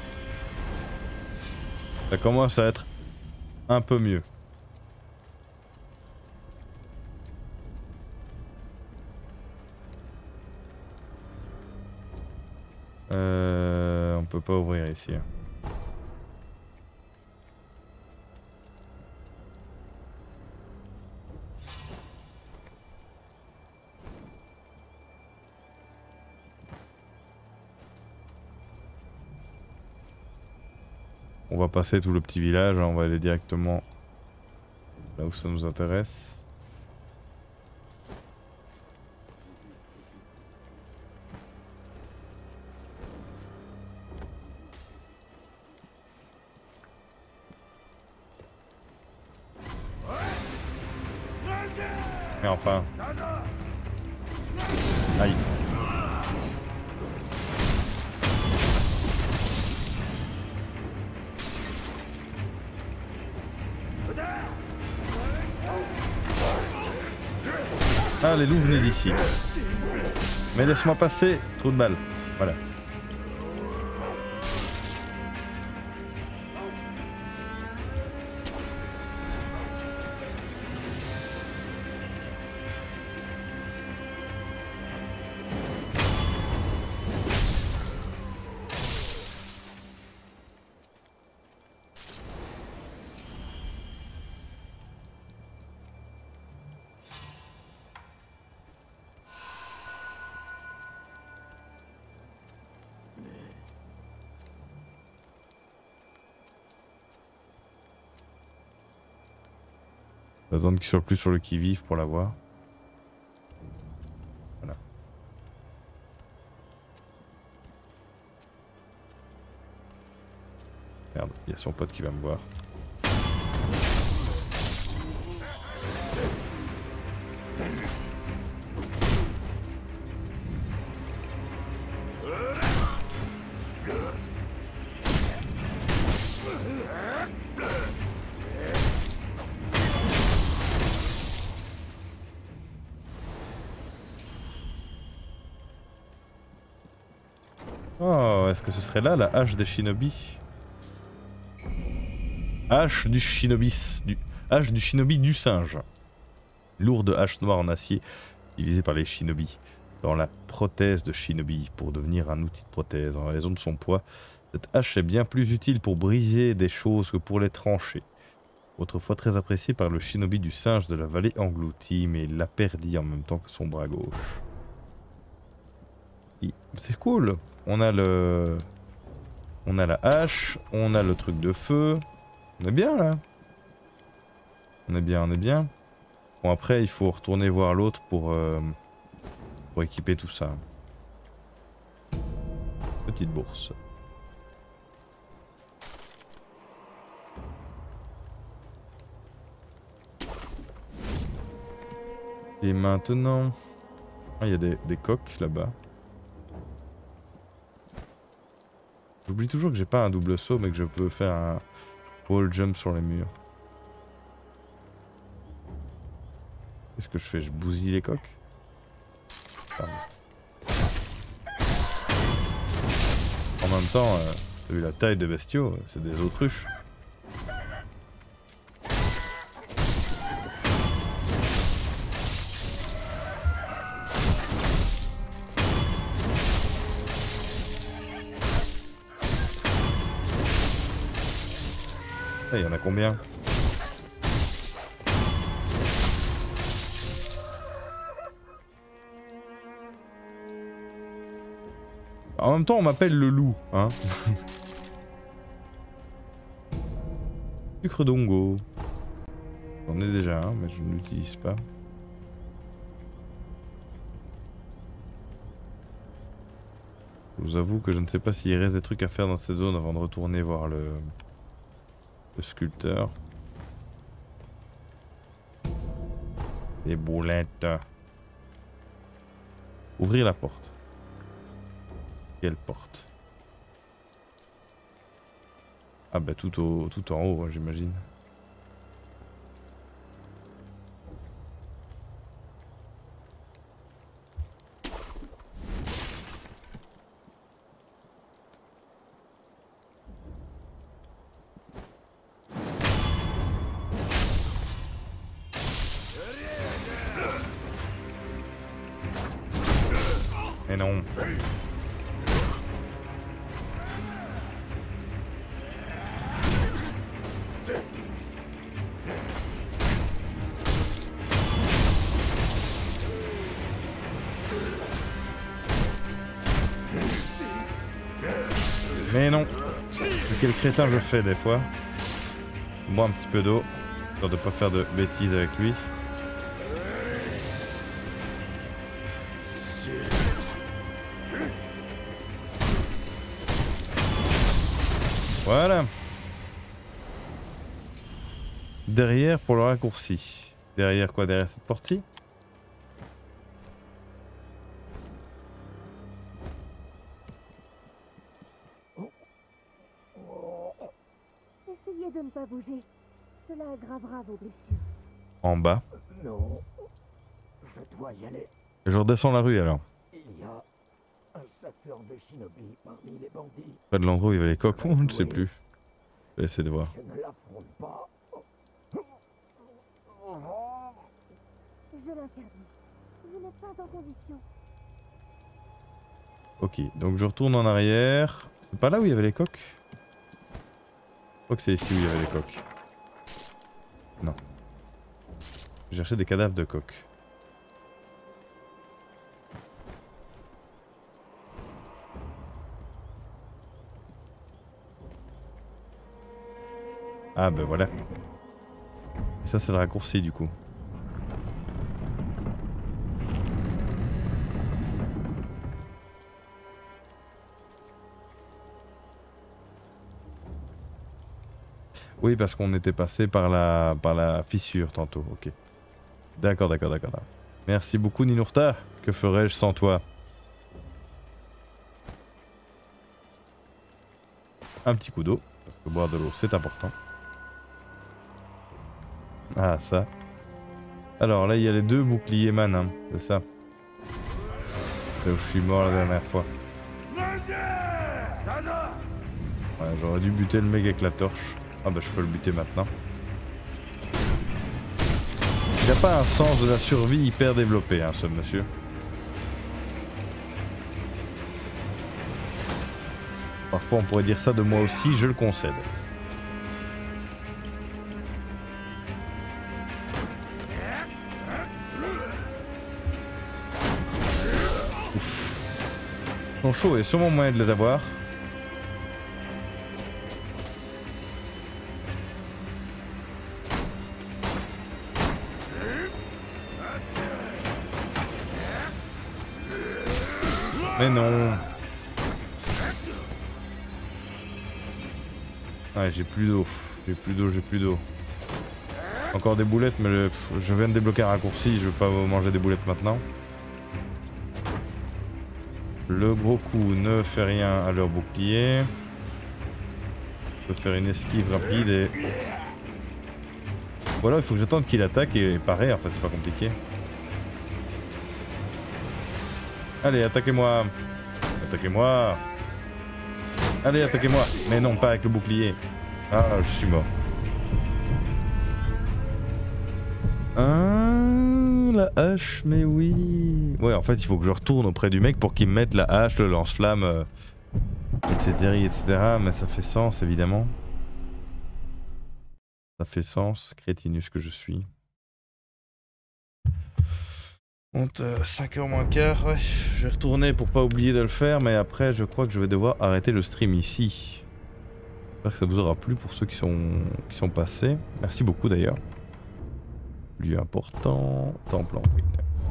Ça commence à être un peu mieux. On peut pas ouvrir ici. On va passer tout le petit village, on va aller directement là où ça nous intéresse. Mais enfin. Aïe. Ah, les loups venaient d'ici. Mais laisse-moi passer, trou de balle. Voilà. Faut attendre qu'il soit plus sur le qui-vive pour l'avoir. Voilà. Merde, il y a son pote qui va me voir. Oh, est-ce que ce serait là la hache des shinobi? Hache du hache du shinobi du singe. Lourde hache noire en acier utilisée par les shinobi dans la prothèse de shinobi pour devenir un outil de prothèse. En raison de son poids, cette hache est bien plus utile pour briser des choses que pour les trancher. Autrefois très appréciée par le shinobi du singe de la vallée engloutie, mais il l'a perdit en même temps que son bras gauche. C'est cool. On a la hache, on a le truc de feu. On est bien là. On est bien, on est bien. Bon après il faut retourner voir l'autre pour équiper tout ça. Petite bourse. Et maintenant... Ah, il y a des coques là-bas. J'oublie toujours que j'ai pas un double saut mais que je peux faire un wall jump sur les murs. Qu'est-ce que je fais? Je bousille les coques? Pardon. En même temps, vu la taille des bestiaux, c'est des autruches. Il y en a combien? En même temps, on m'appelle le loup, hein. Sucre d'ongo. J'en ai déjà un, mais je ne l'utilise pas. Je vous avoue que je ne sais pas s'il reste des trucs à faire dans cette zone avant de retourner voir le sculpteur. Les boulettes. Ouvrir la porte. Quelle porte? Ah bah tout en haut, j'imagine. Mais non. Mais non. Quel crétin je fais des fois. Bois un petit peu d'eau, histoire de pas faire de bêtises avec lui. Voilà. Derrière pour le raccourci. Derrière quoi? Derrière cette porte-ci? Essayez de ne pas bouger. Cela aggravera vos blessures. En bas. Non, je dois y aller. Je redescends la rue alors. Il y a un chasseur de shinobi parmi les bandits. Près de l'endroit où il y avait les coques, je ne sais plus. Je vais essayer de voir. Je ne l'affronte pas. Je l'interdis. Vous n'êtes pas en condition. Ok, donc je retourne en arrière. C'est pas là où il y avait les coques? Je crois que c'est ici où il y avait les coques. Non. J'ai cherché des cadavres de coques. Ah ben voilà. Et ça c'est le raccourci du coup. Oui, parce qu'on était passé par la fissure tantôt, ok. D'accord. Merci beaucoup Ninurta. Que ferais-je sans toi? Un petit coup d'eau, parce que boire de l'eau c'est important. Ah ça. Alors là il y a les deux boucliers man, hein, c'est ça. C'est où je suis mort la dernière fois. Ouais, j'aurais dû buter le mec avec la torche. Ah bah je peux le buter maintenant. Il n'a pas un sens de la survie hyper développé hein, ce monsieur. Parfois on pourrait dire ça de moi aussi, je le concède. Ils sont chauds et sûrement moyen de les avoir. Mais non. Ouais, j'ai plus d'eau. J'ai plus d'eau. Encore des boulettes, mais je viens de débloquer un raccourci, je veux pas manger des boulettes maintenant. Le gros coup ne fait rien à leur bouclier. Je peux faire une esquive rapide et... Voilà, il faut que j'attende qu'il attaque et pareil, en fait c'est pas compliqué. Allez, attaquez-moi. Attaquez-moi. Allez, attaquez-moi. Mais non, pas avec le bouclier. Ah, je suis mort. Ah, la hache, mais oui. Ouais, en fait, il faut que je retourne auprès du mec pour qu'il me mette la hache, le lance-flamme, etc., etc. Mais ça fait sens, évidemment. Ça fait sens, crétinus que je suis. 5h moins quart, ouais. Je vais retourner pour pas oublier de le faire, mais après je crois que je vais devoir arrêter le stream ici. J'espère que ça vous aura plu pour ceux qui sont passés. Merci beaucoup d'ailleurs. Lieu important, temple en ruine.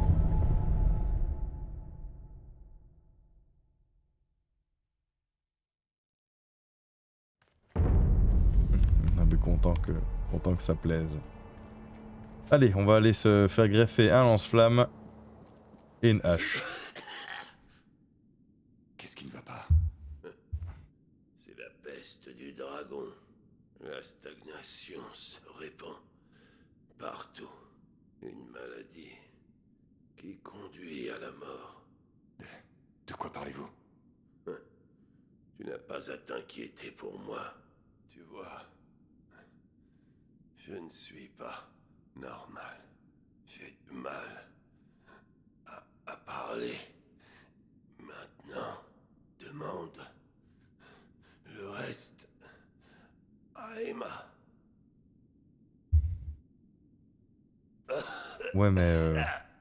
On est content que ça plaise. Allez, on va aller se faire greffer un lance-flamme et une hache. Qu'est-ce qui ne va pas? C'est la peste du dragon. La stagnation se répand partout. Une maladie qui conduit à la mort. De quoi parlez-vous? Tu n'as pas à t'inquiéter pour moi. Tu vois, je ne suis pas normal. J'ai du mal à parler. Maintenant, demande le reste à Emma. Ouais, mais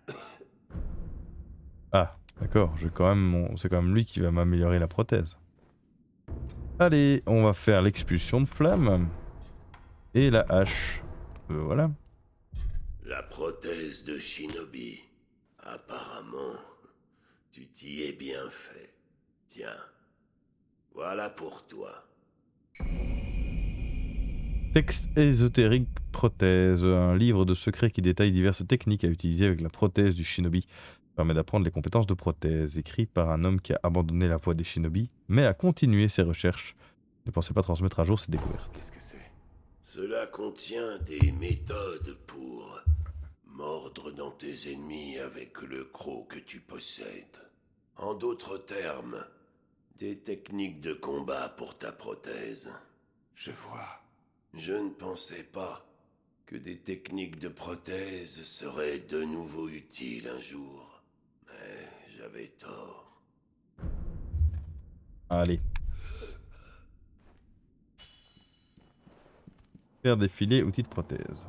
ah, d'accord, c'est quand même lui qui va m'améliorer la prothèse. Allez, on va faire l'expulsion de flamme et la hache. Voilà. La prothèse de Shinobi. Apparemment, tu t'y es bien fait. Tiens, voilà pour toi. Texte ésotérique prothèse, un livre de secrets qui détaille diverses techniques à utiliser avec la prothèse du shinobi. Permet d'apprendre les compétences de prothèse, écrit par un homme qui a abandonné la voie des shinobi, mais a continué ses recherches. Ne pensez pas transmettre à jour ses découvertes. Qu'est-ce que c'est? Cela contient des méthodes pour mordre dans tes ennemis avec le croc que tu possèdes. En d'autres termes, des techniques de combat pour ta prothèse. Je vois. Je ne pensais pas que des techniques de prothèse seraient de nouveau utiles un jour. Mais j'avais tort. Allez. Faire défiler outils de prothèse.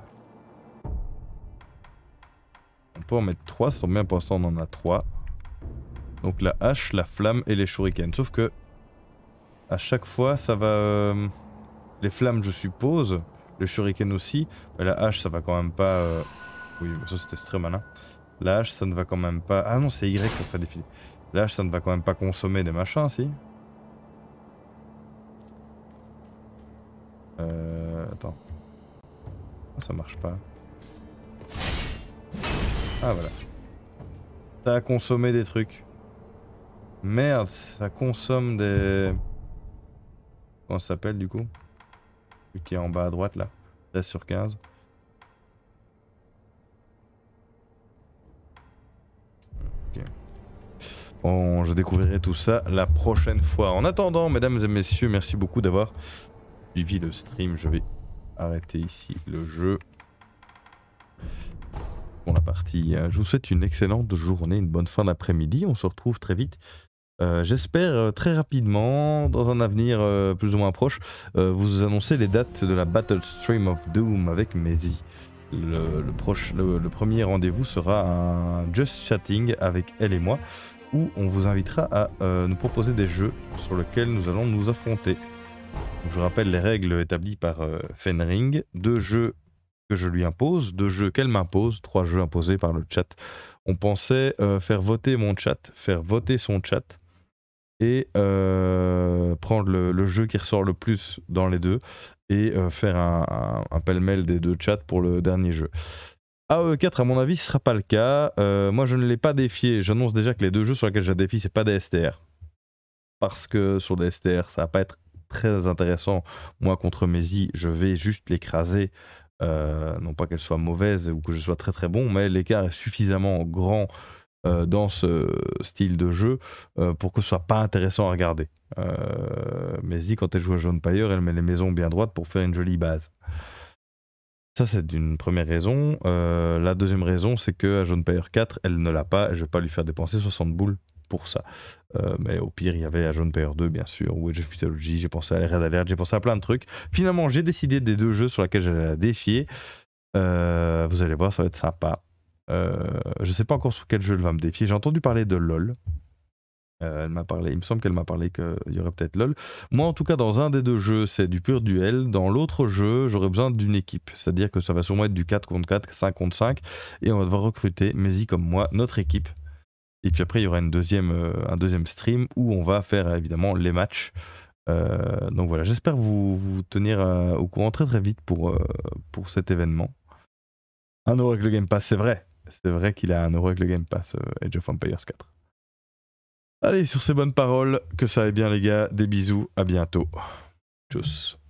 On peut en mettre 3, ça tombe bien pour l'instant on en a 3. Donc la hache, la flamme et les shurikens. Sauf que à chaque fois ça va... les flammes je suppose, le shuriken aussi. Mais la hache ça va quand même pas... Oui mais ça c'était très malin. La hache ça ne va quand même pas... Ah non c'est Y qui fait défiler. La hache ça ne va quand même pas consommer des machins si. Attends. Ça marche pas. Ah voilà. Ça a consommé des trucs. Merde, ça consomme des... Comment ça s'appelle du coup? Celui qui est en bas à droite là. 13 sur 15. Ok. Bon, je découvrirai tout ça la prochaine fois. En attendant, mesdames et messieurs, merci beaucoup d'avoir suivi le stream. Je vais arrêter ici le jeu. Pour la partie. Je vous souhaite une excellente journée, une bonne fin d'après-midi. On se retrouve très vite. J'espère très rapidement, dans un avenir plus ou moins proche, vous annoncer les dates de la Battle Stream of Doom avec Maisie. Le premier rendez-vous sera un Just Chatting avec elle et moi, où on vous invitera à nous proposer des jeux sur lesquels nous allons nous affronter. Donc, je rappelle les règles établies par Fenring. 2 jeux que je lui impose, 2 jeux qu'elle m'impose, 3 jeux imposés par le chat. On pensait faire voter mon chat, faire voter son chat et prendre le jeu qui ressort le plus dans les deux et faire un pêle-mêle des 2 chats pour le dernier jeu. AE4 à mon avis ce sera pas le cas. Moi je ne l'ai pas défié, j'annonce déjà que les 2 jeux sur lesquels je défie c'est pas des STR. Parce que sur des STR ça va pas être très intéressant. Moi contre Maisie je vais juste l'écraser. Non pas qu'elle soit mauvaise ou que je sois très très bon, mais l'écart est suffisamment grand dans ce style de jeu pour que ce soit pas intéressant à regarder. Mais Zee, quand elle joue à Age of Empires, elle met les maisons bien droites pour faire une jolie base. Ça, c'est une première raison. La deuxième raison, c'est que Age of Empires 4, elle ne l'a pas, et je vais pas lui faire dépenser 60 boules pour ça. Mais au pire, il y avait Age of Empires 2, bien sûr, ou Age of Mythology, j'ai pensé à Red Alert, j'ai pensé à plein de trucs. Finalement, j'ai décidé des 2 jeux sur lesquels j'allais la défier. Vous allez voir, ça va être sympa. Je sais pas encore sur quel jeu elle va me défier. J'ai entendu parler de LoL. Elle m'a parlé, il me semble qu'elle m'a parlé qu'il y aurait peut-être LoL. Moi, en tout cas, dans un des 2 jeux, c'est du pur duel. Dans l'autre jeu, j'aurais besoin d'une équipe. C'est-à-dire que ça va sûrement être du 4 contre 4, 5 contre 5. Et on va devoir recruter, Maisie comme moi, notre équipe. Et puis après, il y aura un deuxième stream où on va faire évidemment les matchs. Donc voilà, j'espère vous tenir au courant très très vite pour cet événement. 1 euro avec le Game Pass, c'est vrai. C'est vrai qu'il a 1 euro avec le Game Pass Age of Empires 4. Allez, sur ces bonnes paroles, que ça aille bien les gars, des bisous, à bientôt. Tchuss.